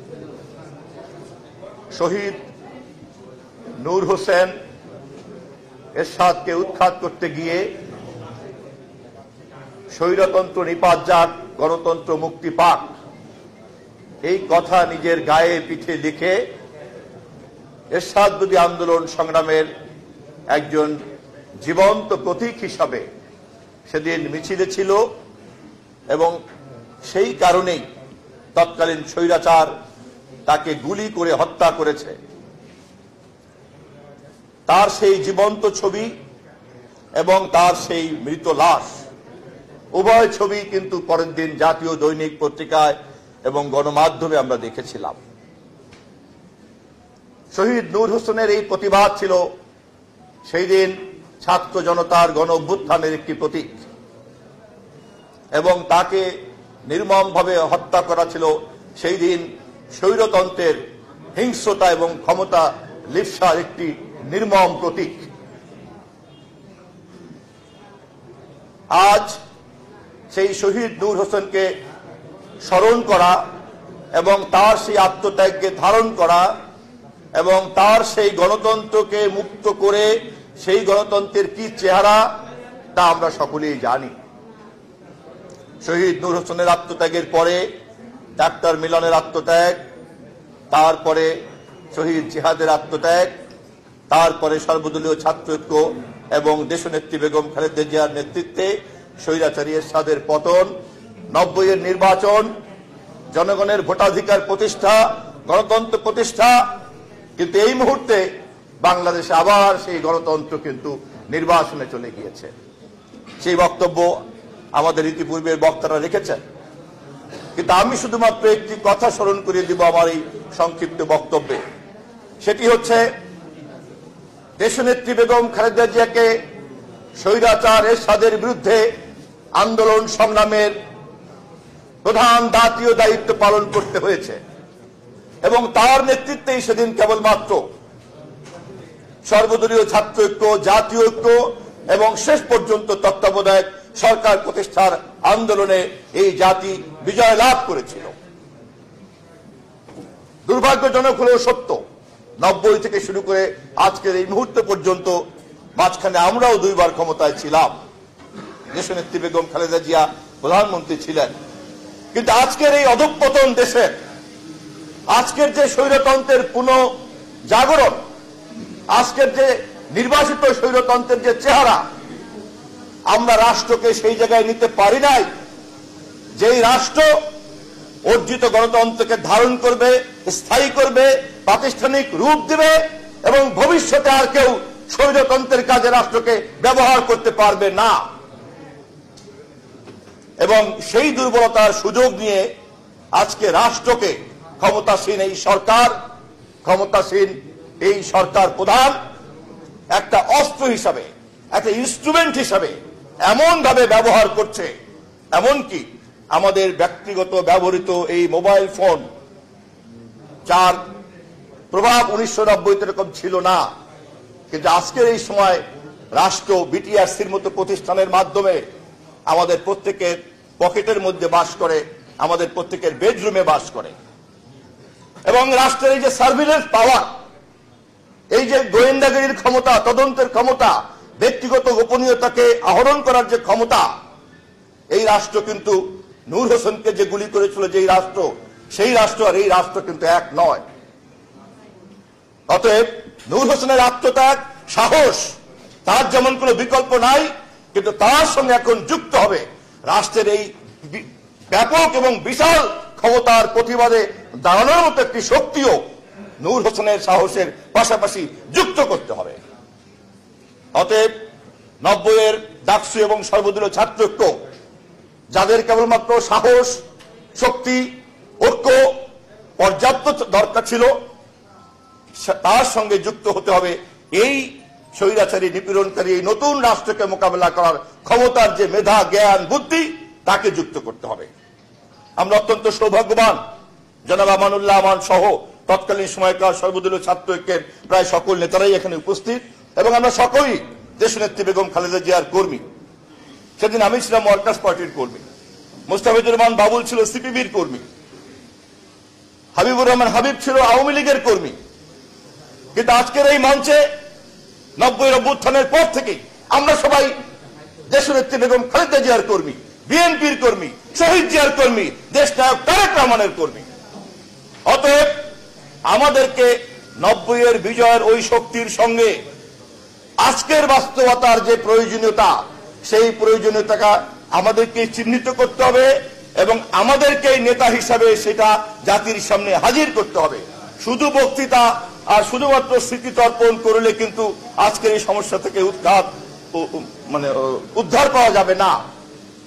J: শহীদ নূর হোসেন এরশাদকে উৎখাত করতে গিয়ে স্বৈরতন্ত্র নিপাত যাক, গণতন্ত্র মুক্তি পাক, এই কথা নিজের গায়ে পিঠে লিখে এরশাদ বিরোধী আন্দোলন সংগ্রামের একজন জীবন্ত প্রতীক হিসাবে সেদিন মিছিলে ছিল এবং সেই কারণেই তৎকালীন স্বৈরাচার তাকে গুলি করে হত্যা করেছে। তার সেই জীবন্ত ছবি এবং তার সেই মৃত লাশ
R: উভয় ছবি কিন্তু পরের দিন জাতীয় দৈনিক পত্রিকায় এবং গণমাধ্যমে আমরা দেখেছিলাম। শহীদ নূর হোসেনের এই প্রতিবাদ ছিল সেই দিন ছাত্র জনতার গণ অভ্যুত্থানের একটি প্রতীক, এবং তাকে নির্মমভাবে হত্যা করা ছিল সেই দিন স্বৈরতন্ত্রের হিংস্রতা এবং ক্ষমতা লিপ্সার একটি নির্মম প্রতীক। আজ সেই শহীদ নূর হোসেনকে স্মরণ করা এবং তার সেই আত্মত্যাগকে ধারণ করা এবং তার সেই গণতন্ত্রকে মুক্ত করে সেই গণতন্ত্রের কি চেহারা তা আমরা সকলেই জানি। শহীদ নূর হোসেনের আত্মত্যাগের পরে ডাক্তার মিলনের আত্মত্যাগ, তারপরে শহীদ জিহাদের আত্মত্যাগ, তারপরে সর্বদলীয় ছাত্র ঐক্য এবং দেশনেত্রী বেগম খালেদা জিয়ার নেতৃত্বে স্বৈরাচারী এরশাদের পতন, 90-এর নির্বাচন, জনগণের ভোটাধিকার প্রতিষ্ঠা, গণতন্ত্র প্রতিষ্ঠা। কিন্তু এই মুহূর্তে বাংলাদেশে আবার সেই গণতন্ত্র কিন্তু নির্বাচনে চলে গিয়েছে। সেই বক্তব্য আমাদের ইতিপূর্বের বক্তারা রেখেছেন, কিন্তু আমি শুধুমাত্র একটি কথা স্মরণ করিয়ে দিব আমার এই সংক্ষিপ্ত বক্তব্যে। সেটি হচ্ছে দেশনেত্রী বেগম খালেদা জিয়াকে স্বৈরাচার এরশাদের বিরুদ্ধে আন্দোলন সংগ্রামের প্রধান জাতীয় দায়িত্ব পালন করতে হয়েছে, এবং তার নেতৃত্বেই সেদিন কেবলমাত্র সর্বদলীয় ছাত্র ঐক্য, জাতীয় ঐক্য এবং শেষ পর্যন্ত তত্ত্বাবধায়ক সরকার প্রতিষ্ঠার আন্দোলনে এই জাতি বিজয় লাভ করেছিল। দুর্ভাগ্যজনক হলেও সত্য, 90 থেকে শুরু করে আজকের এই মুহূর্ত পর্যন্ত মাঝখানে আমরাও 2 বার ক্ষমতায় ছিলাম, দেশনেত্রী বেগম খালেদা জিয়া প্রধানমন্ত্রী ছিলেন। কিন্তু আজকের এই অধঃপতন দেশের, আজকের যে স্বৈরতন্ত্রের পুনঃ জাগরণ, আজকের যে নির্বাসিত স্বৈরতন্ত্রের যে চেহারা, আমরা রাষ্ট্রকে সেই জায়গায় নিতে পারি নাই যেই রাষ্ট্র অর্জিত গণতন্ত্রকে ধারণ করবে, স্থায়ী করবে, প্রাতিষ্ঠানিক রূপ দেবে এবং ভবিষ্যতে আর কেউ স্বৈরতন্ত্রের কাজে রাষ্ট্রকে ব্যবহার করতে পারবে না। এবং সেই দুর্বলতার সুযোগ নিয়ে আজকে রাষ্ট্রকে ক্ষমতাসীন এই সরকার প্রধান একটা অস্ত্র হিসাবে, একটা ইনস্ট্রুমেন্ট হিসাবে এমন ভাবে ব্যবহার করছে, এমনকি আমাদের ব্যক্তিগত ব্যবহৃত এই মোবাইল ফোন, যার প্রভাব 1990 এরকম ছিল না, কিন্তু আজকের এই সময় রাষ্ট্র বিটিআরসির মতো প্রতিষ্ঠানের মাধ্যমে আমাদের প্রত্যেকের পকেটের মধ্যে বাস করে, আমাদের প্রত্যেকের বেডরুমে বাস করে। এবং রাষ্ট্রের এই যে সার্ভিলেন্স পাওয়ার, এই যে গোয়েন্দাগিরির ক্ষমতা, তদন্তের ক্ষমতা, ব্যক্তিগত গোপনীয়তাকে আহরণ করার যে ক্ষমতা, এই রাষ্ট্র কিন্তু নূর হোসেনকে যে গুলি করেছিল যেই রাষ্ট্র, সেই রাষ্ট্র আর এই রাষ্ট্র কিন্তু এক নয়। অতএব নূর হোসেনের আত্মত্যাগ, সাহস, তার যেমন কোনো বিকল্প নাই, কিন্তু তার সঙ্গে এখন যুক্ত হবে রাষ্ট্রের এই ব্যাপক এবং বিশাল ক্ষমতার প্রতিবাদে দাঁড়ানোর মতো একটি শক্তিও নূর হোসেনের সাহসের পাশাপাশি যুক্ত করতে হবে। অতএব 90-এর ডাকসু এবং সর্বদলীয় ছাত্র ঐক্য, যাদের কেবলমাত্র সাহস, শক্তি, ঐক্য পর্যাপ্ত দরকার ছিল, তার সঙ্গে যুক্ত হতে হবে এই স্বৈরাচারী নিপীড়নকারী এই নতুন রাষ্ট্রকে মোকাবেলা করার ক্ষমতার যে মেধা, জ্ঞান, বুদ্ধি, তাকে যুক্ত করতে হবে। আমরা অত্যন্ত সৌভাগ্যবান, জনাব আমানুল্লাহ আমান সহ তৎকালীন সময়কার সর্বদলীয় ছাত্র ঐক্যের প্রায় সকল নেতারাই এখানে উপস্থিত, এবং আমরা সকলেই দেশনেত্রী বেগম খালেদা জিয়ার কর্মী। সেদিন আমি ছিলাম ওয়ার্কার্স পার্টির কর্মী, মুস্তাফিজুর রহমান বাবুল ছিল সিপিবির কর্মী, হাবিবুর রহমান হাবিব ছিল আওয়ামী লীগের কর্মী। কিন্তু আজকের এই মঞ্চে 90-এর অভ্যুত্থানের পর থেকে আমরা সবাই দেশনেত্রী বেগম খালেদা জিয়ার কর্মী, বিএনপির কর্মী, শহীদ জিয়ার কর্মী, দেশনায়ক তারেক রহমানের কর্মী। অতএব আমাদেরকে 90-এর বিজয়ের ওই শক্তির সঙ্গে আজকের বাস্তবতার যে প্রয়োজনীয়তা, সেই প্রয়োজনীয়তাটা আমাদেরকে চিহ্নিত করতে হবে এবং আমাদেরকে নেতা হিসাবে সেটা জাতির সামনে হাজির করতে হবে। শুধু বক্তৃতা আর শুধুমাত্র স্মৃতি তর্পণ করলে কিন্তু আজকের এই সমস্যা থেকে উদ্ধার পাওয়া যাবে না।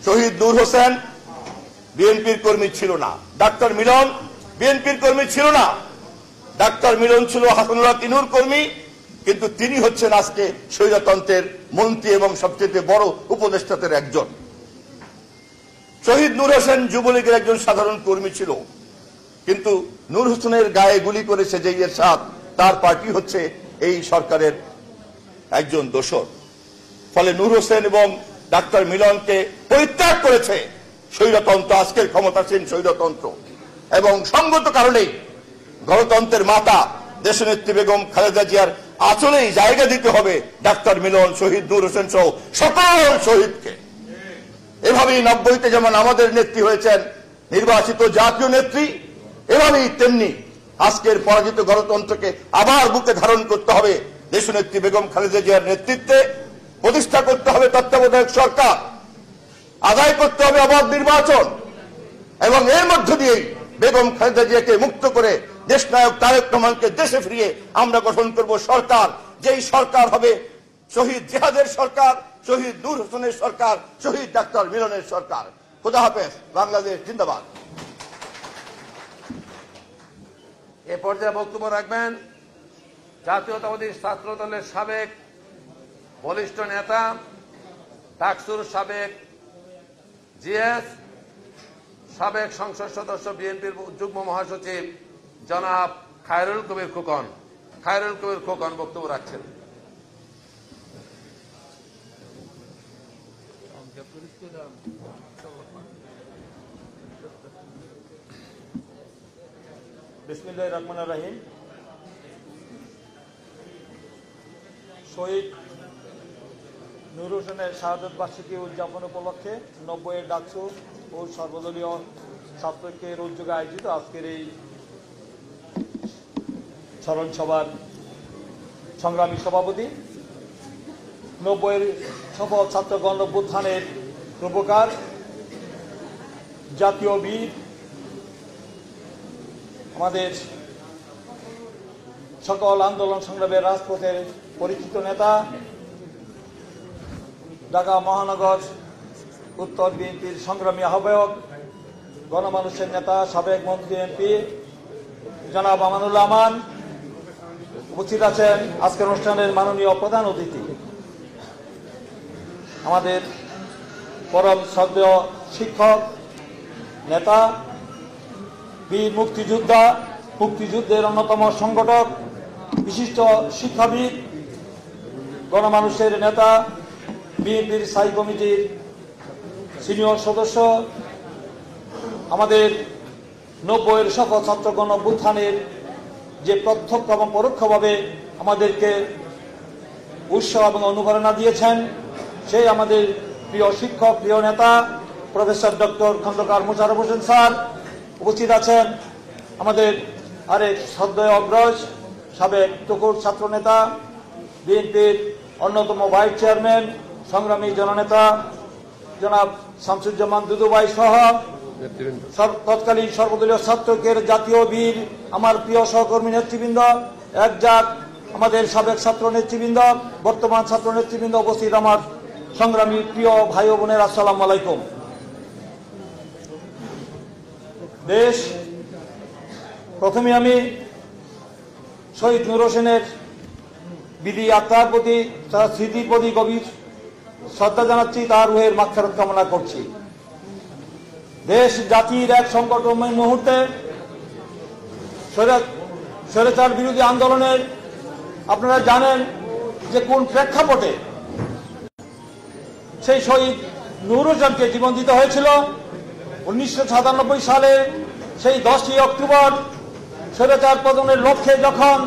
R: শহীদ নূর হোসেন বিএনপির কর্মী ছিল না, ডাক্তার মিলন বিএনপির কর্মী ছিল না, ডাক্তার মিলন ছিল হাসানুল্লাহ তিনুর কর্মী, কিন্তু তিনি হচ্ছেন আজকে স্বৈরতন্ত্রের মন্ত্রী এবং সবচেয়ে বড় উপদেষ্টাদের একজন। শহীদ নূর হোসেন যুবলীগের একজন সাধারণ কর্মী ছিল, কিন্তু নূর হোসেনের গায়ে গুলি করেছে যে এরশাদ, তার পার্টি হচ্ছে এই সরকারের একজন দোসর। ফলে নূর হোসেন এবং ডাক্তার মিলনকে পরিত্যাগ করেছে স্বৈরতন্ত্র, আজকের ক্ষমতাসীন স্বৈরতন্ত্র। এবং সঙ্গত কারণে গণতন্ত্রের মাতা দেশনেত্রী বেগম খালেদা জিয়ার আচলেই জায়গা দিতে হবে ডাক্তার মিলন, শহীদ নূর হোসেন সহ সকল শহীদকে। এভাবেই 90-তে যেমন আমাদের নেত্রী হয়েছেন নির্বাচিত জাতীয় নেত্রী, এভাবেই তেমনি আজকের পরাজিত গণতন্ত্রকে আবার বুকে ধারণ করতে হবে দেশনেত্রী বেগম খালেদা জিয়ার নেতৃত্বে, প্রতিষ্ঠা করতে হবে তত্ত্বাবধায়ক সরকার, আদায় করতে হবে অবাধ নির্বাচন, এবং এর মধ্য দিয়েই বেগম খালেদা জিয়াকে মুক্ত করে দেশনায়ক তারেক রহমানকে দেশে ফিরিয়ে আমরা গঠন করব সরকার, যেই সরকার হবে শহীদ জিহাদের সরকার, শহীদ নূর হোসেনের সরকার, শহীদ ডাক্তার মিলনের সরকার। খোদা হাফেজ, বাংলাদেশ জিন্দাবাদ।
C: এ পর্যায়ে বক্তব্য রাখবেন জাতীয়তাবাদী ছাত্র দলের সাবেক বলিষ্ঠ নেতা, ডাকসুর সাবেক জিএস, সাবেক সংসদ সদস্য, বিএনপির যুগ্ম মহাসচিব জনাব খায়রুল কবির খোকন। খায়রুল কবির খোকন বক্তব্য রাখছেন।
E: বিসমিল্লাহির রহমানির রহিম। শহীদ নূর হোসেনের শাহাদত বার্ষিকী উদযাপন উপলক্ষে 90-এর ডাকসু ও সর্বদলীয় ছাত্রৈক্যের উদ্যোগে আয়োজিত আজকের এই স্মরণ সভার সংগ্রামী সভাপতি, 90-এর সফল ছাত্র গণ অভ্যুত্থানের রূপকার, জাতীয় বীর, আমাদের সকল আন্দোলন সংগ্রামের রাজপথের পরিচিত নেতা, ঢাকা মহানগর উত্তর বিএনপির সংগ্রামী আহ্বায়ক, গণমানুষের নেতা, সাবেক মন্ত্রী এমপি জনাব আমানুল্লাহ আমান, উপস্থিত আছেন আজকের অনুষ্ঠানের মাননীয় প্রধান অতিথি, আমাদের পরম শ্রদ্ধেয় শিক্ষক, নেতা, বীর মুক্তিযোদ্ধা, মুক্তিযুদ্ধের অন্যতম সংগঠক, বিশিষ্ট শিক্ষাবিদ, গণমানুষের নেতা, বিএনপির স্থায়ী কমিটির সিনিয়র সদস্য, আমাদের 90-এর সকল ছাত্রগণ অভ্যুত্থানের যে প্রত্যক্ষ এবং পরোক্ষভাবে আমাদেরকে উৎসাহ এবং অনুপ্রেরণা দিয়েছেন, সেই আমাদের প্রিয় শিক্ষক, প্রিয় নেতা professor doctor Khandakar Mosharraf Hossain sir. উপস্থিত আছেন আমাদের আরেক শ্রদ্ধেয় অগ্রজ, সাবেক টুকুর ছাত্র নেতা, বিএনপির অন্যতম ভাইস চেয়ারম্যান, সংগ্রামী জননেতা জনাব শামসুজ্জামান দুদু ভাই সহ তৎকালীন সর্বদলীয় ছাত্রৈক্যের জাতীয় বীর, আমার প্রিয় সহকর্মী নেতৃবৃন্দ, একজাক আমাদের সাবেক ছাত্র নেতৃবৃন্দ, বর্তমান ছাত্র নেতৃবৃন্দ, উপস্থিত আমার সংগ্রামী প্রিয় ভাই ও বোনের, আসসালামু আলাইকুম। দেশ, প্রথমে আমি শহীদ নূর হোসেনের বিধি আত্মার প্রতি, তার স্মৃতির প্রতি গভীর শ্রদ্ধা জানাচ্ছি, তার রুহের মাগফিরাত কামনা করছি। দেশ জাতির এক সংকটময় মুহূর্তে স্বৈরাচার বিরোধী আন্দোলনের, আপনারা জানেন যে কোন প্রেক্ষাপটে সেই শহীদ নূর হোসেনকে জীবন দিতে হয়েছিল। 1997 সালে সেই 10ই অক্টোবর স্বৈরাচার পতনের লক্ষ্যে যখন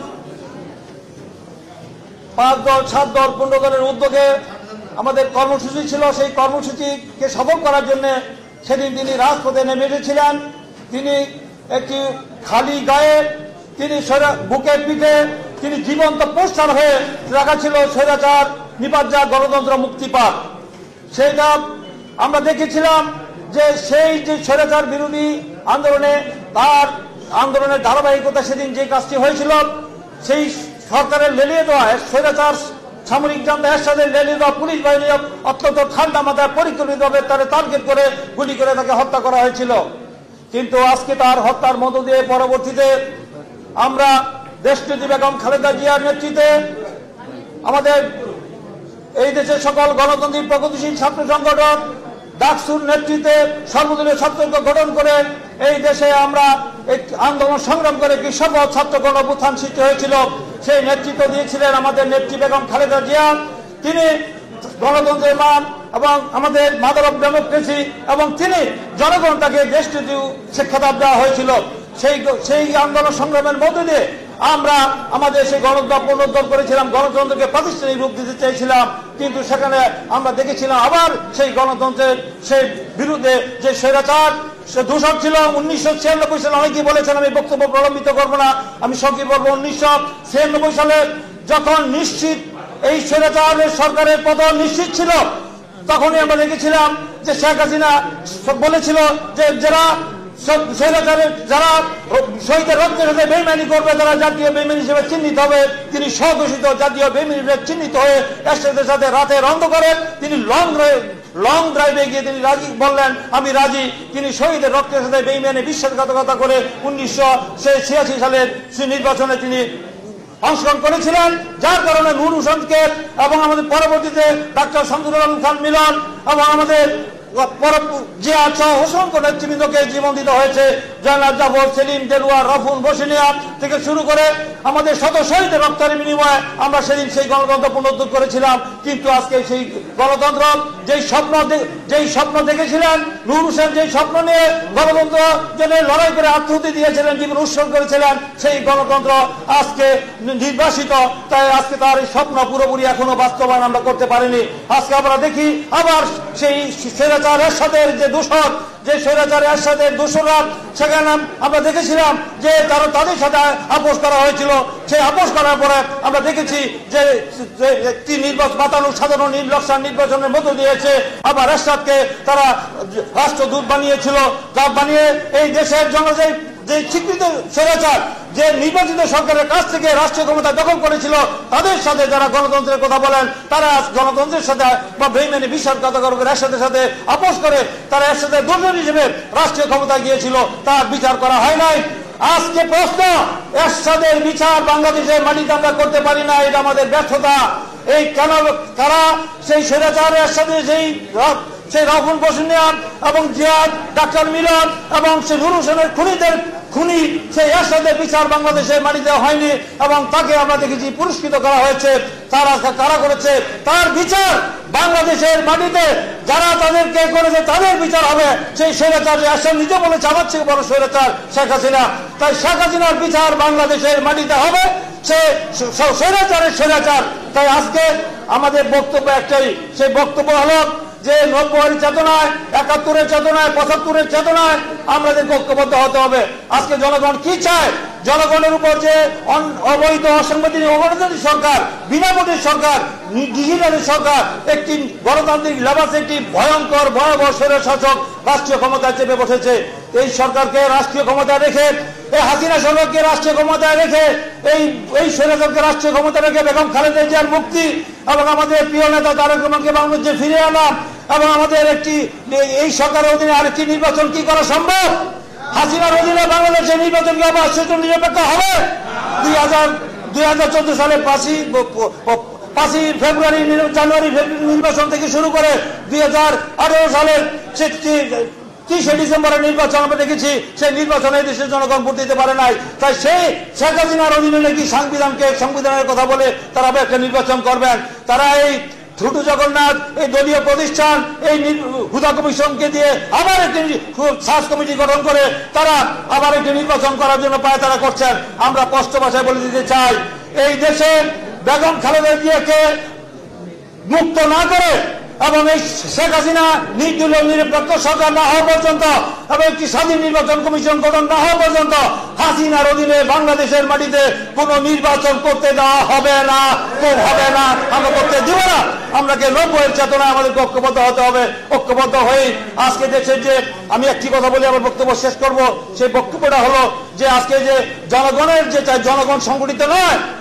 E: 5 দল, 7 দল, 15 দলের উদ্যোগে আমাদের কর্মসূচি ছিল, সেই কর্মসূচিকে সফল করার জন্য সেদিন তিনি রাজপথে নেমে এসেছিলেন। তিনি একটি খালি গায়ে, তিনি বুকের পিঠে তিনি জীবন্ত পোস্টার হয়ে রাখা ছিল স্বৈরাচার নিপাত যা, গণতন্ত্র মুক্তি পাক। সেইটা আমরা দেখেছিলাম যে সেই যে স্বৈরাচার বিরোধী আন্দোলনে, তার আন্দোলনের ধারাবাহিকতা সেদিন যে কাজটি হয়েছিল, সেই সরকারের লেলিয়ে দেওয়া স্বৈরাচার
M: সামরিক জান্তা এরশাদের লেলিরা পুলিশ বাহিনী অত্যন্ত ঠান্ডা মাথায় পরিকল্পিতভাবে তার টার্গেট করে গুলি করে তাকে হত্যা করা হয়েছিল। কিন্তু আজকে তার হত্যার মধ্য দিয়ে পরবর্তীতে আমরা দেশনেত্রী বেগম খালেদা জিয়ার নেতৃত্বে আমাদের এই দেশের সকল গণতান্ত্রিক প্রগতিশীল ছাত্র সংগঠন ডাকসুর নেতৃত্বে সর্বদলীয় ছাত্রকে গঠন করে এই দেশে আমরা আন্দোলন সংগ্রাম করে একটি সফল ছাত্র গণ অভ্যুত্থান সৃষ্টি হয়েছিল। সেই নেতৃত্ব দিয়েছিলেন আমাদের নেত্রী বেগম খালেদা জিয়া। তিনি গণতন্ত্রের মান এবং আমাদের মাদার অফ ডেমোক্রেসি এবং তিনি জনগণ তাকে দেশনেত্রী খেতাব দেওয়া হয়েছিল। সেই আন্দোলন সংগ্রামের মধ্য দিয়ে আমরা আমাদের সেই গণতন্ত্র পুনরুদ্ধার করেছিলাম, গণতন্ত্রকে প্রাতিষ্ঠানিক রূপ দিতে চেয়েছিলাম। কিন্তু সেখানে আমরা দেখেছিলাম আবার সেই গণতন্ত্রের সেই বিরুদ্ধে যে স্বৈরাচার সে দূষণ ছিল। 1996 সালে অনেকেই বলেছেন, আমি বক্তব্য প্রলম্বিত করবো না, আমি সংক্ষেপে বলবো। 1996 সালে যখন নিশ্চিত এই স্বৈরাচারের সরকারের পতন নিশ্চিত ছিল, তখনই আমরা দেখেছিলাম যে শেখ হাসিনা বলেছিল যে যারা শহীদের রক্তের সাথে বেইমানি করবে, তারা জাতীয় বেইমানি হিসেবে চিহ্নিত হবে। তিনি স্বঘোষিত জাতীয় বেইমানি হিসেবে চিহ্নিত হয়ে এরশাদের সাথে রাতের অন্ধকারে তিনি লং ড্রাইভে গিয়ে তিনি রাজি বললেন, আমি রাজি। তিনি শহীদের রক্তের সাথে বেইমানি বিশ্বাসঘাতকতা করে 1986 সালের নির্বাচনে তিনি অংশগ্রহণ করেছিলেন, যার কারণে নূর হোসেনকে এবং আমাদের পরবর্তীতে ডাক্তার শামসুল আলম খান মিলন এবং আমাদের জিয়া সহ অসংখ্য নেতৃবৃন্দকে জীবন দিতে হয়েছে। জয়নাল জাফর, সেলিম, দেলোয়ার, রফুন, বসিনিয়া থেকে শুরু করে আমাদের শত শহীদের রক্তের বিনিময়ে আমরা সেদিন সেই গণতন্ত্র পুনরুদ্ধার করেছিলাম। কিন্তু আজকে সেই গণতন্ত্র যেই স্বপ্ন দেখেছিলেন নূর হোসেন, যেই স্বপ্ন নিয়ে গণতন্ত্র জন্য লড়াই করে আত্মহত্যা দিয়েছিলেন, জীবন উৎসর্গ করেছিলেন, সেই গণতন্ত্র আজকে নির্বাসিত। তাই আজকে তার এই স্বপ্ন পুরোপুরি এখনো বাস্তবায়ন আমরা করতে পারিনি। আজকে আমরা দেখি আবার সেই স্বৈরাচার এরশাদের যে দোষর, যে স্বৈরাচার এরশাদের দোষররা, সেখানে আমরা দেখেছিলাম যে তাদের সাথে আপোষ করা হয়েছিল। সেই আপোষ করার পরে আমরা দেখেছি যে একটি বাতানুর সাধারণ নির্বাচনের মধ্য দিয়েছে আবার এরশাদকে তারা রাষ্ট্রদূত বানিয়েছিল, যা বানিয়ে এই দেশের জন্য যে স্বীকৃত স্বৈরাচার যে নির্বাচিত সরকারের কাছ থেকে রাষ্ট্রীয় ক্ষমতা দখল করেছিল, তাদের সাথে যারা গণতন্ত্রের কথা বলেন, তারা গণতন্ত্রের সাথে বা বেইমানি বিশ্বাসঘাতকতা করে এরশাদের সাথে আপোষ করে তারা এরশাদের দোষর হিসেবে রাষ্ট্রীয় ক্ষমতায় গিয়েছিল, তার বিচার করা হয় নাই। আজকে প্রশ্ন, এরশাদের বিচার বাংলাদেশের মাটিতে আমরা করতে পারি না, এটা আমাদের ব্যর্থতা। এই কেন তারা সেই স্বৈরাচার এরশাদে সেই রফুল বসুনিয়া এবং জিয়াদ, ডাক্তার মিলন এবং সেই নূর হোসেনের খুনি সেই এরশাদের বিচার বাংলাদেশের মাটিতে হয়নি এবং তাকে আমরা দেখেছি পুরস্কৃত করা হয়েছে। তারা কারা করেছে তার বিচার বাংলাদেশের মাটিতে যারা তাদেরকে করেছে তাদের বিচার হবে। সেই স্বৈরাচার এরশাদ নিজে বলেছে আমার থেকে বড় স্বৈরাচার শেখ হাসিনা, তাই শেখ হাসিনার বিচার বাংলাদেশের মাটিতে হবে। সে স্বৈরাচারের স্বৈরাচার। তাই আজকে আমাদের বক্তব্য একটাই, সেই বক্তব্য হলো যে 90-এর চেতনায়, 71-এর চেতনায়, 75-এর চেতনায় আমাদের ঐক্যবদ্ধ হতে হবে। আজকে জনগণ কি চায়? জনগণের উপর যে অবৈধ অসাংবিধানিক অগণতান্ত্রিক সরকার, বিনা ভোটের সরকার, ডিজিটালের সরকার, একটি গণতান্ত্রিক লেবাস একটি ভয়ঙ্কর ভয়াবহ স্বৈর শাসক রাষ্ট্রীয় ক্ষমতায় চেপে বসেছে। এই সরকারকে রাষ্ট্রীয় ক্ষমতায় রেখে, এই হাসিনা সরকারকে রাষ্ট্রীয় ক্ষমতায় রেখে, এই স্বৈরাচারকে রাষ্ট্রীয় ক্ষমতা রেখে বেগম খালেদা জিয়ার মুক্তি এবং আমাদের প্রিয় নেতা তারেক রহমানকে বাংলাদেশে ফিরিয়ে আনা এবং আমাদের এই সরকারের অধীনে আরেকটি নির্বাচন কি করা সম্ভব? হাসিনার অধীনে বাংলাদেশের নির্বাচন কি আবার সুষ্ঠু নিরপেক্ষ হবে? 2014 সালের 5 ফেব্রুয়ারি জানুয়ারি নির্বাচন থেকে শুরু করে 2018 সালের 30 ডিসেম্বরের নির্বাচন আমরা দেখেছি, সেই নির্বাচনে দেশের জনগণ ভোট দিতে পারে নাই। তাই সেই শেখ হাসিনার অধীনে নাকি সংবিধানের কথা বলে তারা একটা নির্বাচন করবেন। তারা এই ছোট জগন্নাথ, এই দলীয় প্রতিষ্ঠান, এই হুদা কমিশনকে দিয়ে আবার একটি সার্চ কমিটি গঠন করে তারা আবার একটি নির্বাচন করার জন্য পায়তারা করছেন। আমরা স্পষ্ট ভাষায় বলে দিতে চাই, এই দেশে বেগম খালেদা জিয়াকে মুক্ত না করে এবং এই শেখ হাসিনা নির্দলীয় নিরপেক্ষ সরকার না হওয়া পর্যন্ত এবং একটি স্বাধীন নির্বাচন কমিশন গঠন না হওয়া পর্যন্ত হাসিনার অধীনে বাংলাদেশের মাটিতে কোনো নির্বাচন করতে দেওয়া হবে না, হবে না, আমরা করতে দিব না। আমরাকে 90-এর চেতনায় আমাদের ঐক্যবদ্ধ হতে হবে। ঐক্যবদ্ধ হয়ে আজকে দেশের যে, আমি একটি কথা বলে আমার বক্তব্য শেষ করব, সেই বক্তব্যটা হলো যে আজকে যে জনগণের যে চাই, জনগণ সংগঠিত নয়,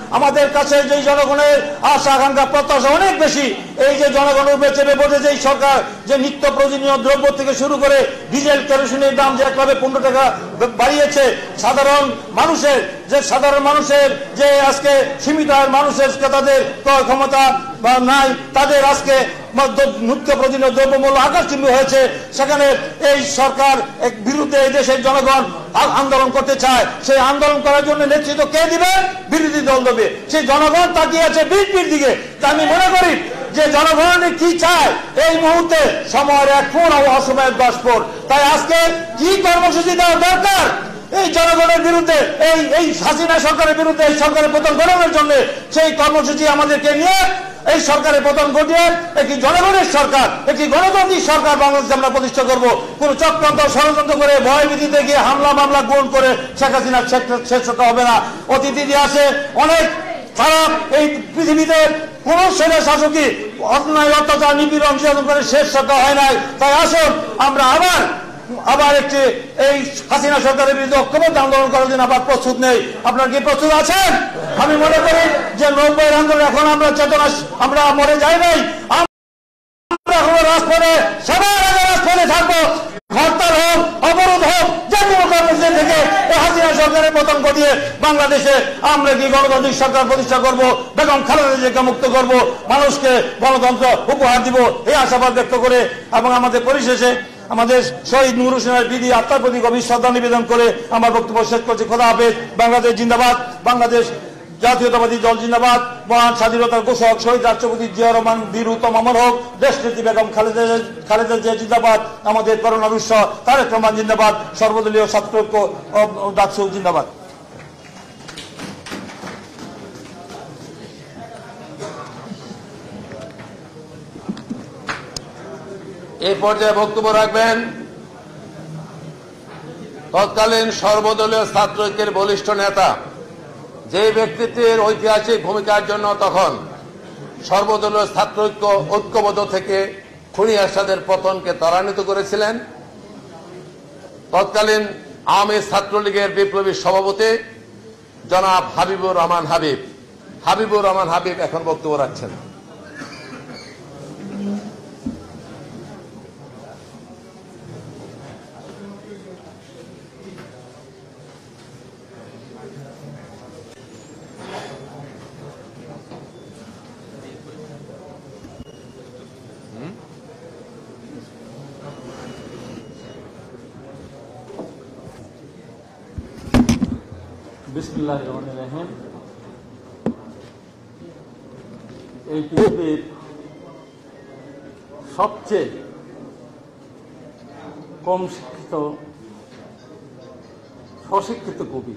M: আমাদের কাছে যে জনগণের আশা আকাঙ্ক্ষা প্রত্যাশা অনেক বেশি। এই যে জনগণের উপরে চেপে পড়েছে এই সরকার, যে নিত্য প্রয়োজনীয় দ্রব্য থেকে শুরু করে ডিজেল কেরোসিনের দাম যে একভাবে 15 টাকা বাড়িয়েছে, সাধারণ মানুষের যে আজকে সীমিত আয়ের মানুষের তাদের ক্রয় ক্ষমতা নাই, তাদের আজকে নিত্য প্রয়োজনীয় দ্রব্যমূল্য আকাশচুম্বী হয়েছে। সেখানে এই সরকার বিরুদ্ধে এই দেশের জনগণ আন্দোলন করতে চায়। সেই আন্দোলন করার জন্য নেতৃত্ব কে দিবে? বিরোধী দল দেবে। সেই জনগণ তাকিয়ে আছে বিএনপির দিকে। তা আমি মনে করি যে জনগণ কি চায় এই মুহূর্তে সময়ের 1 ফোর অসময়ের 10 ফোর। তাই আজকে কি কর্মসূচি দেওয়া দরকার এই জনগণের বিরুদ্ধে, এই হাসিনা সরকারের বিরুদ্ধে, এই সরকারের পতন ঘটানোর জন্য, সেই কর্মসূচি আমাদেরকে নিয়ে এই সরকারের পতন ঘটিয়ে একটি জনগণের সরকার, একটি গণতান্ত্রিক সরকার বাংলাদেশে আমরা প্রতিষ্ঠা করব। কোন চক্রান্ত ষড়যন্ত্র করে ভয় ভীতিতে গিয়ে হামলা মামলা গ্রহণ করে শেখ হাসিনার শেষটা হবে না। অতীত ইতিহাসে অনেক খারাপ এই পৃথিবীতে কোন সেনা শাসকই অন্যায় অত্যাচার নিপীড়ন নির্যাতন করে শেষ সরকার হয় নাই। তাই আসুন আমরা আবার একটি এই হাসিনা সরকারের বিরুদ্ধে ঐক্যবদ্ধ আন্দোলন করার জন্য আবার প্রস্তুত নেই। আপনারা কি প্রস্তুত আছেন? আমি মনে করি যে 90-এর আন্দোলন এখন আমরা চেতনা, আমরা মরে যাই নাই, আমরা এখনো রাজপথে, সবার আগে রাজপথে থাকবো। হরতাল হোক, অবরোধ হোক, যে কোনো কর্মসূচি থেকে এই হাসিনা সরকারের পতন ঘটিয়ে বাংলাদেশে আমরা কি গণতান্ত্রিক সরকার প্রতিষ্ঠা করব, বেগম খালেদা জিয়াকে মুক্ত করব, মানুষকে গণতন্ত্র উপহার দিব, এই আশাবাদ ব্যক্ত করে এবং আমাদের পরিশেষে আমাদের শহীদ নূর হোসেনের বিধি আত্মার প্রতি গভীর শ্রদ্ধা নিবেদন করে আমার বক্তব্য শেষ করছি। খোদা হাফেজ। বাংলাদেশ জিন্দাবাদ। বাংলাদেশ জাতীয়তাবাদী দল জিন্দাবাদ। মহান স্বাধীনতার ঘোষক শহীদ রাষ্ট্রপতি জিয়া রহমান বীর উত্তম অমর হোক। দেশনেত্রী বেগম খালেদা জিয়া জিন্দাবাদ। আমাদের করোনা বিশ্ব তারেক রহমান জিন্দাবাদ। সর্বদলীয় ছাত্র ঐক্য ডাকসু জিন্দাবাদ।
C: এই পর্যায়ে বক্তব্য রাখবেন তৎকালীন সর্বদলীয় ছাত্র ঐক্যের বলিষ্ঠ নেতা, যে ব্যক্তিত্বের ঐতিহাসিক ভূমিকার জন্য তখন সর্বদলীয় ছাত্র ঐক্যবদ্ধ থেকে খুনি এরশাদের পতনকে ত্বরান্বিত করেছিলেন, তৎকালীন আওয়ামী ছাত্রলীগের বিপ্লবী সভাপতি জনাব হাবিবুর রহমান হাবিব এখন বক্তব্য রাখছেন।
M: বিসমিল্লাহির রহমানির রহিম। এই পৃথিবীর সবচেয়ে কম শিক্ষিত স্বশিক্ষিত কবি,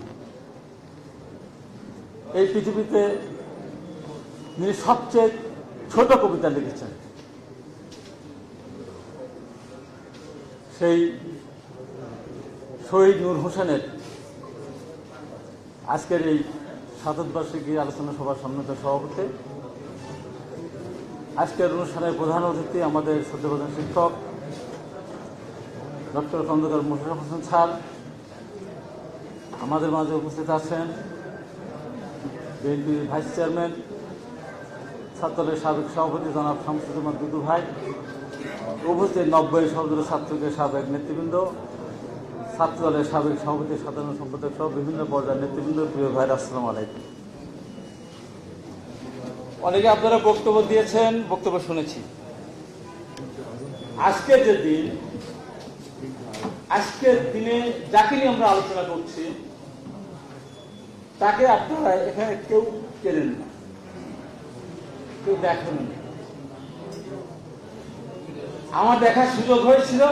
M: এই পৃথিবীতে যিনি সবচেয়ে ছোট কবিতা লিখেছেন, সেই শহীদ নূর হোসেনের আজকের এই শতবার্ষিকী আলোচনা সভার সম্মানিত সভাপতি, আজকের অনুষ্ঠানের প্রধান অতিথি আমাদের শ্রদ্ধাভাজন শিক্ষক ডক্টর খন্দকার মোশাররফ হোসেন স্যার, আমাদের মাঝে উপস্থিত আছেন বিএনপির ভাইস চেয়ারম্যান, ছাত্রদলের সাবেক সভাপতি জনাব শামসুজ্জামান দুদু ভাই, উপস্থিত 90 সর্বদলীয় ছাত্রলীগের সাবেক নেতৃবৃন্দ, ছাত্রদলের সাবেক সভাপতি, সাধারণ সম্পাদক সহ বিভিন্ন পর্যায়ের নেতৃবৃন্দ, প্রিয় ভাইরা, আসসালামু আলাইকুম। অনেকে আপনারা বক্তব্য দিয়েছেন, বক্তব্য শুনেছি। আজকের যে দিন, আজকের দিনে যাকে নিয়ে আমরা আলোচনা করছি তাকে আপনারা এখানে কেউ চেনেন না, কেউ দেখেন না। আমার দেখার সুযোগ হয়েছিল,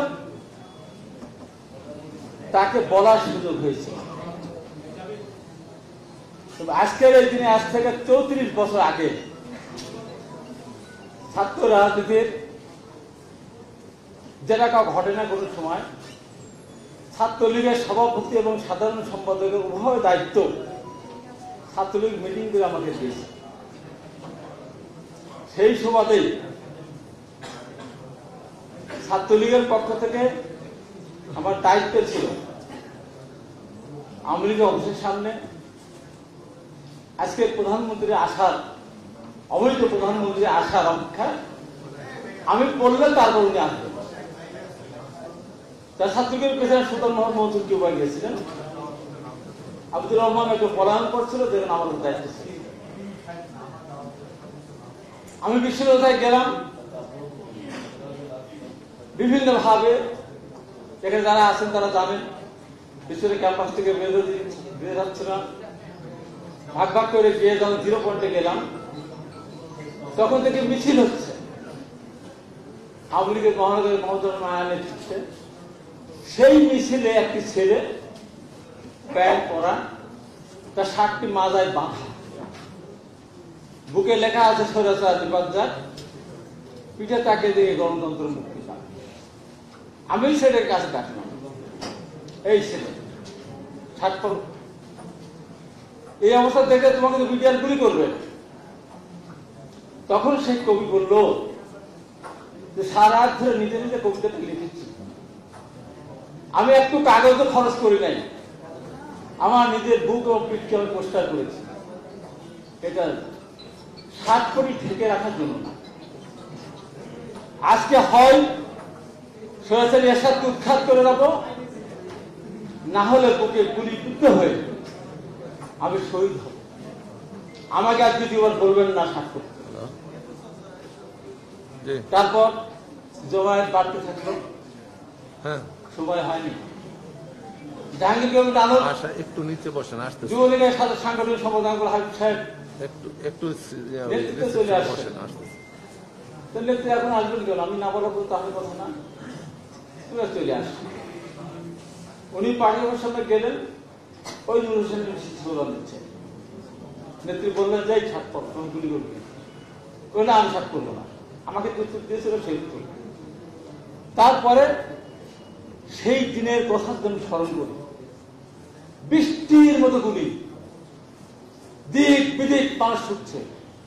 M: তাকে বলার সুযোগ হয়েছিল। আজকের এই দিনে আজ থেকে 34 বছর আগে ছাত্র রাজনীতির যেটা কাউ ঘটে না কোনো সময়, ছাত্রলীগের সভাপতি এবং সাধারণ সম্পাদকের উভয় দায়িত্ব ছাত্রলীগ মিটিং করে আমাকে দিয়েছে। সেই সুবাদেই ছাত্রলীগের পক্ষ থেকে আমার দায়িত্ব ছিল আওয়ামী লীগের অফিসের সামনে আজকে প্রধানমন্ত্রী আসার, অবৈধ প্রধানমন্ত্রী আসার অপেক্ষা আমি বললে তারপর উনি আসবেন। তার ছাত্রলীগের প্রেসিডেন্ট সুলতান মোহাম্মদ মনসুর কিউবা গিয়েছিলেন, আব্দুর রহমান একটু পলায়ন করছিল, যেখানে আমার দায়িত্ব ছিল। আমি বিশ্ববিদ্যালয়ে গেলাম, বিভিন্ন ভাবে এখানে যারা আছেন তারা জানেন, বিশ্ববিদ্যালয় ক্যাম্পাস থেকে বেরোতে যাচ্ছে না, ভাগ ভাগ করে গিয়ে যখন 0 পয়েন্টে গেলাম তখন থেকে মিছিল হচ্ছে। আওয়ামী লীগের মহানগরের মহোদয় মায়া নেতৃত্বে সেই মিছিলে একটি ছেলে প্যান্ট পরা, তার শার্টটি মাজায় বাঁধা, বুকে লেখা আছে স্বৈরাচার নিপাত, পিঠে তাকে দিয়ে গণতন্ত্র মুক্তি পায়। আমি ছেলের কাছে ডাকলাম, এই ছেলে শার্ট পর, এই অবস্থা দেখে তোমাকে তো বিডিআর গুলি করবে। তখন সেই কবি বলল যে সারা রাত ধরে নিজে নিজে কবিতাটা লিখেছি, আমি একটু কাগজও খরচ করি নাই, আমার নিজের বুক ও পিঠকে আমি পোস্টার করেছি। এটা 7 কোটি ঠেকে রাখার জন্য না। আজকে হয় সরাসরি এরশাদকে উৎখাত করে রাখবো, না হলে বুকে গুলি বিদ্ধ হয়ে আমি শহীদ হব। আমাকে আর দ্বিতীয়বার বলবেন না সাক্ষ্য। তারপর জমায়েত বাড়তে থাকলো, সময় হয়নি। জাহাঙ্গীর
C: একটু নিচে বসেন, আসতে
M: যুবলীগের সাথে সাংগঠনিক সম্পাদক হাবিব সাহেব
C: একটু
M: চলে আসছেন। এখন আসবেন কেন? আমি না বলা বলতে হবে কথা না, চলে আসছে। উনি পার্টির সামনে গেলেন, ওই নুর হোসেন স্লোগান দিচ্ছে, নেত্রী বললেন যাই ছাড় পর, তুমি গুলি করবে। ওইটা আমি ছাড় করবো না, আমাকে উত্তর দিয়েছিল সেই উত্তর। তারপরে সেই দিনের কথার জন্য স্মরণ করি, বৃষ্টির মতো গুলি, দিক বিদিক মানুষ ছুটছে।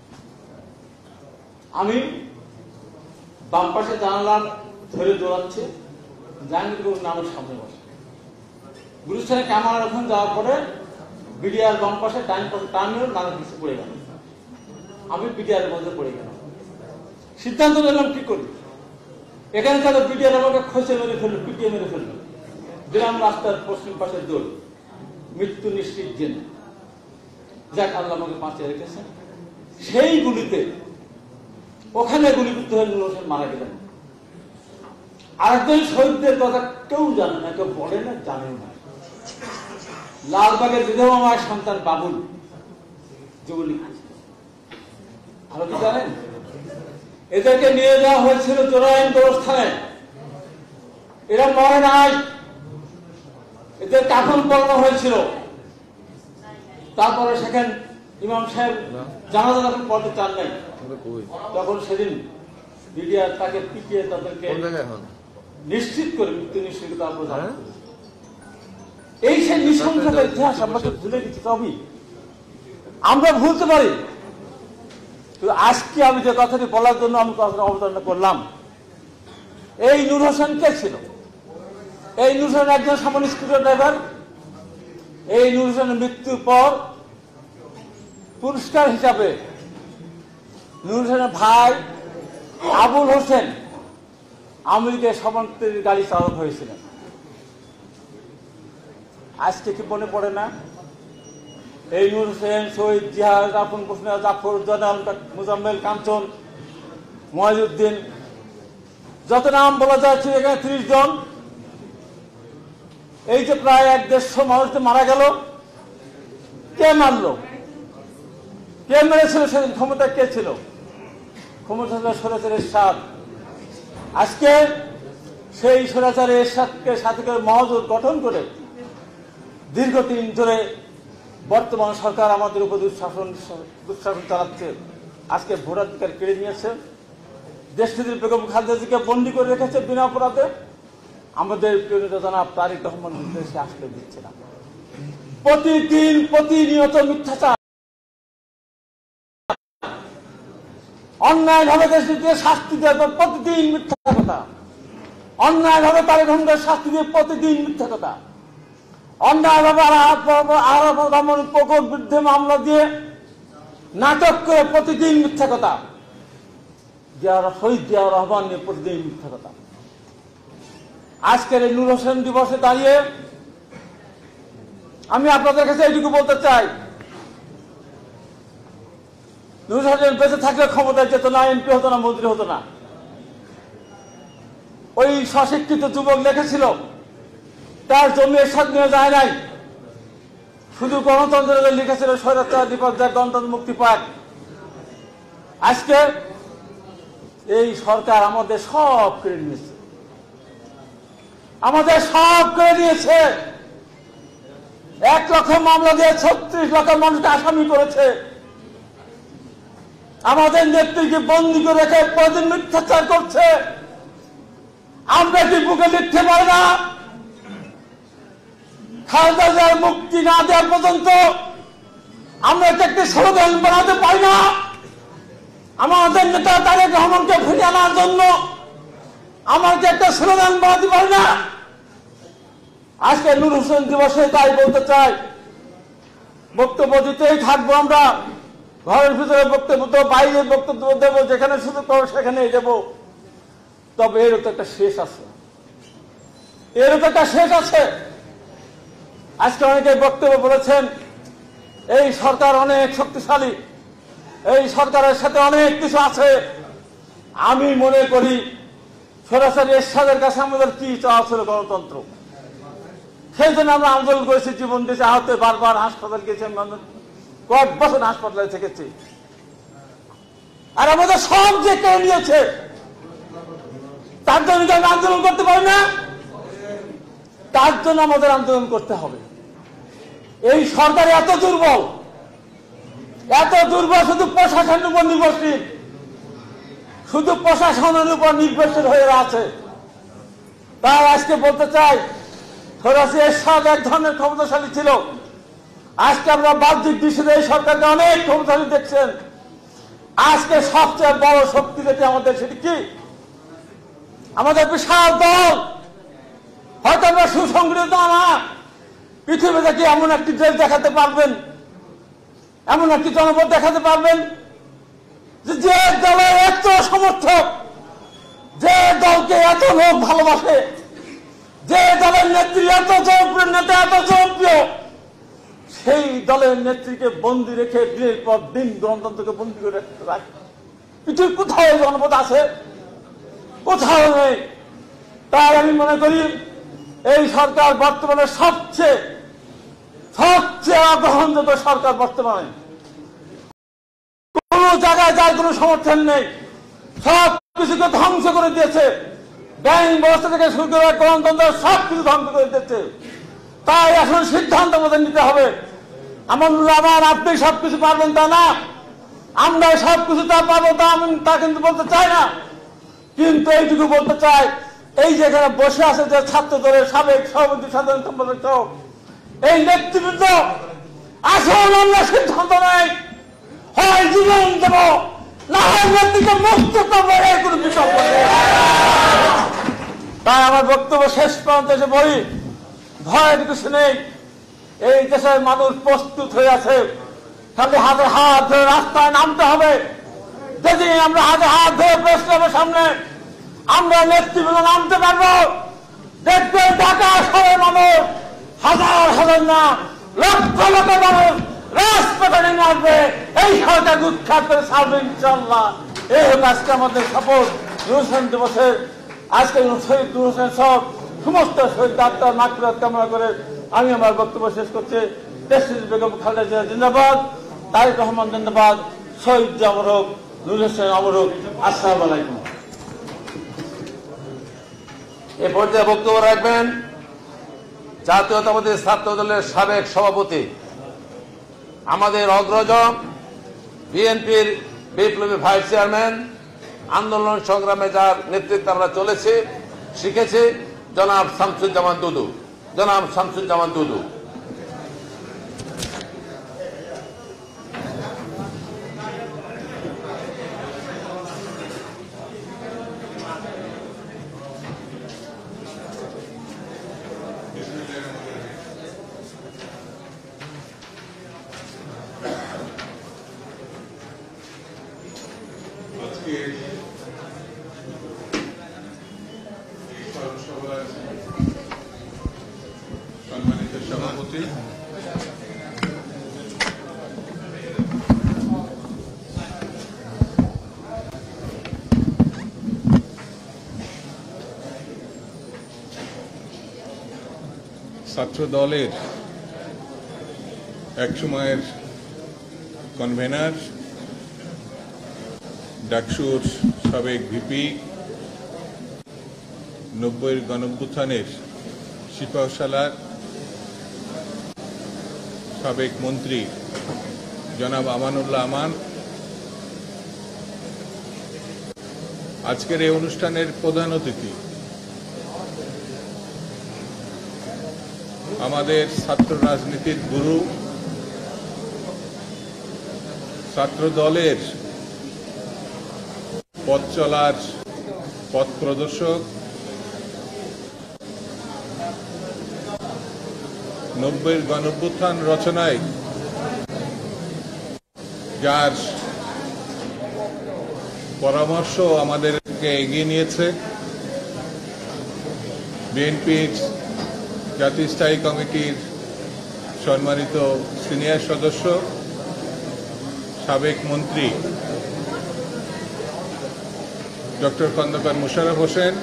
M: আমি বাম পাশে জানালার ধরে দৌড়াচ্ছে, জাহাঙ্গীর নামের সামনে বসে। গুলিস্তানে ক্যামেরার ওখানে যাওয়ার পরে বিডিআর বাম পাশে, ডাইন পাশে টার্মিনাল নানা কিছু পড়ে গেল। আমি বিডিআর মধ্যে পড়ে গেলাম। সিদ্ধান্ত নিলাম কি করি, এখানে তাহলে বিডিআর আমাকে খসে মেরে ফেললো, পিটিয়ে মেরে ফেললো। দিলাম রাস্তার পশ্চিম পাশে দৌড়, মৃত্যু নিশ্চিত জেনে। যাক, আল্লাহ আমাকে বাঁচিয়ে রেখেছেন। সেই গুলিতে ওখানে গুলিবিদ্ধ হয়ে নুর হোসেন মারা গেলেন। আরেকজন শহীদদের কথা কেউ জানে না, কেউ বলে না, জানেও না। লালবাগের বিধবা মায়ের সন্তান বাবুল যুবলীগ, আরো কি জানেন? এদেরকে নিয়ে যাওয়া হয়েছিল জোরাইন গোরস্থানে, এরা মরে নাই, এদের কাফন পরানো হয়েছিল। তারপরে সেখানে ইমাম সাহেব জানাজা যখন পড়তে চান নাই, তখন সেদিন বিডিআর তাকে পিটিয়ে তাদেরকে নিশ্চিত করে মৃত্যু নিশ্চিত করা। এই সেই নৃশংসতার ইতিহাস আমরা তো ভুলে গেছি। তবে আমরা ভুলতে পারি, কিন্তু আজকে আমি যে কথাটি বলার জন্য আমি কথাটা অবতারণা করলাম, এই নূর হোসেন কে ছিল? এই নূর হোসেন একজন সামান্য স্কুটার ড্রাইভার। এই নূর হোসেনের মৃত্যুর পর পুরস্কার হিসাবে নূর হোসেনের ভাই আবুল হোসেন আমেরিকায় সমান্তরীণ গাড়ি চালক হয়েছিলেন। আজকে কি মনে পড়ে না? এই নূর হোসেন, শহীদ জিহাদ, রাফুন হোসেন, জাফর, জনাল, মুজাম্মেল, কাঞ্চন, মহিউদ্দিন, যত নাম বলা যাচ্ছে এখানে 30 জন। এই যে প্রায় 150 মানুষ মারা গেল, কে মারলো? কে মেরেছিল? সেদিন ক্ষমতা কে ছিল? ক্ষমতা ছিল স্বৈরাচার এরশাদ। আজকে সেই স্বৈরাচার এরশাদকে সাথে করে মহাজোট গঠন করে দীর্ঘদিন ধরে বর্তমান সরকার আমাদের উপর দুঃশাসন চালাচ্ছে। আজকে ভোটাধিকার কেড়ে নিয়েছে, দেশটির বেগম খালেদা জিয়াকে বন্দী করে রেখেছে বিনা অপরাধে। আমাদের প্রিয় নেতা জনাব তারেক রহমান দেশে আসতে দিচ্ছে না। প্রতিদিন প্রতিনিয়ত মিথ্যাচার, অন্যায় ভাবে দেশটিকে শাস্তি দেওয়ার পর প্রতিদিন মিথ্যা কথা, অন্যায় ভাবে তারেক রহমানকে শাস্তি দিয়ে প্রতিদিন মিথ্যা কথা, অন্যায় ভাবে প্রকট বিরুদ্ধে মামলা দিয়ে নাটক করে প্রতিদিন মিথ্যা কথা, শহীদ জিয়াউর রহমান নিয়ে প্রতিদিন মিথ্যা কথা। আজকের এই নূর হোসেন দিবসে দাঁড়িয়ে আমি আপনাদের কাছে এইটুকু বলতে চাই, নূর হোসেন বেঁচে থাকলে ক্ষমতায় যেত না, এমপি হতো না, মন্ত্রী হতো না। ওই স্বশিক্ষিত যুবক লিখেছিল তার জমি এরশাদ নিয়ে যায় নাই, শুধু গণতন্ত্রের লিখেছিল স্বৈরাচার বিপর্যয় গণতন্ত্র মুক্তি পাক। আজকে এই সরকার আমাদের সব কেড়ে নিয়েছে, আমাদের সব কেড়ে নিয়েছে। 1 লক্ষ মামলা দিয়ে 36 লক্ষ মানুষকে আসামি করেছে। আমাদের নেত্রীকে বন্দী করে রেখে প্রতিদিন মিথ্যাচার করছে। আমরা কি বুকে লিখতে পারি না? খালেদা জিয়ার মুক্তি না দেওয়া পর্যন্ত আমরা একটি স্লোগান বানাতে পারি না? আমাদের নেতা তারেক রহমানকে ফিরিয়ে আনার জন্য আমাকে একটা স্লোগান বানাতে পারি না? আজকে নূর হোসেন দিবসে তাই বলতে চাই, বক্তব্য দিতেই থাকবো আমরা। ঘরের ভিতরে বক্তব্য তো, বাইরে বক্তব্য দেবো, যেখানে সুযোগ পাবো সেখানেই দেবো। তবে এরও তো একটা শেষ আছে, এরও তো একটা শেষ আছে। আজকে অনেকে বক্তব্য বলেছেন এই সরকার অনেক শক্তিশালী, এই সরকারের সাথে অনেক কিছু আছে। আমি মনে করি সরাসরি এরশাদের কাছে আমাদের কি চাওয়া ছিল? গণতন্ত্র। সেই জন্য আমরা আন্দোলন করেছি, জীবন দিয়েছি, আহত বারবার হাসপাতাল গেছি, কয়েক বছর হাসপাতালে থেকেছি। আর আমাদের সব যে কেড়ে নিয়েছে তার জন্য আমি আন্দোলন করতে পারি না? তার জন্য আমাদের আন্দোলন করতে হবে। এই সরকার এত দুর্বল, শুধু প্রশাসনের উপর নির্ভরশীল, শুধু প্রশাসনের উপর নির্ভরশীল হয়ে আছে। তাই আজকে বলতে চাই, সরাসরি এরশাদ এক ধরনের ক্ষমতাশালী ছিল। আজকে আমরা বাহ্যিক দৃশ্যে এই সরকারকে অনেক ক্ষমতাশালী দেখছেন। আজকে সবচেয়ে বড় শক্তি যেটি আমাদের, সেটি কি? আমাদের বিশাল দল। হয়তো আমরা সুসংগঠিত না, পৃথিবীতে কি এমন একটি দেশ দেখাতে পারবেন, এমন একটি জনপদ দেখাতে পারবেন যে দলের এত সমর্থক, যে দলকে এত লোক ভালোবাসে, যে দলের নেত্রী এত জনপ্রিয় নেতা, এত জনপ্রিয়, সেই দলের নেত্রীকে বন্দী রেখে দিনের পর দিন গণতন্ত্রকে বন্দী করে রাখে? পৃথিবীর কোথাও জনপদ আছে? কোথাও নেই। তাই আমি মনে করি এই সরকার বর্তমানে সবচেয়ে অগ্রহণযোগ্য সরকার। বর্তমানে কোন জায়গায় যার কোন সমর্থন নেই, সব কিছুকে ধ্বংস করে দিয়েছে। ব্যাংক ব্যবস্থা থেকে শুরু করে গণতন্ত্র সবকিছু ধ্বংস করে দিয়েছে। তাই এখন সিদ্ধান্ত আমাদের নিতে হবে। আমার আপনি সবকিছু পারবেন তা না, আমরা সবকিছু তা পাবো তা কিন্তু বলতে চাই না। কিন্তু এইটুকু বলতে চাই, এই যেখানে বসে আছে যে ছাত্র দলের সাবেক সভাপতি, সাধারণ সম্পাদক, এই নেতৃবৃন্দ, আসুন আমরা সিদ্ধান্ত নেই, হয় জীবন দেব, না হয় নেত্রীকে মুক্ত করবো, এর কোনো বিকল্প নেই। তাই আমার বক্তব্য শেষ পর্যন্ত এসে বলি, ভয়ের কিছু নেই। এই দেশের মানুষ প্রস্তুত হয়ে আছে। খালি হাতে হাত ধরে রাস্তায় নামতে হবে। যদি আমরা হাতে হাত ধরে প্রেস ক্লাবের সামনে আমরা নেতৃবৃন্দ নামতে পারবো, দেখবে ঢাকা শহরের মানুষ হাজার হাজার না লক্ষ লক্ষ মানুষ রাজপথে নেমে আসবে, এই সরকার উৎখাত করে ছাড়বে ইনশাআল্লাহ। এই হোক আজকে আমাদের শপথ। নূর হোসেন দিবসের আজকে শহীদ নূর হোসেন সহ সমস্ত শহীদ আত্মার মাগফিরাত কামনা করে আমি আমার বক্তব্য শেষ করছি। দেশটির বেগম খালেদা জিয়া জিন্দাবাদ, তারেক রহমান জিন্দাবাদ, শহীদ জিয়া অমর হোক, নূর হোসেন অমর হোক। আসসালামু আলাইকুম।
C: এ পর্যায়ে বক্তব্য রাখবেন জাতীয়তাবাদী ছাত্র দলের সাবেক সভাপতি, আমাদের অগ্রজ, বিএনপির বিপ্লবী ভাইস চেয়ারম্যান, আন্দোলন সংগ্রামে যার নেতৃত্বে আমরা চলেছি, শিখেছি, জনাব শামসুজ্জামান দুদু। জনাব শামসুজ্জামান দুদু।
S: সভাপতি, ছাত্র দলের একসময়ের কনভেনার, ডাকসুর সাবেক ভিপি, 90-এর গণঅভ্যুত্থানের সিপাহসালার সাবেক মন্ত্রী জনাব আমানুল্লাহ আমান আজকের এই অনুষ্ঠানের প্রধান অতিথি, আমাদের ছাত্র রাজনীতির গুরু, ছাত্র দলের পথ চলার পথ প্রদর্শক, 90-এর গণঅভ্যুত্থান রচনায় যার পরামর্শ আমাদেরকে এগিয়ে নিয়েছে, বিএনপির জাতীয় স্থায়ী কমিটির সম্মানিত সিনিয়র সদস্য, সাবেক মন্ত্রী ডক্টর খন্দকার মোশাররফ হোসেন,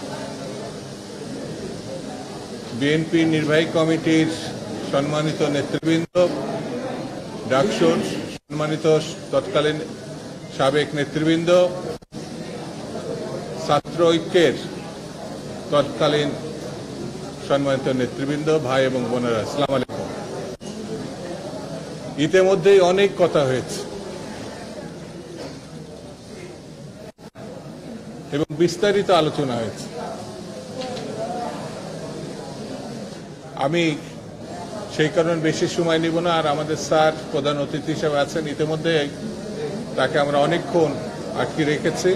S: বিএনপি নির্বাহী কমিটির সম্মানিত নেতৃবৃন্দ, ডাকসুর সম্মানিত তৎকালীন সাবেক নেতৃবৃন্দ, ছাত্র ঐক্যের তৎকালীন সম্মানিত নেতৃবৃন্দ, ভাই এবং বোনেরা, আসসালামু আলাইকুম। ইতিমধ্যেই অনেক কথা হয়েছে এবং বিস্তারিত আলোচনা হয়েছে। আমি সেই কারণে বেশি সময় নিব না। আর আমাদের স্যার প্রধান অতিথি হিসেবে আছেন, ইতিমধ্যে তাকে আমরা অনেকক্ষণ আটকে রেখেছি।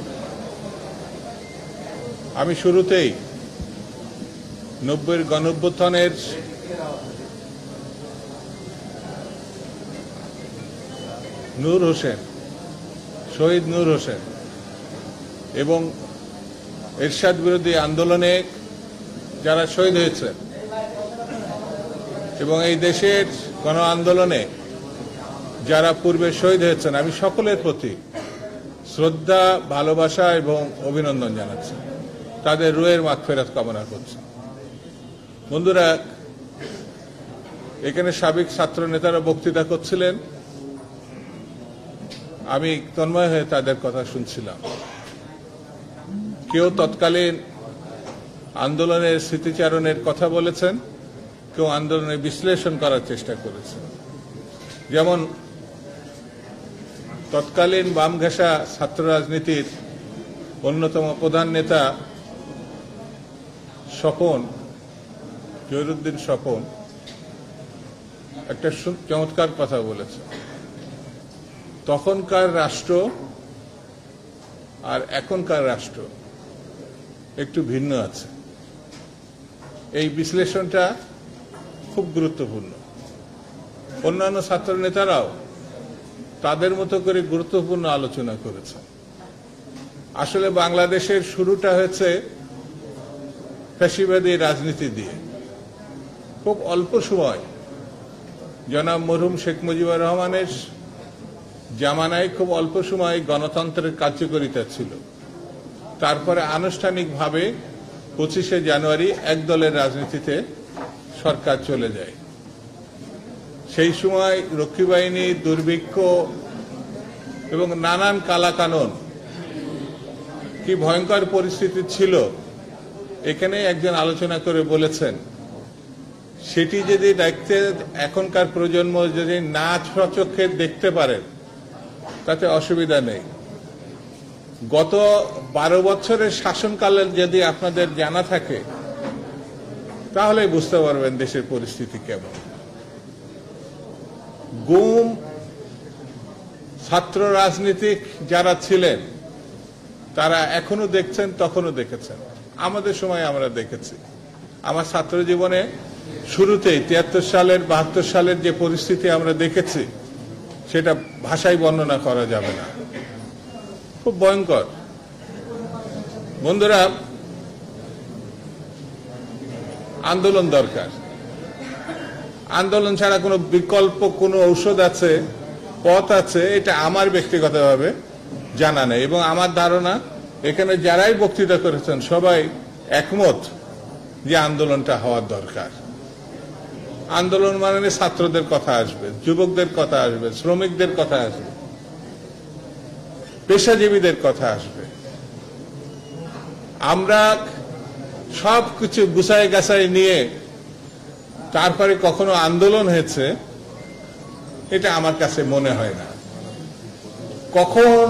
S: আমি শুরুতেই 90-এর গণঅভ্যুত্থানের নূর হোসেন, শহীদ নূর হোসেন এবং এরশাদ বিরোধী আন্দোলনে যারা শহীদ হয়েছে এবং এই দেশের গণ আন্দোলনে যারা পূর্বে শহীদ হয়েছেন, আমি সকলের প্রতি শ্রদ্ধা, ভালোবাসা এবং অভিনন্দন জানাচ্ছি, তাদের রুহের মাগফিরাত কামনা করছি। বন্ধুরা, এখানে সাবেক ছাত্র নেতারা বক্তৃতা করছিলেন, আমি তন্ময় হয়ে তাদের কথা শুনছিলাম। কেউ তৎকালীন আন্দোলনের স্মৃতিচারণের কথা বলেছেন, কেউ আন্দোলনের বিশ্লেষণ করার চেষ্টা করেছেন। যেমন তৎকালীন বাম ঘেঁষা ছাত্র রাজনীতির অন্যতম প্রধান নেতা স্বপন, জহিরুদ্দিন স্বপন একটা চমৎকার কথা বলেছে। তখনকার রাষ্ট্র আর এখনকার রাষ্ট্র একটু ভিন্ন আছে। এই বিশ্লেষণটা খুব গুরুত্বপূর্ণ। অন্যান্য ছাত্র নেতারাও তাদের মতো করে গুরুত্বপূর্ণ আলোচনা করেছে। আসলে বাংলাদেশের শুরুটা হয়েছে ফ্যাসিবাদী রাজনীতি দিয়ে। খুব অল্প সময় জনাব মরহুম শেখ মুজিবুর রহমানের জামানায় খুব অল্প সময় গণতন্ত্রের কার্যকারিতা ছিল। তারপরে আনুষ্ঠানিকভাবে 25শে জানুয়ারি এক দলের রাজনীতিতে সরকার চলে যায়। সেই সময় রক্ষী বাহিনী, দুর্ভিক্ষ এবং নানান কালাকানুন, কি ভয়ঙ্কর পরিস্থিতি ছিল, এখানে একজন আলোচনা করে বলেছেন, সেটি যদি দেখতে এখনকার প্রজন্ম যদি না স্বচক্ষে দেখতে পারেন তাতে অসুবিধা নেই। গত 12 বছরের শাসনকালের যদি আপনাদের জানা থাকে তাহলে বুঝতে পারবেন দেশের পরিস্থিতি কেমন। গুম ছাত্র রাজনীতিক যারা ছিলেন তারা এখনো দেখছেন, তখনও দেখেছেন, আমাদের সময় আমরা দেখেছি। আমার ছাত্র জীবনে শুরুতেই 73 সালের 72 সালের যে পরিস্থিতি আমরা দেখেছি সেটা ভাষায় বর্ণনা করা যাবে না, খুব ভয়ঙ্কর। বন্ধুরা, আন্দোলন দরকার। আন্দোলন ছাড়া কোনো বিকল্প কোনো ঔষধ আছে, পথ আছে, এটা আমার ব্যক্তিগতভাবে জানা নেই। এবং আমার ধারণা এখানে যারাই বক্তৃতা করেছেন সবাই একমত যে আন্দোলনটা হওয়ার দরকার। আন্দোলন মানে ছাত্রদের কথা আসবে, যুবকদের কথা আসবে, শ্রমিকদের কথা আসবে, পেশাজীবীদের কথা আসবে। আমরা সবকিছু গুছাই গাছাই নিয়ে তারপরে কখনো আন্দোলন হয়েছে এটা আমার কাছে মনে হয় না। কখন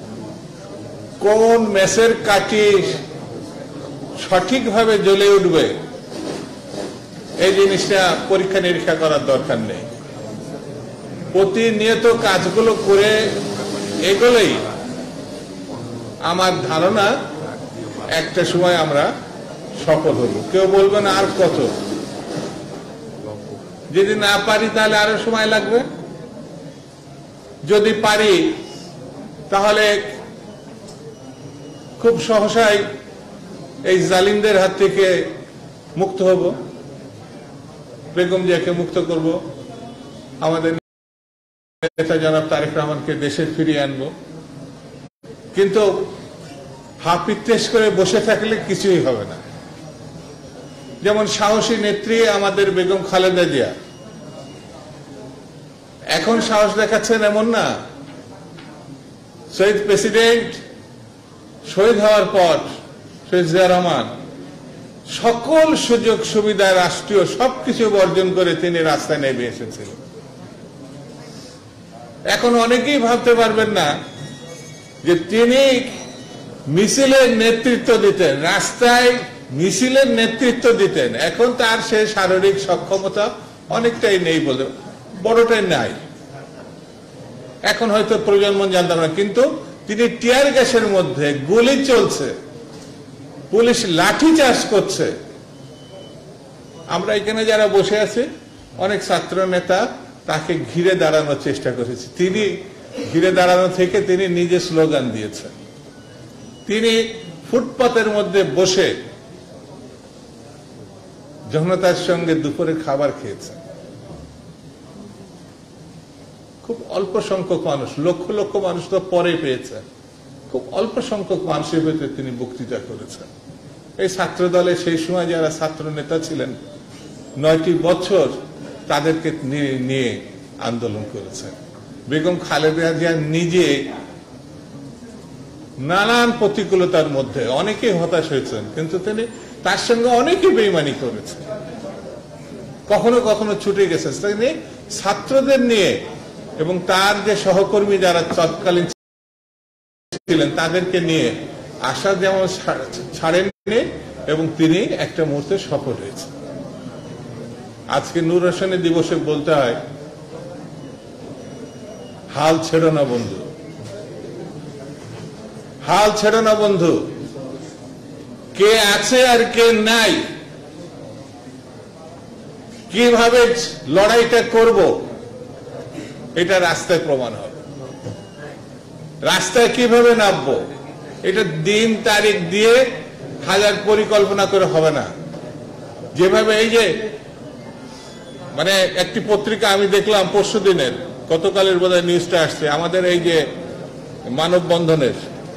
S: কোন মেসের কাঠি সঠিকভাবে জ্বলে উঠবে এই জিনিসটা পরীক্ষা নিরীক্ষা করার দরকার নেই। প্রতিনিয়ত কাজগুলো করে এগুলোই আমার ধারণা একটা সময় আমরা সফল হব। কেউ বলবেন আর কত, যদি না পারি তাহলে আরো সময় লাগবে, যদি পারি তাহলে খুব সহসাই এই জালিমদের হাত থেকে মুক্ত হব, বেগম জিয়াকে মুক্ত করব, আমাদের নেতা জনাব তারেক রহমানকে দেশে ফিরিয়ে আনব। কিন্তু হাপিত্তেশ করে বসে থাকলে কিছুই হবে না। যেমন সাহসী নেত্রী আমাদের বেগম খালেদা জিয়া এখন সাহস দেখাচ্ছেন এমন না, শহীদ প্রেসিডেন্ট শহীদ হওয়ার পর শহীদ জিয়া রহমান সকল সুযোগ সুবিধা রাষ্ট্রীয় সবকিছু বর্জন করে তিনি রাস্তায় নেমে এসেছিলেন। এখন অনেকেই ভাবতে পারবেন না যে তিনি মিছিলের নেতৃত্ব দিতেন, রাস্তায় মিছিলের নেতৃত্ব দিতেন। এখন তার সেই শারীরিক সক্ষমতা অনেকটাই নেই, বলে বড়টাই নাই। এখন হয়তো প্রয়োজন জানতাম না, কিন্তু তিনি টিয়ার গ্যাসের মধ্যে গুলি চলছে, পুলিশ লাঠি চার্জ করছে। আমরা এখানে যারা বসে আছি অনেক ছাত্র নেতা তাকে ঘিরে দাঁড়ানোর চেষ্টা করেছে। তিনি ঘিরে দাঁড়ানো থেকে তিনি নিজে স্লোগান দিয়েছেন। তিনি ফুটপাতের মধ্যে বসে জনতার সঙ্গে দুপুরে খাবার খেয়েছেন। খুব অল্প সংখ্যক মানুষ, লক্ষ লক্ষ মানুষ তো পরে পেয়েছেন, খুব অল্প সংখ্যক মানুষের ভেতরে তিনি বক্তৃতা করেছেন। এই ছাত্র দলে সেই সময় যারা ছাত্র নেতা ছিলেন 9টি বছর তাদেরকে নিয়ে আন্দোলন করেছেন। বেগম খালেদা জিয়া নিজে নানান প্রতিকূলতার মধ্যে অনেকেই হতাশ হয়েছেন, কিন্তু তিনি তার সঙ্গে অনেকে বেইমানি করেছেন, কখনো কখনো ছুটে গেছেন। তিনি ছাত্রদের নিয়ে এবং তার যে সহকর্মী যারা তৎকালীন ছিলেন তাদেরকে নিয়ে আশা যেমন ছাড়েননি এবং তিনি একটা মুহূর্তে সফল হয়েছেন। আজকে নূর হোসেনের দিবসে বলতে হয়, হাল ছেড়ো না বন্ধু, হাল ছেড়ো না বন্ধু। কে আছে আর কে নাই, কিভাবে লড়াইটা করব এটা রাস্তায় প্রমাণ হবে। রাস্তায় কিভাবে নামবো এটা দিন তারিখ দিয়ে হাজার পরিকল্পনা করে হবে না। যেভাবে এই যে মানে একটি পত্রিকা আমি দেখলাম পরশু দিনের, গতকালের বোধহয় নিউজটা আসছে, আমাদের এই যে মানববন্ধনে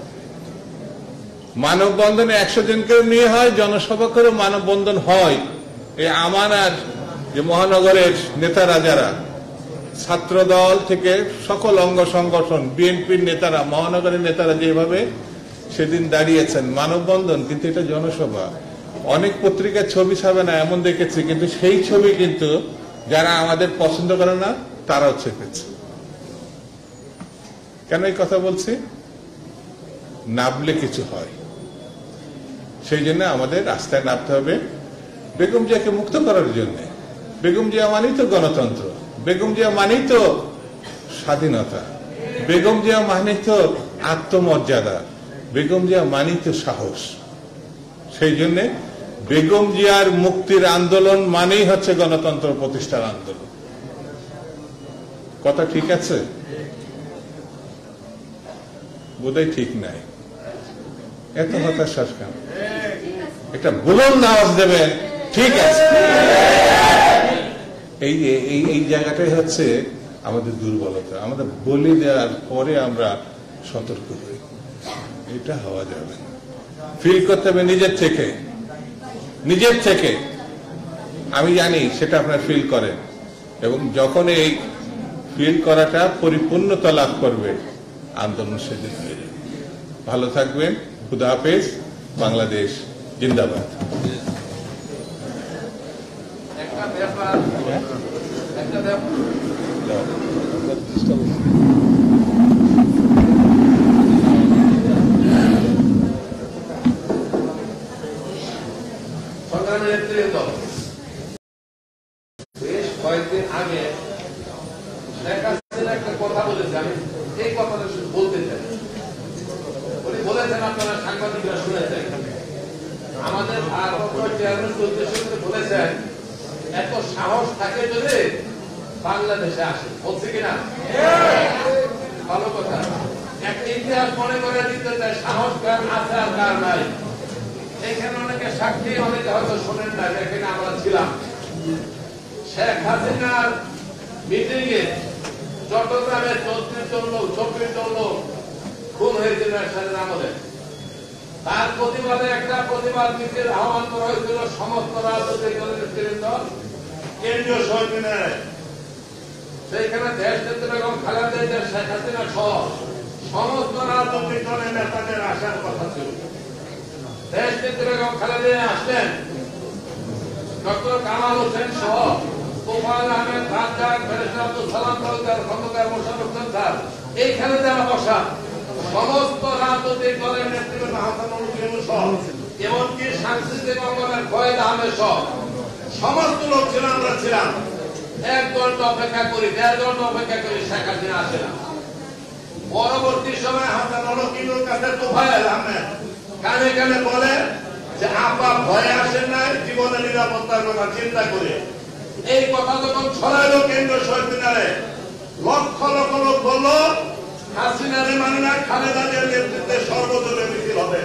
S: 100 জনকে নিয়ে হয়, জনসভা করে মানববন্ধন হয়। এই আমানার যে মহানগরের নেতারা যারা ছাত্র দল থেকে সকল অঙ্গ সংগঠন, বিএনপির নেতারা, মহানগরের নেতারা যেভাবে সেদিন দাঁড়িয়েছেন মানববন্ধন, কিন্তু এটা জনসভা। অনেক পত্রিকার ছবি ছাপে না এমন দেখেছি, কিন্তু সেই ছবি কিন্তু যারা আমাদের পছন্দ করে না তারাও ছেপেছে। কেন এই কথা বলছি? নামলে কিছু হয়, সেই জন্য আমাদের রাস্তায় নামতে হবে বেগম জিয়াকে মুক্ত করার জন্য। বেগম জিয়া মানেই তো গণতন্ত্র, বেগম জিয়া মানেই তো স্বাধীনতা, বেগম জিয়া মানেই তো আত্মমর্যাদা, বেগম জিয়া মানেই তো সাহস। সেই জন্য বেগম জিয়ার মুক্তির আন্দোলন মানেই হচ্ছে গণতন্ত্র প্রতিষ্ঠার আন্দোলন। কথা ঠিক আছে? বোধহয় ঠিক নাই। এত হতাশা কেন? একটা বুলন্দ আওয়াজ দেবেন, ঠিক আছে। এই এই এই জায়গাটাই হচ্ছে আমাদের দুর্বলতা। আমাদের বলে দেওয়ার পরে আমরা সতর্ক হই, এটা হওয়া যাবে না। ফিল করতে হবে নিজের থেকে। আমি জানি সেটা আপনারা ফিল করেন, এবং যখন এই ফিল করাটা পরিপূর্ণতা লাভ করবে, আন্দোলন সেদিন হয়ে যাবে। ভালো থাকবেন। খুদা হাফেজ। বাংলাদেশ জিন্দাবাদ।
C: সরকারের নেতৃত্ব বেশ কয়েকদিন আগে শেখ হাসিনা একটা কথা বলেছে, আমি এই কথাটা শুধু বলতে চাই। উনি বলেছেন, আপনারা সাংবাদিকরা শুনেছেন, আমাদের ভারপ্রাপ্ত চেয়ারম্যান উদ্দেশ্যে বলেছেন, এত সাহস থাকে যদি বাংলাদেশে আসে। বলছে কিনা? ভালো কথা। একটা ইতিহাস মনে করে দিতে চাই, সাহস কার আছে আর কার নাই। এখানে অনেকে সাক্ষী, অনেকে হয়তো শোনেন না, এখানে আমরা ছিলাম। শেখ হাসিনার মিটিং এ চট্টগ্রামে 24 জন লোক খুন হয়েছিল এরশাদের আমলে। তার প্রতিবাদে একটা প্রতিবাদ মিছিল আহ্বান করা হয়েছিল সমস্ত রাজনৈতিক দলের নেতৃবৃন্দ, কেন্দ্রীয় শহীদ মিনারে। সেইখানে দেশ নেত্রী বেগম খালেদা জিয়া, শেখ হাসিনা সহ সমস্ত রাজনৈতিক দলের নেতাদের আসার কথা ছিল। দেশ নেত্রী বেগম খালেদা জিয়া আসলেন, ডক্টর কামাল হোসেন সহ তোফায়েল আহমেদ, রাজ্জাক, ব্যারিস্টার আব্দুল সালাম তালুকদার, খন্দকার মোশাররফ হোসেন স্যার, এইখানে যারা বসা সমস্ত রাজনৈতিক দলের নেতৃবৃন্দ, হাসানুল করিম সহ, এমনকি সাংস্কৃতিক অঙ্গনের ফয়েজ আহমেদ সহ সমস্ত লোক ছিল, আমরা ছিলাম। 1 ঘন্টা অপেক্ষা করি, 1.5 ঘন্টা অপেক্ষা করি, শেখ হাসিনা আসে না। পরবর্তী সময় হাসানুল করিমের কাছে তোফায়েল আহমেদ কানে কানে বলে যে আপা ভয়ে আসেন না, জীবনের নিরাপত্তার কথা চিন্তা করে। এই কথা যখন ছড়াইল কেন্দ্রীয় শহীদ মিনারে, লক্ষ লক্ষ লোক বলল হাসিনারে মানে না, খালেদা জিয়ার নেতৃত্বে সর্বদলীয় মিছিল হবে।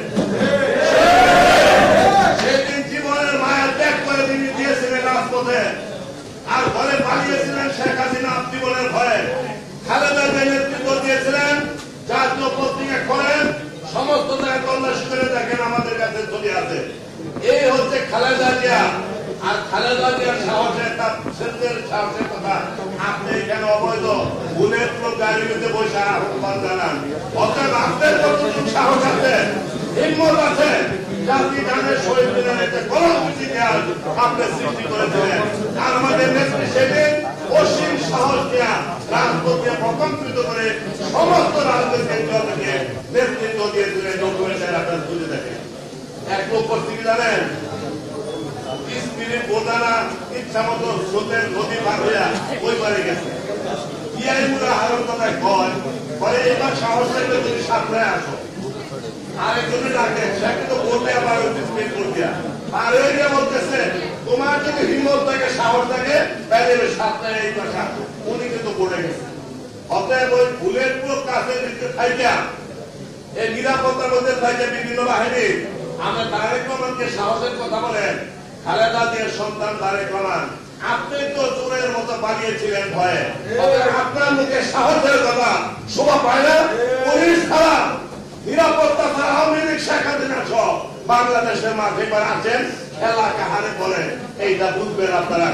C: সেদিন জীবনের মায়া ত্যাগ করে তিনি দিয়েছিলেন রাজপথে, আর ঘরে পালিয়েছিলেন শেখ হাসিনা জীবনের ভয়ে। খালেদা জিয়া নেতৃত্ব দিয়েছিলেন, জাতীয় পত্রিকা করেন, সমস্ত জায়গায় তল্লাশি করে দেখেন, আমাদের কাছে ছবি আছে। এই হচ্ছে খালেদা জিয়া। আর খালেদা জিয়ার সাহসের, তার ছেলেদের সাহসের কথা আপনি এখানে অবৈধ বুলেট প্রুফ গাড়ির মধ্যে বসে আহ্বান জানান। অতএব আপনার কতটুকু সাহস আছে, হিম্মত আছে, জাতি গানের শহীদ মিনারে কলঙ্কিত ইতিহাস আপনি সৃষ্টি করেছিলেন। আর আমাদের নেত্রী সেদিন অসীম সাহস দেয়া রাজপথকে প্রকম্পিত করে সমস্ত রাজনৈতিক দলকে নেতৃত্ব দিয়েছিলেন। ডকুমেন্টের আপনার খুঁজে দেখেন। এক লোক করতে কি জানেন, স্পিরিট বোঝানা ইচ্ছা মতো স্রোতের নদী পার হইয়া ওই পারে গেছে। ইয়াইমুরা হারণ কথায় কয়, পরে এবার সাহস লাগবে তুমি সামনে আসো। আরেকজনে ডাকে, সে কিন্তু বলতে আবার স্পিরিট করতিয়া আর ওই যে বলতেছে তোমার যদি হিম্মত থাকে, সাহস থাকে, তাহলে সামনে এই কথা। উনি কিন্তু পড়ে গেছে। অতএব ওই বুলেট প্রুফ কাছে দিতে থাইকা, এই নিরাপত্তার মধ্যে থাইকা বিভিন্ন বাহিনী আমরা তারেক রহমানকে সাহসের কথা বলেন। খালেদা জিয়ার সন্তান তারেক রহমান, আপনি তো চোরের মতো পালিয়েছিলেন ভয়ে, আপনার মুখে সাহসের কথা শোভা পায় না। পুলিশ ছাড়া, নিরাপত্তা ছাড়া আওয়ামী লীগ শেখ হাসিনা সহ বাংলাদেশের মাঠে এবার আছেন, খেলা কাহারে বলে এইটা বুঝবেন আপনারা।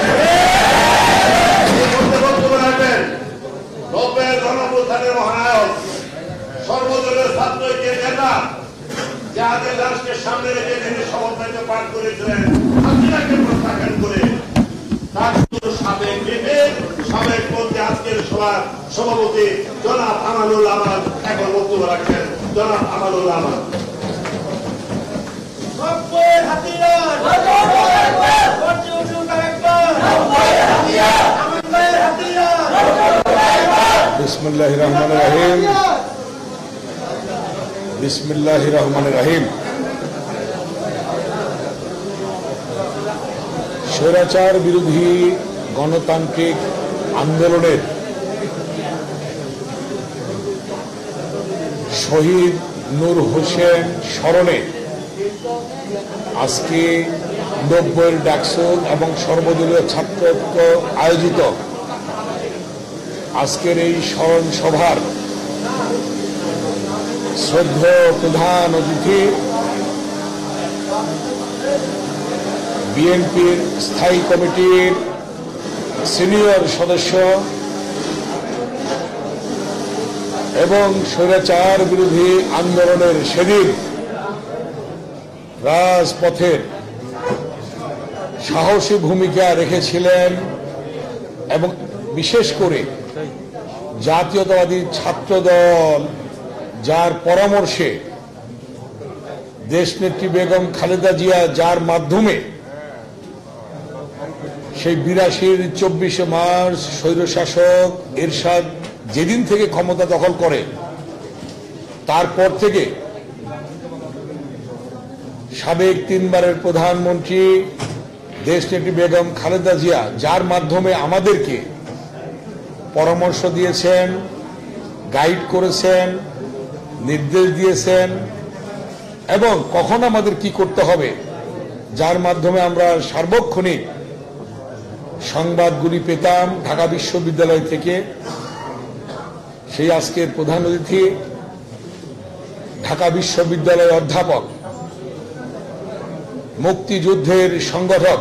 C: বক্তব্য রাখবেন 90 গণঅভ্যুত্থানের মহানায়ক, সর্বদলীয় ছাত্র ঐক্যের নেতা, যাদের রাষ্ট্রকে সামনে রেখে তিনি শপথ বাক্য পাঠ করেছিলেন হাসিনাকে প্রত্যাখ্যান করে, তার সাবেক বিবেক, সাবেক মন্ত্রী, আজকের সভার সভাপতি জনাব আমানুল আমান এখন বক্তব্য রাখছেন। জনাব আমানুল আমান।
T: বিসমিল্লাহির রহমানির রহিম। বিসমিল্লাহির রহমানির রহিম। স্বৈরাচার বিরোধী গণতান্ত্রিক আন্দোলনের শহীদ নূর হোসেন স্মরণে আজকে 90 ডাকসুল এবং সর্বদলীয় ছাত্র ঐক্য আয়োজিত আজকের এই স্মরণ সভার শ্রদ্ধেয় প্রধান অতিথি বিএনপির স্থায়ী কমিটির সিনিয়র সদস্য এবং স্বৈরাচার বিরোধী আন্দোলনের সেদিন রাজপথের সাহসী ভূমিকা রেখেছিলেন এবং বিশেষ করে জাতীয়তাবাদী ছাত্রদল যার পরামর্শে দেশনেত্রী বেগম খালেদা জিয়া যার মাধ্যমে সেই 82-র 24শে মার্চ স্বৈরশাসক এরশাদ যেদিন থেকে ক্ষমতা দখল করে তারপর থেকে সাবেক 3বারের প্রধানমন্ত্রী দেশনেত্রী বেগম খালেদা জিয়া যার মাধ্যমে আমাদেরকে পরামর্শ দিয়েছেন, গাইড করেছেন, নির্দেশ দিয়েছেন এবং কখন আমাদের কি করতে হবে, যার মাধ্যমে আমরা সার্বক্ষণিক সংবাদগুলি পেতাম ঢাকা বিশ্ববিদ্যালয় থেকে। সেই আজকের প্রধান অতিথি ঢাকা বিশ্ববিদ্যালয়ের অধ্যাপক, মুক্তিযুদ্ধের সংগঠক,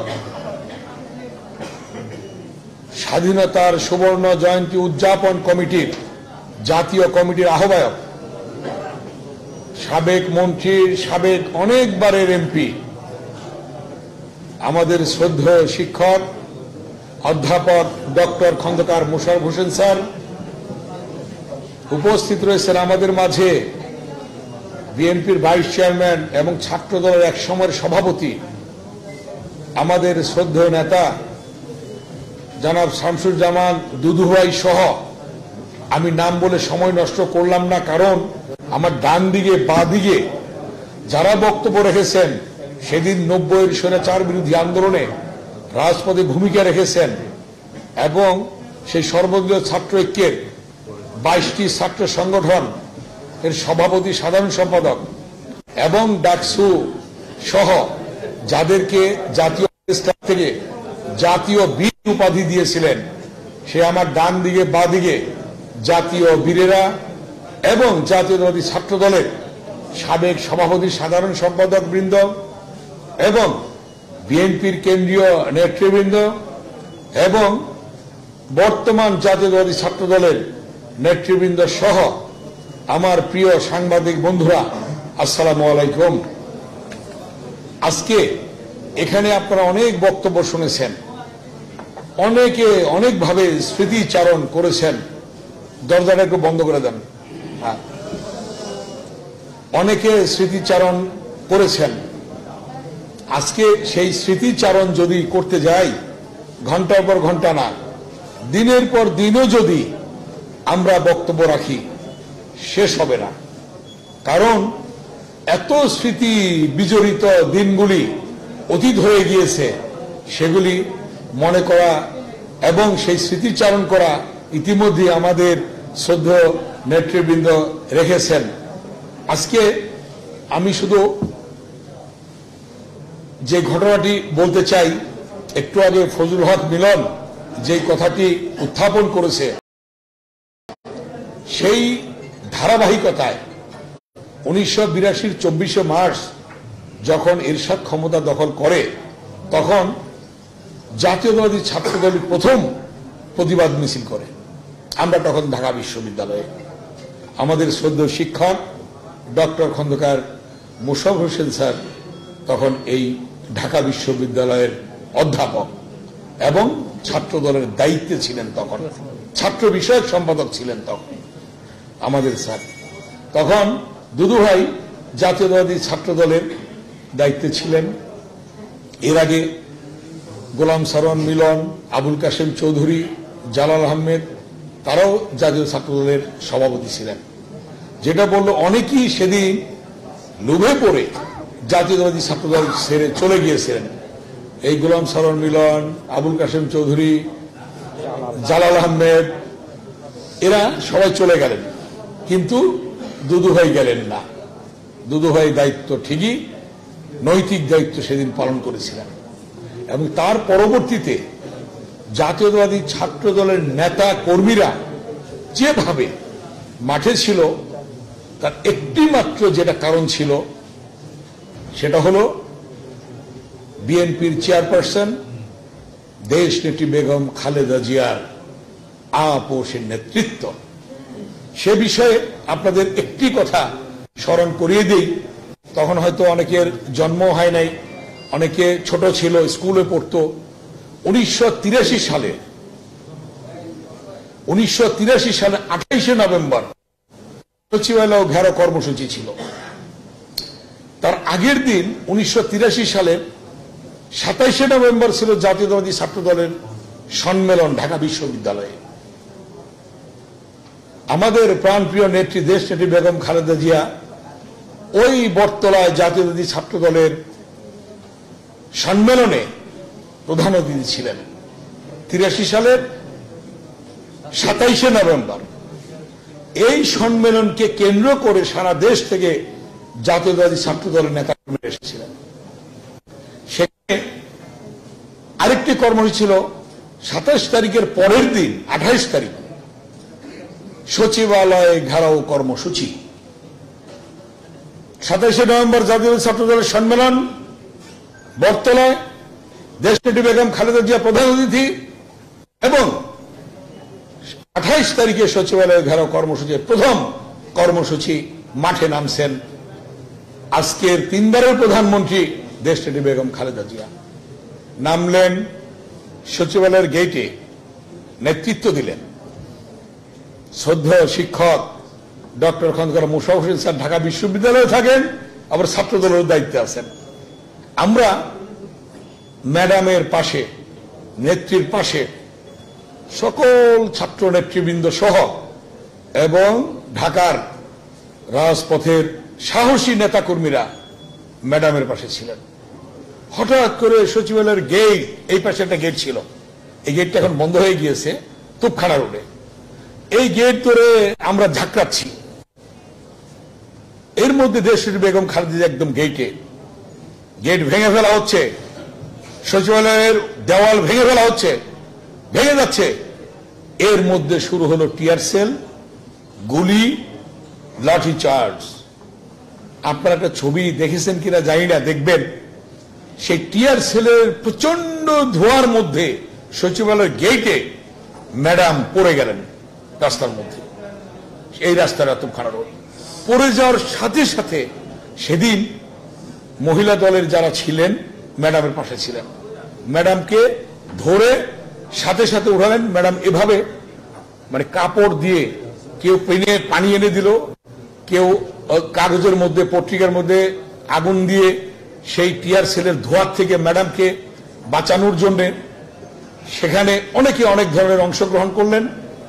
T: স্বাধীনতার সুবর্ণ জয়ন্তী উদযাপন কমিটির জাতীয় কমিটির আহ্বায়ক, সাবেক মন্ত্রী, সাবেক অনেকবারের এমপি, আমাদের শ্রদ্ধেয় শিক্ষক অধ্যাপক ডক্টর খন্দকার মোশাররফ হোসেন স্যার উপস্থিত রয়েছেন আমাদের মাঝে। বিএনপির ভাইস চেয়ারম্যান এবং ছাত্রদলের এক সময়ের সভাপতি আমাদের শ্রদ্ধেয় নেতা জনাব শামসুজ্জামান দুদুভাই সহ, আমি নাম বলে সময় নষ্ট করলাম না, কারণ আমার ডান দিকে বা দিকে যারা বক্তব্য রেখেছেন সেদিন 90-এর স্বৈরাচার বিরোধী আন্দোলনে রাজপথে ভূমিকা রেখেছেন এবং সেই সর্বদলীয় ছাত্র ঐক্যের 22টি ছাত্র সংগঠন এর সভাপতি, সাধারণ সম্পাদক এবং ডাকসু সহ যাদেরকে জাতীয় স্তর থেকে জাতীয় বীর উপাধি দিয়েছিলেন, সে আমার ডান দিকে বা দিকে জাতীয় বীরেরা এবং জাতীয়তাবাদী ছাত্র দলের সাবেক সভাপতি, সাধারণ সম্পাদক বৃন্দ এবং বিএনপির কেন্দ্রীয় নেতৃবৃন্দ এবং বর্তমান জাতীয়তাবাদী ছাত্র দলের নেতৃবৃন্দ সহ আমার প্রিয় সাংবাদিক বন্ধুরা, আসসালামু আলাইকুম। আজকে এখানে আপনারা অনেক বক্তব্য শুনেছেন, অনেকে অনেকভাবে স্মৃতিচারণ করেছেন। দরজাটা একটু বন্ধ করে দেন। অনেকে স্মৃতিচারণ করেছেন। আজকে সেই স্মৃতিচারণ যদি করতে যাই ঘন্টার পর ঘন্টা না, দিনের পর দিনও যদি আমরা বক্তব্য রাখি শেষ হবে না, কারণ এত স্মৃতি বিজড়িত দিনগুলি অতীত হয়ে গিয়েছে, সেগুলি মনে করা এবং সেই স্মৃতিচারণ করা ইতিমধ্যে আমাদের শ্রদ্ধেয় নেতৃবৃন্দ রেখেছেন। আজকে আমি শুধু যে ঘটনাটি বলতে চাই, একটু আগে ফজলুল হক মিলন যে কথাটি উত্থাপন করেছে, সেই ধারাবাহিকতায় 1982-র 24শে মার্চ যখন এরশাদ ক্ষমতা দখল করে, তখন জাতীয়তাবাদী ছাত্রদল প্রথম প্রতিবাদ মিছিল করে। আমরা তখন ঢাকা বিশ্ববিদ্যালয়ে, আমাদের শ্রদ্ধেয় শিক্ষক ডক্টর খন্দকার মোশাররফ হোসেন স্যার তখন এই ঢাকা বিশ্ববিদ্যালয়ের অধ্যাপক এবং ছাত্রদলের দায়িত্বে ছিলেন, তখন ছাত্র বিষয়ক সম্পাদক ছিলেন তখন আমাদের স্যার। তখন দুদুভাই জাতীয়তাবাদী ছাত্রদলের দায়িত্বে ছিলেন। এর আগে গোলাম সারোয়ার মিলন, আবুল কাশেম চৌধুরী, জালাল আহমেদ, তারাও জাতীয় ছাত্রদলের সভাপতি ছিলেন। যেটা বলল, অনেকেই সেদিন লোভে পড়ে জাতীয়তাবাদী ছাত্রদল ছেড়ে চলে গিয়েছিলেন। এই গোলাম সারোয়ার মিলন, আবুল কাশেম চৌধুরী, জালাল আহমেদ, এরা সবাই চলে গেলেন, কিন্তু দুদুভাই গেলেন না। দুদুভাই দায়িত্ব ঠিকই, নৈতিক দায়িত্ব সেদিন পালন করেছিলেন। এবং তার পরবর্তীতে জাতীয়তাবাদী ছাত্র দলের নেতা কর্মীরা যেভাবে মাঠে ছিল তার একটি মাত্র যেটা কারণ ছিল সেটা হলো বিএনপির চেয়ারপারসন দেশনেত্রী বেগম খালেদা জিয়ার আপোষের নেতৃত্ব। সে বিষয়ে আপনাদের একটি কথা স্মরণ করিয়ে দিই, তখন হয়তো অনেকের জন্ম হয় নাই, অনেকে ছোট ছিল, স্কুলে পড়তো। 1983 সালে 28শে নভেম্বর সচিবালয় ঘেরাও কর্মসূচি ছিল। তার আগের দিন 1983 সালের 27শে নভেম্বর ছিল জাতীয়তাবাদী ছাত্র দলের সম্মেলন ঢাকা বিশ্ববিদ্যালয়ে। আমাদের প্রাণপ্রিয় নেত্রী দেশনেত্রী বেগম খালেদা জিয়া ওই বটতলায় জাতীয়তাবাদী ছাত্র দলের সম্মেলনে প্রধান অতিথি ছিলেন। 83 সালের 27শে নভেম্বর এই সম্মেলনকে কেন্দ্র করে সারা দেশ থেকে জাতীয়তাবাদী ছাত্র দলের নেতাকর্মীরা এসেছিলেন। সেখানে আরেকটি কর্মসূচি ছিল 27 তারিখের পরের দিন 28 তারিখ সচিবালয়ে ঘেরাও কর্মসূচি। 27শে নভেম্বর জাতীয়তাবাদী ছাত্র দলের সম্মেলন বটতলায়, দেশনেত্রী বেগম খালেদা জিয়া প্রধান অতিথি, এবং 28 তারিখে সচিবালয়ে ঘেরাও কর্মসূচির প্রথম কর্মসূচি মাঠে নামছেন আজকের 3 বারের প্রধানমন্ত্রী দেশনেত্রী বেগম খালেদা জিয়া। নামলেন সচিবালয়ের গেটে, নেতৃত্ব দিলেন শ্রদ্ধেয় শিক্ষক ডক্টর খন্দকার মোশাররফ হোসেন স্যার। ঢাকা বিশ্ববিদ্যালয়ে থাকেন, আবার ছাত্র দলের দায়িত্বে আছেন। আমরা ম্যাডামের পাশে, নেত্রীর পাশে সকল ছাত্র নেতৃবৃন্দ সহ এবং ঢাকার রাজপথের সাহসী নেতাকর্মীরা ম্যাডামের পাশে ছিলেন। হঠাৎ করে সচিবালয়ের গেট, এই পাশে একটা গেট ছিল, এই গেটটা এখন বন্ধ হয়ে গিয়েছে তুপখানা রোডে। এই গেট ধরে আমরা ঝাঁকড়াচ্ছি, এর মধ্যে দেশনেত্রী বেগম খালেদা জিয়া একদম গেট ভেঙে ফেলা হচ্ছে, সচিবালয়ের দেওয়াল ভেঙে ফেলা হচ্ছে, ভেঙে যাচ্ছে। এর মধ্যে শুরু হলো টিয়ার সেল, গুলি, লাঠি চার্জ। আপনারা একটা ছবি দেখেছেন কিনা জানি না, দেখবেন সেই টিয়ার সেলের প্রচন্ড ধোঁয়ার মধ্যে সচিবালয়ের গেটে ম্যাডাম পড়ে গেলেন রাস্তার মধ্যে। এই রাস্তাটা তুপখানা রোড। পড়ে যাওয়ার সাথে সাথে সেদিন মহিলা দলের যারা ছিলেন ম্যাডামের পাশে ছিলেন, ম্যাডামকে ধরে সাথে সাথে উঠালেন। ম্যাডাম এভাবে মানে কাপড় দিয়ে, কেউ পানি এনে দিল, কেউ কাগজের মধ্যে, পত্রিকার মধ্যে আগুন দিয়ে সেই টিয়ার সেলের ধোঁয়ার থেকে ম্যাডামকে বাঁচানোর জন্য সেখানে অনেকে অনেক ধরনের অংশগ্রহণ করলেন।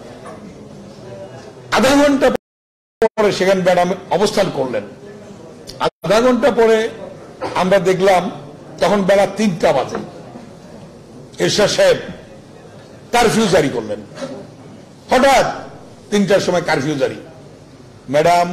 T: আধা ঘন্টা পরে সেখানে ম্যাডাম অবস্থান করলেন। আধা ঘন্টা পরে আমরা দেখলাম তখন বেলা 3টা বাজে, এরশাদ সাহেব কারফিউ জারি করলেন। হঠাৎ 3টার সময় কারফিউ জারি। ম্যাডাম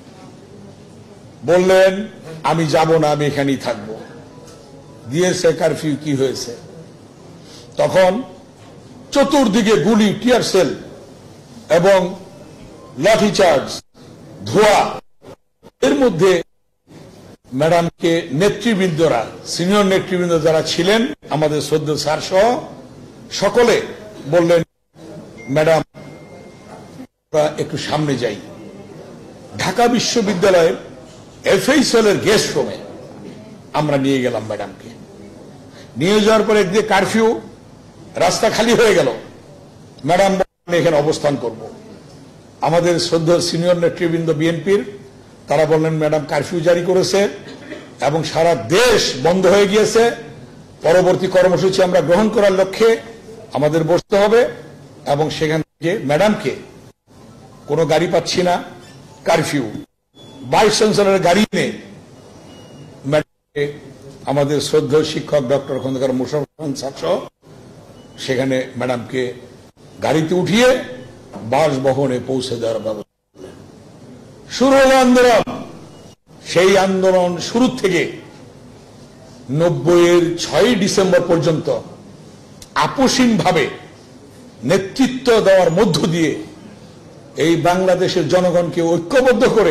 T: বললেন আমি যাব না, আমি এখানেই থাকবো। দিয়েছে কারফিউ, কি হয়েছে? তখন চতুর্দিকে গুলি, টিয়ার সেল এবং লাঠিচার্জ, ধোঁয়া। এর মধ্যে ম্যাডামকে নেতৃবৃন্দরা, সিনিয়র নেতৃবৃন্দ যারা ছিলেন আমাদের শ্রদ্ধেয় স্যার সহ সকলে বললেন ম্যাডাম একটু সামনে যাই। ঢাকা বিশ্ববিদ্যালয়ের এফএইচএলের গেস্ট রুমে আমরা নিয়ে গেলাম ম্যাডামকে। নিয়ে যাওয়ার পরে একদিকে কারফিউ, রাস্তা খালি হয়ে গেল। ম্যাডাম এখানে অবস্থান করব। আমাদের শ্রদ্ধেয় সিনিয়র নেতৃবৃন্দ বিএনপির তারা বললেন ম্যাডাম কারফিউ জারি করেছে এবং সারা দেশ বন্ধ হয়ে গিয়েছে, পরবর্তী কর্মসূচি আমরা গ্রহণ করার লক্ষ্যে আমাদের বসতে হবে। এবং সেখান থেকে ম্যাডামকে কোনো গাড়ি পাচ্ছি না, কারফিউ, ভাইস চ্যান্সেলরের গাড়ি নেই। ম্যাডামকে আমাদের শ্রদ্ধেয় শিক্ষক ডক্টর খন্দকার মোশাররফ হোসেন স্যার সেখানে ম্যাডামকে গাড়িতে উঠিয়ে বাসভবনে পৌঁছে দেওয়ার ব্যবস্থা করলেন। শুরু হল আন্দোলন। সেই আন্দোলন শুরু থেকে 90-এর 6 ডিসেম্বর পর্যন্ত আপোষহীনভাবে নেতৃত্ব দেওয়ার মধ্য দিয়ে এই বাংলাদেশের জনগণকে ঐক্যবদ্ধ করে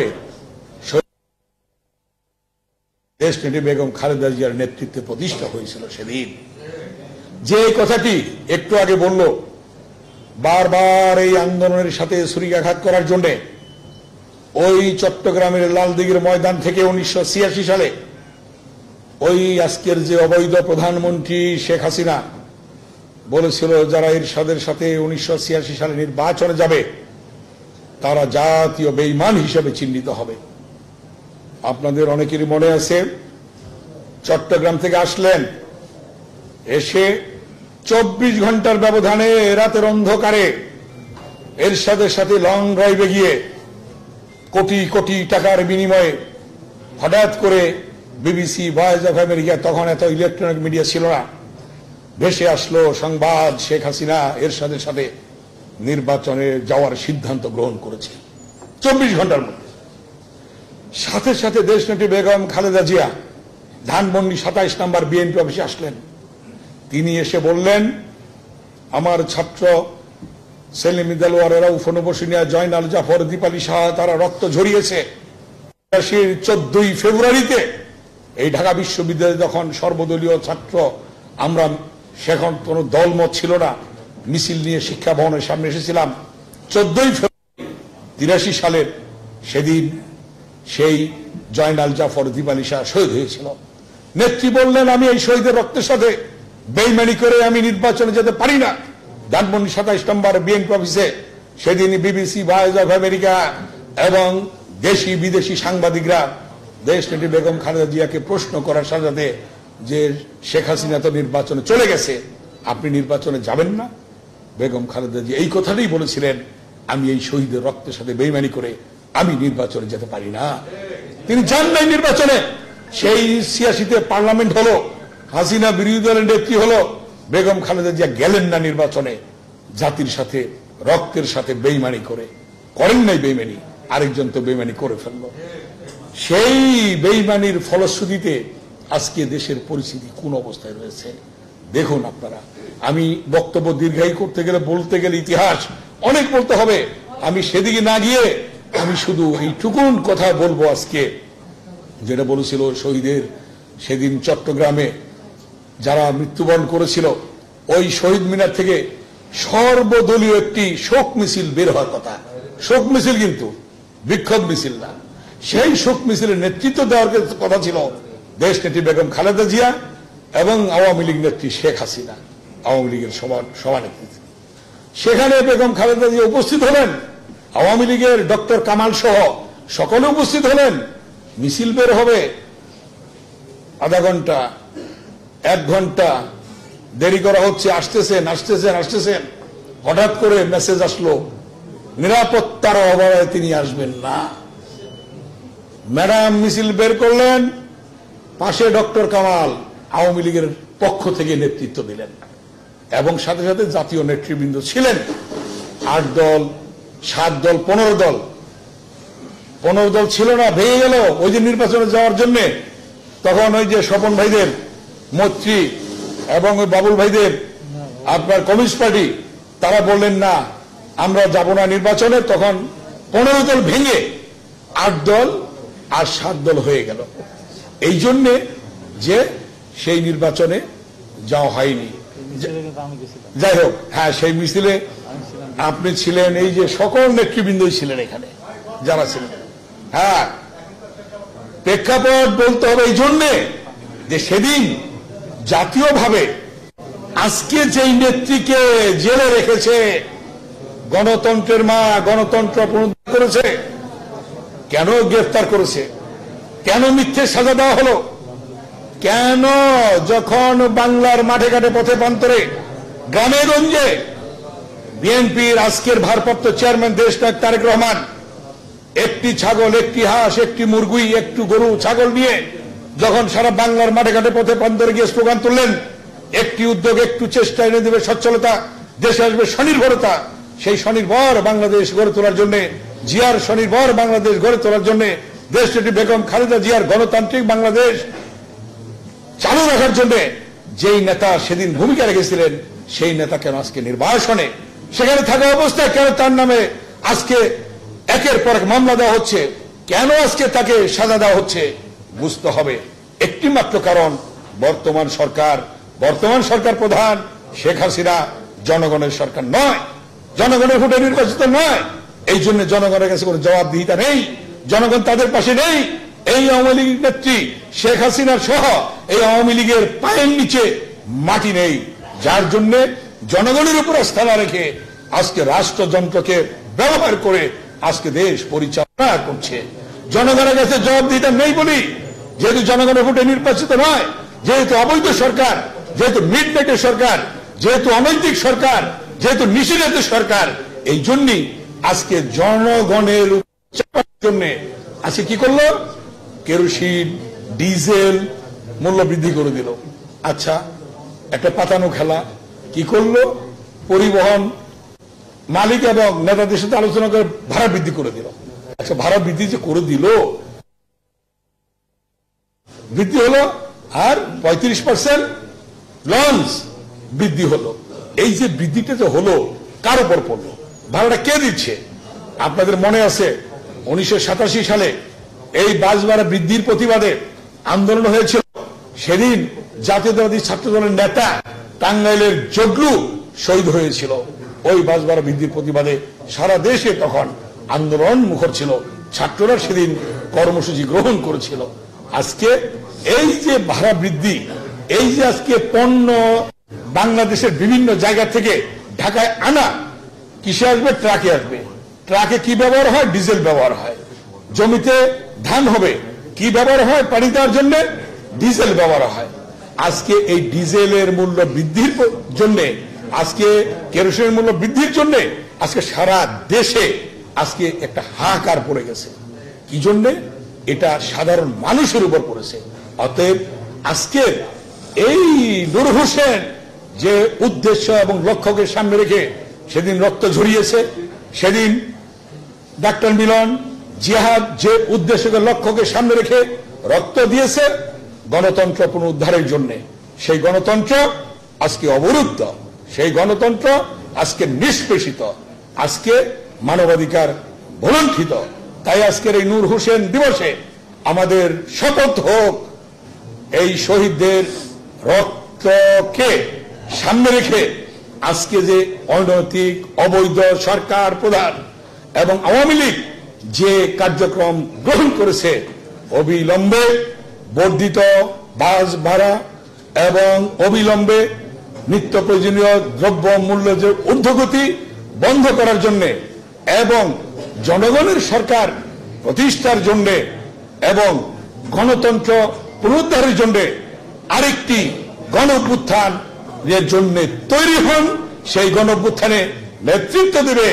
T: দেশনেত্রী বেগম খালেদা জিয়ার নেতৃত্বে প্রতিষ্ঠা হয়েছিল। সেদিন যে কথাটি একটু আগে বলল, বারবার এই আন্দোলনের সাথে ছুরিকাঘাত করার জন্য ওই চট্টগ্রামের লালদিঘির ময়দান থেকে 1986 সালে ওই আজকের যে অবৈধ প্রধানমন্ত্রী শেখ হাসিনা বলেছিল যারা এরশাদের সাথে 1986 সালে নির্বাচনে যাবে তারা জাতীয় বেঈমান হিসেবে চিহ্নিত হবে। আপনাদের অনেকেরই মনে আছে, চট্টগ্রাম থেকে আসলেন, এসে 24 ঘন্টার ব্যবধানে রাতের অন্ধকারে এরশাদের সাথে লং ড্রাইভে গিয়ে কোটি কোটি টাকার বিনিময়ে হঠাৎ করে বিবিসি, ভয়েস অফ আমেরিকা, তখন এত ইলেকট্রনিক মিডিয়া ছিল না, ভেসে আসলো সংবাদ শেখ হাসিনা এরশাদের সাথে নির্বাচনে যাওয়ার সিদ্ধান্ত গ্রহণ করেছে 24 ঘন্টার মধ্যে। সাথে সাথে দেশনেত্রী বেগম খালেদা জিয়া ধানমন্ডি 27 নম্বর বিএনপি অফিসে আসলেন। তিনি এসে বললেন, আমার ছাত্র সেলিম দেলোয়ারেরা, উফনবসিনিয়া, জয়নাল জাফর, দীপালি শাহ, তারা রক্ত ঝরিয়েছে। 14ই ফেব্রুয়ারিতে এই ঢাকা বিশ্ববিদ্যালয়ে যখন সর্বদলীয় ছাত্র, আমরা সেখন কোনো দলমত ছিল না, মিছিল নিয়ে শিক্ষা ভবনের সামনে এসেছিলাম 14ই ফেব্রুয়ারি 83 সালের সেদিন সেই জয়নাল জাফর, দীপালি শাহ শহীদ হয়েছিল। নেত্রী বললেন, আমি এই শহীদের রক্তের সাথে বেইমানি করে আমি নির্বাচনে যেতে পারি না। ধানমন্ডি 27 নম্বর বিএনপি অফিসে সেদিন বিবিসি, ভয়েস অফ আমেরিকা এবং দেশি বিদেশি সাংবাদিকরা দেশনেত্রী বেগম খালেদা জিয়াকে প্রশ্ন করার সাথে সাথে যে শেখ হাসিনা তো নির্বাচনে চলে গেছে, আপনি নির্বাচনে যাবেন না? বেগম খালেদা জিয়া এই কথাটাই বলেছিলেন, আমি এই শহীদের রক্তের সাথে বেইমানি করে আমি নির্বাচনে যেতে পারি না। তিনি যান নাই নির্বাচনে। সেই 86-তে পার্লামেন্ট হলো, হাসিনা বিরোধী দলের নেত্রী হলো, বেগম খালেদা জিয়া গেলেন না নির্বাচনে, জাতির সাথে রক্তের সাথে বেইমানি করে। করেন নাই বেইমানি, আরেকজন তো বেইমানি করে ফেলল। সেই বেইমানির ফলশ্রুতিতে আজকে দেশের পরিস্থিতি কোন অবস্থায় রয়েছে দেখুন আপনারা। আমি বক্তব্য দীর্ঘায়ী করতে গেলে, বলতে গেলে ইতিহাস অনেক বলতে হবে, আমি সেদিকে না গিয়ে আমি শুধু এইটুকুন কথা বলবো আজকে, যেটা বলেছিল শহীদের সেদিন চট্টগ্রামে যারা মৃত্যুবরণ করেছিল, ওই শহীদ মিনার থেকে সর্বদলীয় একটি শোক মিছিল বের হওয়ার কথা। শোক মিছিল, কিন্তু বিক্ষোভ মিছিল না। সেই শোক মিছিলের নেতৃত্ব দেওয়ার কথা ছিল দেশনেত্রী বেগম খালেদা জিয়া এবং আওয়ামী লীগ নেত্রী শেখ হাসিনা, আওয়ামী লীগের সভানেত্রী। সেখানে বেগম খালেদা জিয়া উপস্থিত হলেন, আওয়ামী লীগের ডক্টর কামাল সহ সকলে উপস্থিত হলেন। মিছিল বের হবে, আধা ঘন্টা 1 ঘন্টা দেরি করা হচ্ছে, আসতেছেন। হঠাৎ করে মেসেজ আসলো, নিরাপত্তার অভাবে তিনি আসবেন না। ম্যাডাম মিছিল বের করলেন, পাশে ডক্টর কামাল আওয়ামী লীগের পক্ষ থেকে নেতৃত্ব দিলেন এবং সাথে সাথে জাতীয় নেতৃবৃন্দ ছিলেন। 8 দল, 7 দল, 15 দল। 15 দল ছিল না, ভেঙে গেল ওই যে নির্বাচনে যাওয়ার জন্য। তখন ওই যে স্বপন ভাইদের মৈত্রী এবং ওই বাবুল ভাইদের আপনার কমিউনিস্ট পার্টি, তারা বললেন না, আমরা যাব না নির্বাচনে। তখন 15 দল ভেঙে 8 দল আর 7 দল হয়ে গেল, এই জন্যে যে সেই নির্বাচনে যাওয়া হয়নি। যাই হোক, হ্যাঁ, সেই মিছিলে আপনি ছিলেন, এই যে সকল নেতৃবৃন্দই ছিলেন এখানে যারা ছিলেন। হ্যাঁ, প্রেক্ষাপট বলতে হবে এই জন্যে যে সেদিন জাতীয়ভাবে আজকে যেই নেত্রীকে জেলে রেখেছে, গণতন্ত্রের মা, গণতন্ত্র পুনরুদ্ধার করেছে, কেন গ্রেফতার করেছে, কেন মিথ্যে সাজা দেওয়া হলো, কেন যখন বাংলার মাঠে ঘাটে পথে প্রান্তরে গ্রামে গঞ্জে বিএনপির আজকের ভারপ্রাপ্ত চেয়ারম্যান দেশনায়ক তারেক রহমান একটি ছাগল, একটি হাঁস, একটি মুরগি, একটু গরু ছাগল নিয়ে যখন সারা বাংলার মাঠে ঘাটে পথে প্রান্তরে গিয়ে স্লোগান তুললেন, একটি উদ্যোগ, একটু চেষ্টা এনে দেবে সচ্ছলতা, দেশে আসবে স্বনির্ভরতা, সেই স্বনির্ভর বাংলাদেশ গড়ে তোলার জন্য, জিয়ার স্বনির্ভর বাংলাদেশ গড়ে তোলার জন্য, দেশটি বেগম খালেদা জিয়ার গণতান্ত্রিক বাংলাদেশ চালু রাখার জন্য যেই নেতা সেদিন ভূমিকা রেখেছিলেন সেই নেতা কেন আজকে নির্বাসনে সেখানে থাকা অবস্থায় কেন তার নামে আজকে একের পর এক মামলা দেওয়া হচ্ছে, কেন আজকে তাকে সাজা দেওয়া হচ্ছে? বুঝতে হবে একটি মাত্র কারণ, বর্তমান সরকার প্রধান শেখ হাসিনা জনগণের সরকার নয়, জনগণের ভোটে নির্বাচিত নয়। এই জন্য জনগণের কাছে কোনো জবাবদিহিতা নেই, জনগণ তাদের পাশে নেই। এই আওয়ামী লীগ নেত্রী শেখ হাসিনা সহ এই আওয়ামী লীগের পায়ের নিচে মাটি নেই, যার জন্য জনগণের উপর আস্থা না রেখে আজকে রাষ্ট্রযন্ত্রকে ব্যবহার করে আজকে দেশ পরিচালনা করছে। জনগণের কাছে জবাবদিহিতা নেই বলি, যেহেতু জনগণের ভোটে নির্বাচিত নয়, যেহেতু অবৈধ সরকার, যেহেতু মিটমেটের সরকার, যেহেতু অনৈতিক সরকার, যেহেতু নিষিদ্ধ সরকার, এই জন্যই আজকে জনগণের জন্য আজকে কি করলো? কেরোসিন, ডিজেল মূল্য বৃদ্ধি করে দিল। আচ্ছা, একটা পাতানো খেলা কি করলো? পরিবহন মালিক এবং নেতাদের সাথে আলোচনা করে ভাড়া বৃদ্ধি করে দিল। আচ্ছা, ভাড়া বৃদ্ধি যে করে দিল, বৃদ্ধি হলো, আর 35% লঞ্চ বৃদ্ধি হলো। এই যে বৃদ্ধিটা যে হলো, কার উপর পড়লো? ভাড়াটা কে দিচ্ছে? আপনাদের মনে আছে 1987 সালে এই বাস ভাড়া বৃদ্ধির প্রতিবাদে আন্দোলন হয়েছিল। সেদিন জাতীয়তাবাদী ছাত্র দলের নেতা টাঙ্গাইলের জগলু শহীদ হয়েছিল। ওই বাস ভাড়া বৃদ্ধির প্রতিবাদে সারা দেশে তখন আন্দোলন মুখর ছিল, ছাত্ররা সেদিন কর্মসূচি গ্রহণ করেছিল। আজকে এই যে ভাড়া বৃদ্ধি, এই যে আজকে পণ্য বাংলাদেশের বিভিন্ন জায়গা থেকে ঢাকায় আনা, কিসে আসবে? ট্রাকে আসবে। ট্রাকে কি ব্যবহার হয়? ডিজেল ব্যবহার হয়। জমিতে ধান হবে, কি ব্যবহার হয়? পানি দেওয়ার জন্য ডিজেল ব্যবহার হয়। আজকে এই ডিজেলের মূল্য বৃদ্ধির জন্য, আজকে কেরোসিনের মূল্য বৃদ্ধির জন্য আজকে সারা দেশে আজকে একটা হাহাকার পড়ে গেছে। কি জন্য? এটা সাধারণ মানুষের উপর পড়েছে। অতএব আজকে এই নূর হোসেন যে উদ্দেশ্য এবং লক্ষ্যকে সামনে রেখে সেদিন রক্ত ঝরিয়েছে, সেদিন ডাক্তার মিলন জিহাদ যে উদ্দেশ্যকে লক্ষ্যকে সামনে রেখে রক্ত দিয়েছে গণতন্ত্র পুনরুদ্ধারের জন্য, সেই গণতন্ত্র আজকে অবরুদ্ধ, সেই গণতন্ত্র আজকে নিষ্পেষিত, আজকে মানবাধিকার ভুলণ্ঠিত। তাই আজকের এই নূর হোসেন দিবসে আমাদের শপথ হোক, এই শহীদদের রক্তকে সামনে রেখে আজকে যে অনৈতিক অবৈধ সরকার প্রধান এবং আওয়ামী লীগ যে কার্যক্রম গ্রহণ করেছে, অবিলম্বে বর্ধিত বাস ভাড়া এবং অবিলম্বে নিত্য প্রয়োজনীয় দ্রব্য মূল্য যে ঊর্ধ্বগতি বন্ধ করার জন্য এবং জনগণের সরকার প্রতিষ্ঠার জন্য এবং গণতন্ত্র পুনরুদ্ধারের জন্য আরেকটি গণ অভ্যুত্থান এর জন্য তৈরি হন। সেই গণ অভ্যুত্থানে নেতৃত্ব দেবে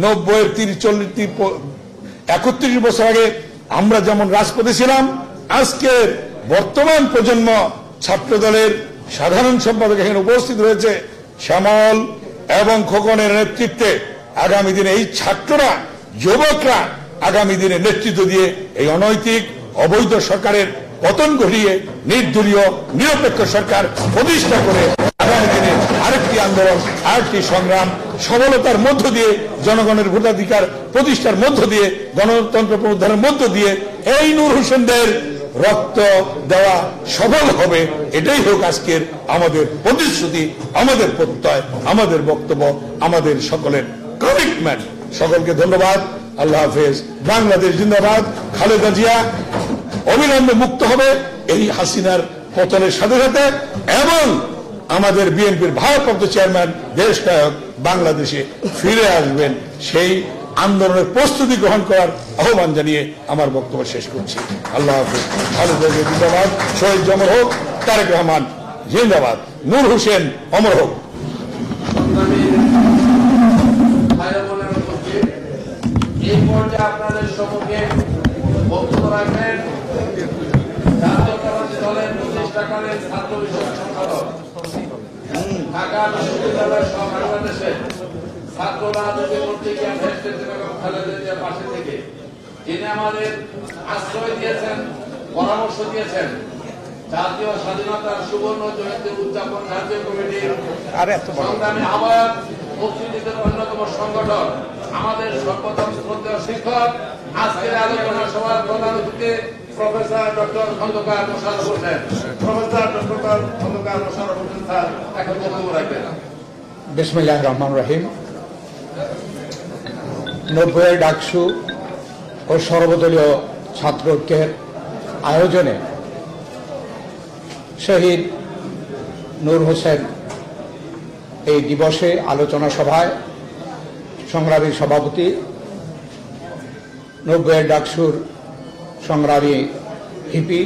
T: 31 বছর আগে আমরা যেমন রাজপথে ছিলাম, আজকের বর্তমান প্রজন্ম ছাত্র দলের সাধারণ সম্পাদক এখানে উপস্থিত রয়েছে শ্যামল এবং খোকনের নেতৃত্বে। আগামী দিনে এই ছাত্ররা, যুবকরা আগামী দিনে নেতৃত্ব দিয়ে এই অনৈতিক অবৈধ সরকারের পতন ঘটিয়ে নির্দলীয় নিরপেক্ষ সরকার প্রতিষ্ঠা করে আগামী দিনে আরেকটি আন্দোলন, আরেকটি সংগ্রাম সফলতার মধ্য দিয়ে, জনগণের ভোটাধিকার প্রতিষ্ঠার মধ্য দিয়ে, গণতন্ত্র পুনরুদ্ধারের মধ্য দিয়ে এই নূর হোসেনদের রক্ত দেওয়া সফল হবে। এটাই হোক আজকের আমাদের প্রতিশ্রুতি, আমাদের প্রত্যয়, আমাদের বক্তব্য, আমাদের সকলের কমিটমেন্ট। সকলকে ধন্যবাদ। আল্লাহ হাফেজ। বাংলাদেশ জিন্দাবাদ। খালেদা জিয়া অবিলম্বে মুক্ত হবে এই হাসিনার পতনের সাথে সাথে, এবং আমাদের বিএনপির ভারপ্রাপ্ত চেয়ারম্যান দেশ নায়ক বাংলাদেশে ফিরে আসবেন। সেই আন্দোলনের প্রস্তুতি গ্রহণ করার আহ্বান জানিয়ে আমার বক্তব্য শেষ করছি। আল্লাহ হাফেজ। খালেদা জিয়া জিন্দাবাদ। শহীদ অমর হোক। তারেক রহমান জিন্দাবাদ। নূর হোসেন অমর হোক।
C: এই পর্যায়ে আপনাদের সম্মুখে বক্তব্য রাখবেন জাতীয়তাবাদী দলের প্রতিষ্ঠাকালীন ছাত্র বিষয়ক সম্পাদক, ঢাকা বিশ্ববিদ্যালয় সহ বাংলাদেশের ছাত্র রাজনীতি করতে গিয়ে এবং খালেদা জিয়ার পাশে থেকে যিনি আমাদের আশ্রয় দিয়েছেন, পরামর্শ দিয়েছেন, জাতীয় স্বাধীনতার সুবর্ণ জয়ন্তী উদযাপন জাতীয় কমিটির সংগ্রামী আহ্বায়ক মুক্তিযুদ্ধের অন্যতম সংগঠন আমাদের সর্বপ্রথম শ্রদ্ধেয় শিক্ষক আজকের আলোচনা সভার প্রধান অতিথি professor doctor Khandakar Mosharraf Hossain. Professor doctor Khandakar Mosharraf Hossain sir এখন বক্তব্য রাখবেন।
U: বিসমিল্লাহির রহমানির রহিম। 90 ডাকসু ও সর্বদলীয় ছাত্র ঐক্যের আয়োজনে শহীদ নূর হোসেন এই দিবসে আলোচনা সভায় সংগ্রামী সভাপতি 90 ডাকসুর সংগ্রামী ভিপি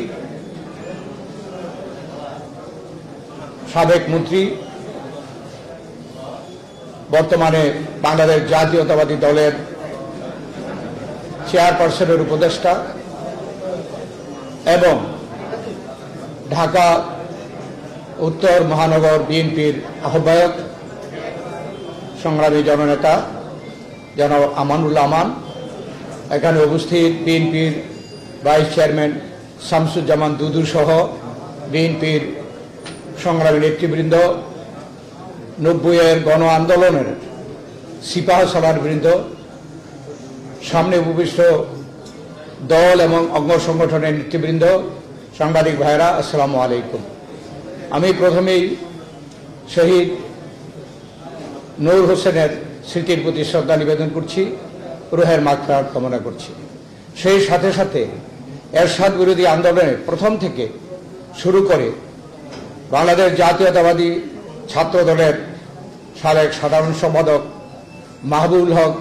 U: সাবেক মন্ত্রী বর্তমানে বাংলাদেশ জাতীয়তাবাদী দলের চেয়ারপারসনের উপদেষ্টা এবং ঢাকা উত্তর মহানগর বিএনপির আহ্বায়ক সংগ্রামী জননেতা জনাব আমানুল্লাহ আমান, এখানে উপস্থিত বিএনপির ভাইস চেয়ারম্যান শামসুজ্জামান দুদু সহ বিএনপির সংগ্রামী নেতৃবৃন্দ, 90-এর গণ আন্দোলনের সিপাহ সালারবৃন্দ, সামনে উপবিষ্ট দল এবং অঙ্গ সংগঠনের নেতৃবৃন্দ, সাংবাদিক ভাইরা, আসসালামু আলাইকুম। আমি প্রথমেই শহীদ নূর হোসেনের স্মৃতির প্রতি শ্রদ্ধা নিবেদন করছি, রুহের মাগফিরাত কামনা করছি। সেই সাথে সাথে এরশাদ বিরোধী আন্দোলনের প্রথম থেকে শুরু করে বাংলাদেশ জাতীয়তাবাদী ছাত্র দলের সাবেক সাধারণ সম্পাদক মাহবুবুল হক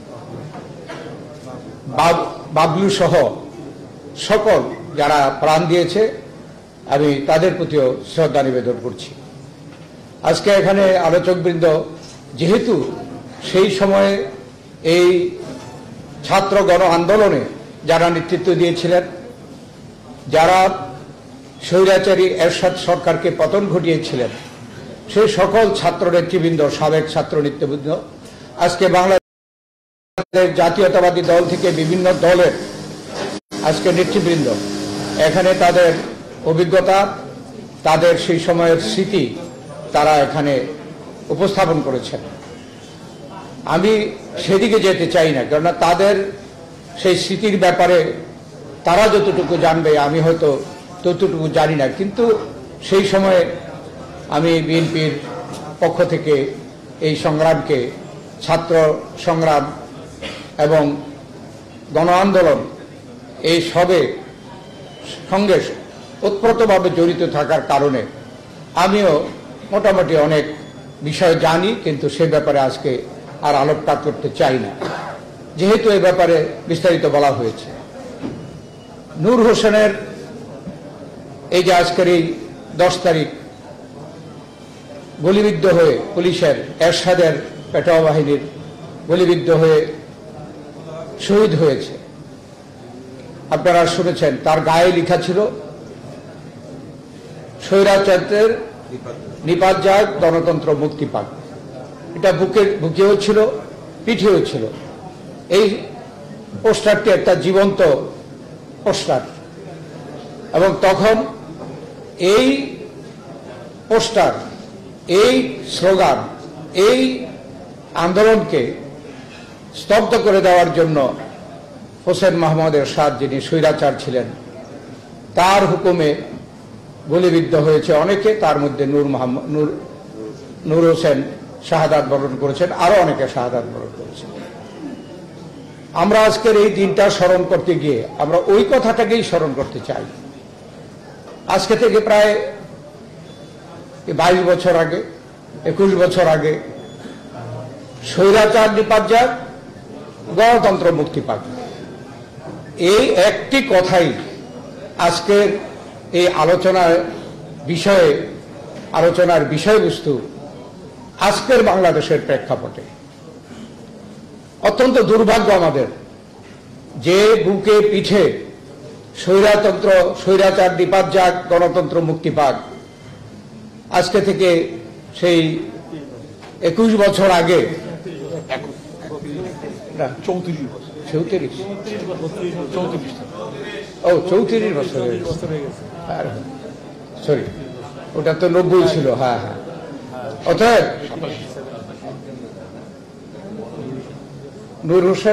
U: বাবলু সহ সকল যারা প্রাণ দিয়েছে আমি তাদের প্রতিও শ্রদ্ধা নিবেদন করছি। আজকে এখানে আলোচকবৃন্দ যেহেতু সেই সময়ে এই ছাত্র গণ আন্দোলনে যারা নেতৃত্ব দিয়েছিলেন, যারা স্বৈরাচারী এরশাদ সরকারকে পতন ঘটিয়েছিলেন, সেই সকল ছাত্র নেতৃবৃন্দ, সাবেক ছাত্র নেতৃবৃন্দ, আজকে বাংলাদেশ জাতীয়তাবাদী দল থেকে বিভিন্ন দলের আজকে নেতৃবৃন্দ এখানে তাদের অভিজ্ঞতা, তাদের সেই সময়ের স্মৃতি তারা এখানে উপস্থাপন করেছেন। আমি সেদিকে যেতে চাই না, কেননা তাদের সেই স্মৃতির ব্যাপারে তারা যতটুকু জানবে আমি হয়তো ততটুকু জানি না, কিন্তু সেই সময়ে আমি বিএনপির পক্ষ থেকে এই সংগ্রামকে ছাত্র সংগ্রাম এবং গণ আন্দোলন এই সবে সঙ্গে ওতপ্রোতভাবে জড়িত থাকার কারণে আমিও মোটামুটি অনেক বিষয় জানি, কিন্তু সে ব্যাপারে আজকে আর আলোকপাত করতে চাই না, যেহেতু এই ব্যাপারে বিস্তারিত বলা হয়েছে। নূর হোসেনের এই যে আজকের এই 10 তারিখ গুলিবিদ্ধ হয়ে পুলিশের এরশাদের পেটোয়া বাহিনীর গুলিবিদ্ধ হয়ে শহীদ হয়েছে, আপনারা শুনেছেন তার গায়ে লেখা ছিল স্বৈরাচারের নিপাত যাক, গণতন্ত্র মুক্তি পাক। এটা বুকেও ছিল, পিঠেও ছিল। এই পোস্টারটি একটা জীবন্ত পোস্টার, এবং তখন এই পোস্টার, এই স্লোগান, এই আন্দোলনকে স্তব্ধ করে দেওয়ার জন্য হোসেন মোহাম্মদ এরশাদ, যিনি স্বৈরাচার ছিলেন, তার হুকুমে গুলিবিদ্ধ হয়েছে অনেকে, তার মধ্যে নূর হোসেন শাহাদাত বরণ করেছেন, আরো অনেকে শাহাদাত বরণ করেছেন। আমরা আজকের এই দিনটা স্মরণ করতে গিয়ে আমরা ওই কথাটাকেই স্মরণ করতে চাই। আজকে থেকে প্রায় 22 বছর আগে, 21 বছর আগে স্বৈরাচার নিপাত যাক, গণতন্ত্র মুক্তি পাক, এই একটি কথাই আজকের এই আলোচনার বিষয়বস্তু আজকের বাংলাদেশের প্রেক্ষাপটে। অত্যন্ত দুর্ভাগ্য আমাদের যে বুকে পিঠে স্বৈরাচার নিপাত যাক, গণতন্ত্র মুক্তি পাক, আজকে থেকে সেই 21 বছর আগে, 34 বছর, সরি, ওটা তো 90 ছিল। হ্যাঁ হ্যাঁ, অতএব নূর হোসেন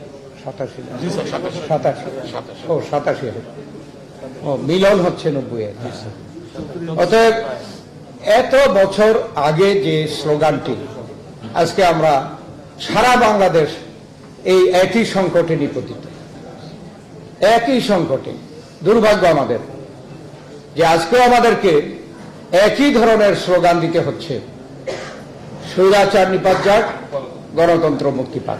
U: 87 ও মিলন হচ্ছে 90। অতএব এত বছর আগে যে স্লোগানটি, আজকে আমরা সারা বাংলাদেশ এই একই সংকটে নিপতিত, একই সংকটে। দুর্ভাগ্য আমাদের যে আজকেও আমাদেরকে একই ধরনের স্লোগান দিতে হচ্ছে, স্বৈরাচার নিপাত যাক, গণতন্ত্র মুক্তি পাক।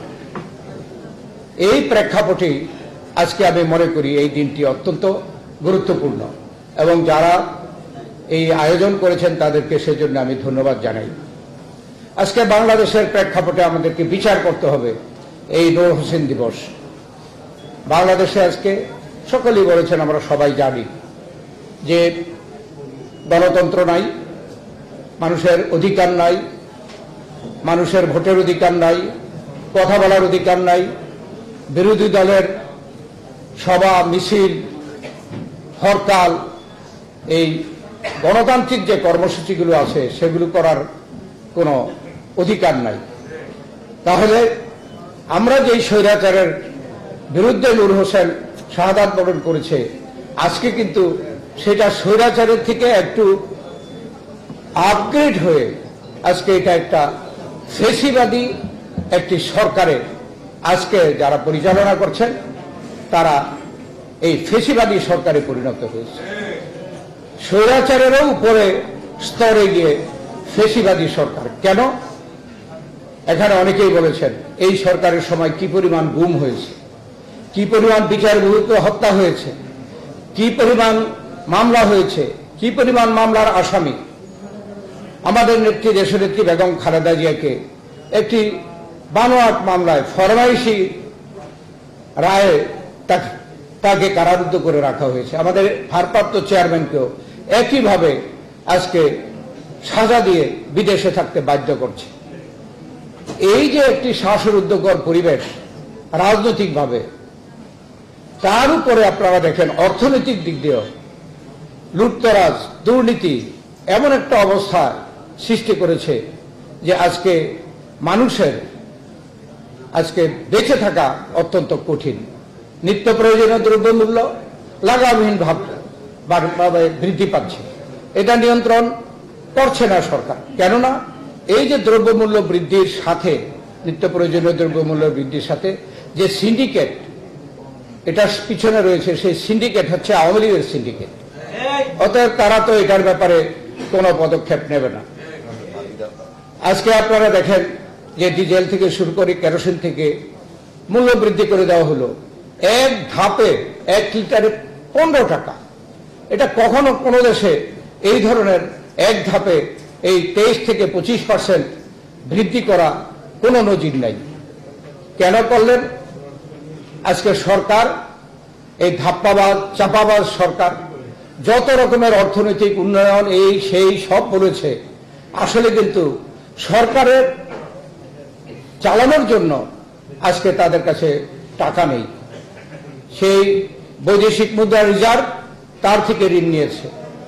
U: এই প্রেক্ষাপটে আজকে আমি মনে করি এই দিনটি অত্যন্ত গুরুত্বপূর্ণ, এবং যারা এই আয়োজন করেছেন তাদেরকে সেজন্য আমি ধন্যবাদ জানাই। আজকে বাংলাদেশের প্রেক্ষাপটে আমাদেরকে বিচার করতে হবে এই নূর হোসেন দিবস। বাংলাদেশে আজকে সকলেই বলেছেন, আমরা সবাই জানি যে গণতন্ত্র নাই, মানুষের অধিকার নাই, মানুষের ভোটের অধিকার নাই, কথা বলার অধিকার নাই, বিরোধী দলের সভা মিছিল হরতাল, এই গণতান্ত্রিক যে কর্মসূচিগুলো আছে সেগুলো করার কোনো অধিকার নাই। তাহলে আমরা যেই স্বৈরাচারের বিরুদ্ধে নূর হোসেন শাহাদাত বরণ করেছে, আজকে কিন্তু সেটা স্বৈরাচারের থেকে একটু আপগ্রেড হয়ে আজকে এটা একটা ফেসিবাদী একটি সরকারের, আজকে যারা পরিচালনা করছেন তারা এই ফেসিবাদী সরকারে পরিণত হয়েছে। স্বৈরাচারেরও উপরে স্তরে গিয়ে ফেসিবাদী সরকার। কেন? এখানে অনেকেই বলেছেন এই সরকারের সময় কি পরিমাণ গুম হয়েছে, কি পরিমাণ বিচার বহির্ভূত হত্যা হয়েছে, কি পরিমাণ মামলা হয়েছে, কি পরিমাণ মামলার আসামি। আমাদের নেত্রী, দেশনেত্রী বেগম খালেদা জিয়াকে একটি বানোয়াট মামলায় ফরমাইশি রায়ে তাকে কারারুদ্ধ করে রাখা হয়েছে। আমাদের ভারপ্রাপ্ত চেয়ারম্যানকেও একইভাবে আজকে সাজা দিয়ে বিদেশে থাকতে বাধ্য করছে। এই যে একটি শ্বাসরুদ্ধকর পরিবেশ রাজনৈতিকভাবে, তার উপরে আপনারা দেখেন অর্থনৈতিক দিক দিয়েও লুটতরাজ, দুর্নীতি এমন একটা অবস্থা সৃষ্টি করেছে যে আজকে মানুষের আজকে বেঁচে থাকা অত্যন্ত কঠিন। নিত্য প্রয়োজনীয় দ্রব্যমূল্য লাগামহীন ভাবে বৃদ্ধি পাচ্ছে। এটা নিয়ন্ত্রণ করছে না সরকার। কেননা এই যে দ্রব্যমূল্য বৃদ্ধির সাথে, নিত্য প্রয়োজনীয় দ্রব্যমূল্য বৃদ্ধির সাথে যে সিন্ডিকেট এটা পিছনে রয়েছে, সেই সিন্ডিকেট হচ্ছে আওয়ামী লীগের সিন্ডিকেট। অতএব তারা তো এটার ব্যাপারে কোনো পদক্ষেপ নেবে না। আজকে আপনারা দেখেন যে ডিজেল থেকে শুরু করে কেরোসিন থেকে মূল্য বৃদ্ধি করে দেওয়া হলো এক ধাপে 1 লিটারে 15 টাকা। এটা কখনো কোনো দেশে এই ধরনের এক ধাপে এই 23 থেকে 25% বৃদ্ধি করা কোনো নজির নাই। কেন করলেন? আজকে সরকার এই ধাপ্পাবাজ, চাপাবাজ সরকার যত রকমের অর্থনৈতিক উন্নয়ন এই সেই সব বলেছে, আসলে কিন্তু সরকারের চালানোর জন্য আজকে তাদের কাছে টাকা নেই। সেই বৈদেশিক মুদ্রা রিজার্ভ তার থেকে ঋণ নিয়েছে।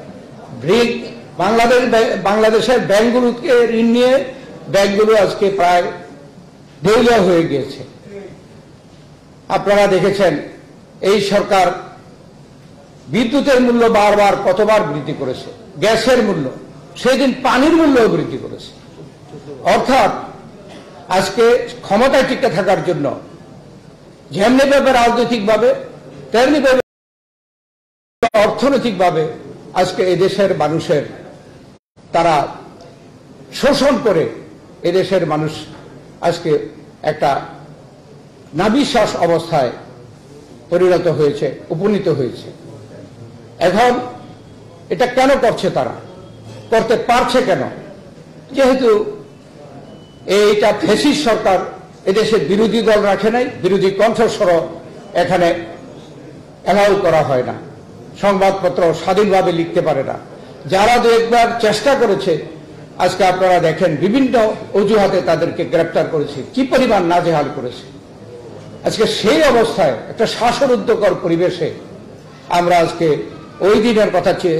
U: বাংলাদেশের ব্যাংকগুলোকে ঋণ নিয়ে ব্যাংকগুলো আজকে প্রায় দেউলিয়া হয়ে গিয়েছে। আপনারা দেখেছেন এই সরকার বিদ্যুতের মূল্য বারবার কতবার বৃদ্ধি করেছে, গ্যাসের মূল্য, সেদিন পানির মূল্য বৃদ্ধি করেছে। অর্থাৎ আজকে ক্ষমতায় টিকে থাকার জন্য যেমনি ভাবে রাজনৈতিকভাবে তেমনি ভাবে অর্থনৈতিকভাবে আজকে এদেশের মানুষের তারা শোষণ করে এদেশের মানুষ আজকে একটা নাবিশ্বাস অবস্থায় পরিণত হয়েছে, উপনীত হয়েছে। এখন এটা কেন করছে? তারা করতে পারছে কেন? যেহেতু এইটা ফ্যাসিস্ট সরকার, এদেশে বিরোধী দল রাখে নাই, বিরোধী কণ্ঠস্বর এখানে অ্যালাউ করা হয় না, সংবাদপত্র স্বাধীনভাবে লিখতে পারে না। যারা দু একবার চেষ্টা করেছে আজকে আপনারা দেখেন বিভিন্ন অজুহাতে তাদেরকে গ্রেপ্তার করেছে, কি পরিমাণ নাজেহাল করেছে। আজকে সেই অবস্থায় একটা শ্বাসরুদ্ধকর পরিবেশে আমরা আজকে ওই দিনের কথা চেয়ে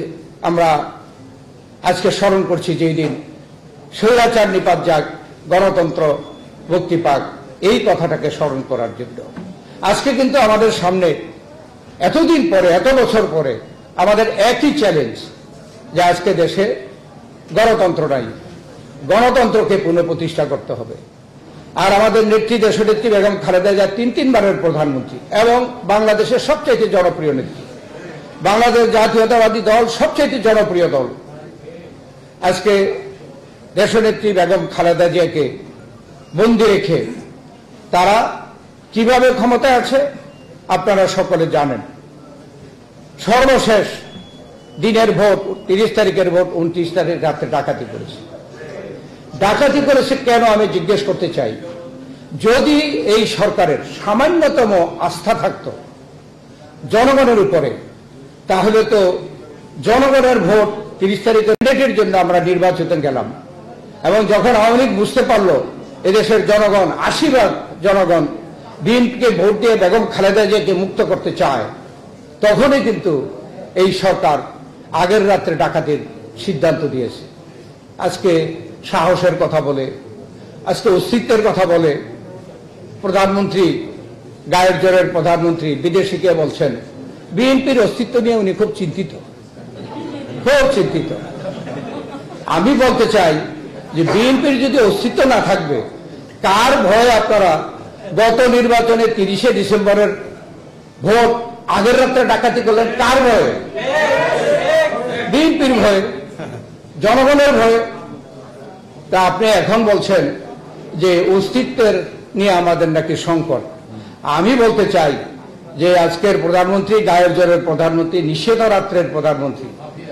U: আমরা আজকে স্মরণ করছি, যেই দিন স্বৈরাচার নিপাত যাক, গণতন্ত্র মুক্তি পাক, এই কথাটাকে স্মরণ করার জন্য। আজকে কিন্তু আমাদের সামনে এতদিন পরে, এত বছর পরে আমাদের একই চ্যালেঞ্জ যে আজকে দেশে গণতন্ত্র নাই, গণতন্ত্রকে পুনঃপ্রতিষ্ঠা করতে হবে। আর আমাদের নেত্রী, দেশনেত্রী বেগম খালেদা জিয়া তিনবারের প্রধানমন্ত্রী এবং বাংলাদেশের সবচেয়ে জনপ্রিয় নেত্রী, বাংলাদেশ জাতীয়তাবাদী দল সবচেয়ে জনপ্রিয় দল। আজকে দেশনেত্রী বেগম খালেদা জিয়াকে বন্দী রেখে তারা কিভাবে ক্ষমতায় আছে আপনারা সকলে জানেন। সর্বশেষ দিনের ভোট, 30 তারিখের ভোট, 29 তারিখ রাতে ডাকাতি করেছে। ডাকাতি করেছে কেন আমি জিজ্ঞেস করতে চাই। যদি এই সরকারের সামান্যতম আস্থা থাকতো জনগণের উপরে, তাহলে তো জনগণের ভোট 30 তারিখের জন্য আমরা নির্বাচিত গেলাম, এবং যখন আওয়ামী লীগ বুঝতে পারলো এদেশের জনগণ, 80% জনগণ বিএনপিকে ভোট দিয়ে বেগম খালেদা জিয়াকে মুক্ত করতে চায়, তখনই কিন্তু এই সরকার আগের রাত্রে ডাকাতির সিদ্ধান্ত দিয়েছে। আজকে সাহসের কথা বলে, আজকে অস্তিত্বের কথা বলে প্রধানমন্ত্রী, গায়ের জোরের প্রধানমন্ত্রী বিদেশিকে বলছেন বিএনপির অস্তিত্ব নিয়ে উনি খুব চিন্তিত, খুব চিন্তিত। আমি বলতে চাই যে বিএনপির যদি অস্তিত্ব না থাকবে, কার ভয়ে আপনারা গত নির্বাচনে 30শে ডিসেম্বরের ভোট আগের রাত্রে ডাকাতি করলেন? কার ভয়ে? বিএনপির ভয়ে, জনগণের ভয়ে। তা আপনি এখন বলছেন যে অস্তিত্বের নিয়ে আমাদের নাকি সংকট। আমি বলতে চাই যে আজকের প্রধানমন্ত্রী, গায়ের জোরের প্রধানমন্ত্রী, নিষেধরাত্রের প্রধানমন্ত্রী,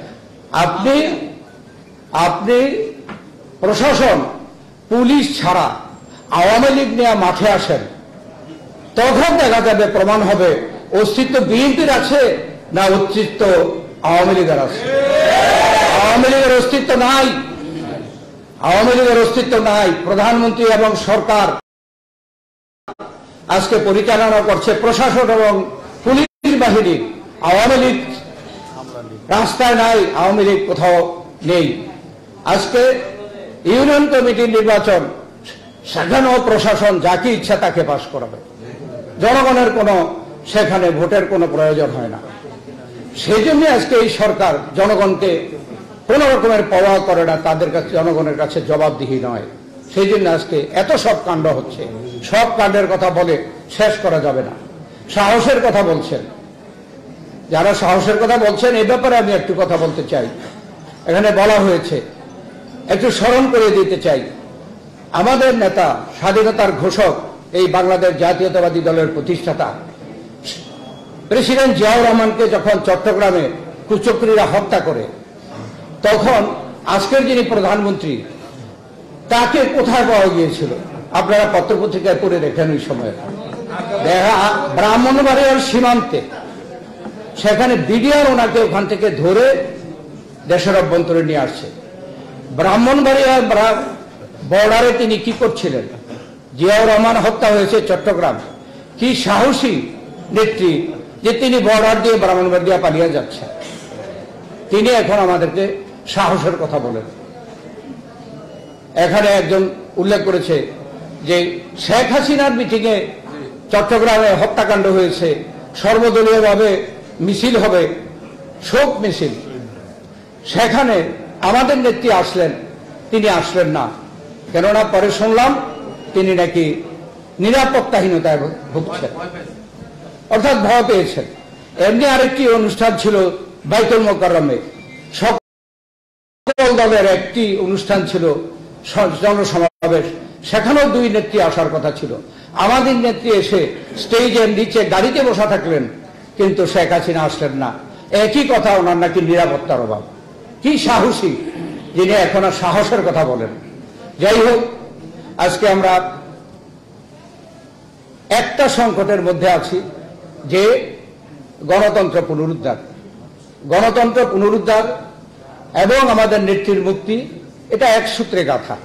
U: আপনি প্রশাসন, পুলিশ ছাড়া আওয়ামী লীগ নিয়ে মাঠে আসেন, তখন দেখা যাবে, প্রমাণ হবে অস্তিত্ব বিএনপির আছে না অস্তিত্ব আওয়ামী লীগের আছে। আওয়ামী লীগের অস্তিত্ব নাই, আওয়ামী লীগের অস্তিত্ব নাই। প্রধানমন্ত্রী এবং সরকার আজকে পরিচালনা করছে প্রশাসন এবং পুলিশ বাহিনী। আওয়ামী লীগ রাস্তায় নাই, আওয়ামী লীগ কোথাও নেই। আজকে ইউনিয়ন কমিটির নির্বাচন, সেখানেও প্রশাসন যাকে ইচ্ছা তাকে পাশ করাবে, জনগণের কোনো সেখানে ভোটের কোনো প্রয়োজন হয় না। সেই জন্য আজকে এই সরকার জনগণকে কোন রকমের পাওয়া করে না, তাদের কাছে, জনগণের কাছে জবাবদিহি নয়। সেই জন্য আজকে এত সব কাণ্ড হচ্ছে। সব কাণ্ডের কথা বলে শেষ করা যাবে না। সাহসের কথা বলছেন যারা, সাহসের কথা বলছেন, এই ব্যাপারে আমি একটু কথা বলতে চাই। এখানে বলা হয়েছে, একটু স্মরণ করে দিতে চাই, আমাদের নেতা, স্বাধীনতার ঘোষক, এই বাংলাদেশ জাতীয়তাবাদী দলের প্রতিষ্ঠাতা প্রেসিডেন্ট জিয়াউর রহমানকে যখন চট্টগ্রামে কুচক্রীরা হত্যা করে, তখন আজকের যিনি প্রধানমন্ত্রী, তাকে কোথায় পাওয়া গিয়েছিল? আপনারা পত্রপত্রিকায় পড়ে দেখেন। ওই সময় ব্রাহ্মণবাড়িয়ার সীমান্তে, সেখানে বিডিআর ওনাকে ওখান থেকে ধরে দেশের অভ্যন্তরে নিয়ে আসছে। ব্রাহ্মণবাড়িয়ার বর্ডারে তিনি কি করছিলেন? জিয়াউর রহমান হত্যা হয়েছে চট্টগ্রাম। কি সাহসী নেত্রী যে তিনি বর্ডার দিয়ে ব্রাহ্মণবাড়িয়া পালিয়ে যাচ্ছেন। তিনি এখন আমাদেরকে সাহসের কথা বলেন। এখানে একজন উল্লেখ করেছে যে শেখ হাসিনার মিটিংয়ে চট্টগ্রামে হত্যাকাণ্ড হয়েছে, সর্বদলীয়ভাবে মিছিল হবে, শোক মিছিল। সেখানে আমাদের নেত্রী আসলেন, তিনি আসলেন না। কেননা পরে শুনলাম তিনি নাকি নিরাপত্তাহীনতায় ভুগছেন, অর্থাৎ ভয় পেয়েছেন। এমনি আরেকটি অনুষ্ঠান ছিল বাইতুল মোকাররমে, সকল দলের একটি অনুষ্ঠান ছিল, জনসমাবেশ। সেখানেও দুই নেত্রী আসার কথা ছিল। আমাদের নেত্রী এসে স্টেজের নিচে গাড়িতে বসা থাকলেন, কিন্তু শেখ হাসিনা আসলেন না। একই কথা, ওনার নাকি নিরাপত্তার অভাব। কি সাহসী যিনি এখন আর সাহসের কথা বলেন। যাই হোক, আজকে আমরা একটা সংকটের মধ্যে আছি, যে গণতন্ত্র পুনরুদ্ধার, গণতন্ত্র পুনরুদ্ধার এবং আমাদের নেত্রীর মুক্তি, এটা এক সূত্রে গাঁথা।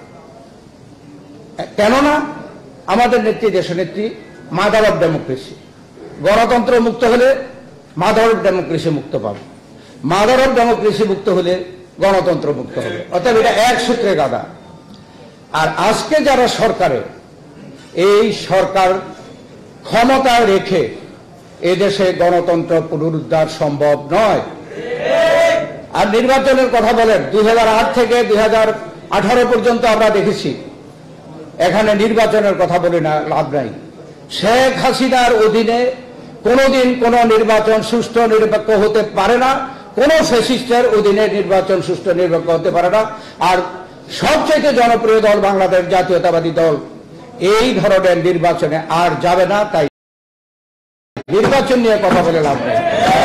U: কেননা আমাদের নেত্রী, দেশনেত্রী, মাদার অফ ডেমোক্রেসি। গণতন্ত্র মুক্ত হলে মাদার অফ ডেমোক্রেসি মুক্ত পাবে। মাদার অফ ডেমোক্রেসি মুক্ত হলে গণতন্ত্র মুক্ত হবে, অর্থাৎ এটা এক সূত্রে গাদা। আর আজকে যারা সরকারে, এই সরকার ক্ষমতায় রেখে এদেশে গণতন্ত্র পুনরুদ্ধার সম্ভব নয়। আর নির্বাচনের কথা বলেন, 2008 থেকে 2018 পর্যন্ত আমরা দেখেছি, এখানে নির্বাচনের কথা বলে না লাভ নাই। শেখ হাসিনার অধীনে কোনোদিন কোন নির্বাচন সুষ্ঠু নিরপেক্ষ হতে পারে না, কোন ফ্যাসিস্টের অধীনে নির্বাচন সুষ্ঠু নিরপেক্ষ হতে পারে না। আর সবচেয়ে জনপ্রিয় দল বাংলাদেশ জাতীয়তাবাদী দল এই ধরনের নির্বাচনে আর যাবে না। তাই নির্বাচন নিয়ে কথা বলে লাভ নেই।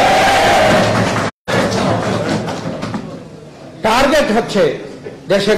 U: টার্গেট হচ্ছে দেশের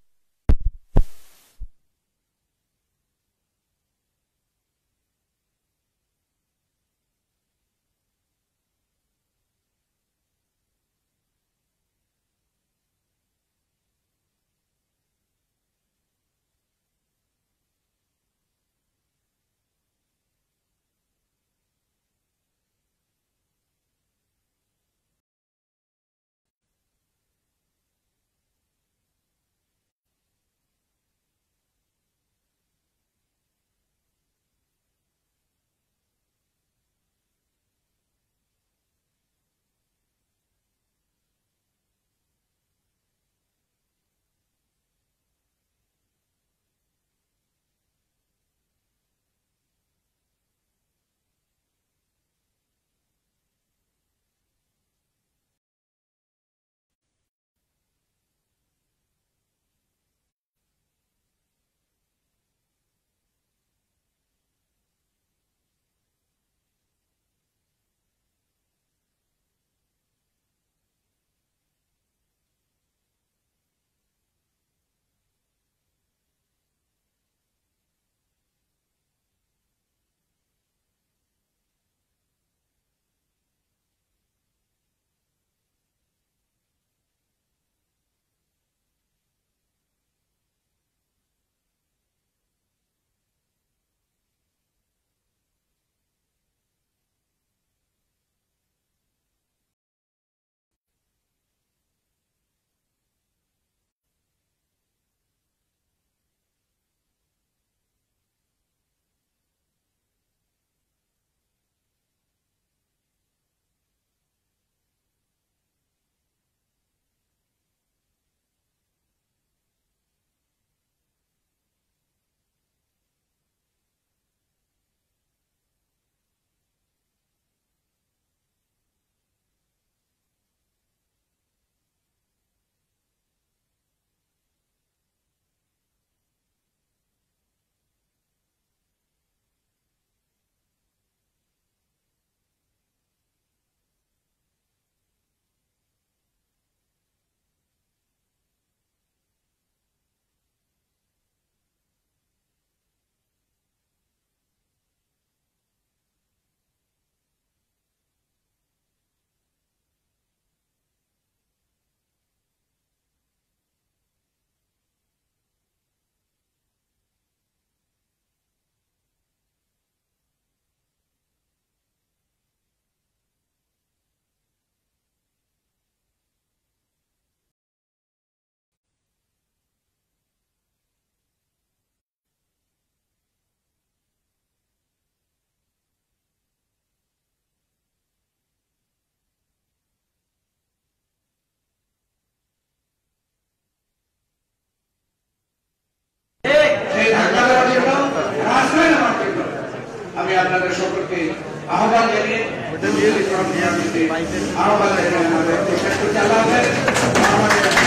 A: আমি আপনাদের সকলকে আহ্বান জানিয়ে আহ্বান জানিয়ে আমাদের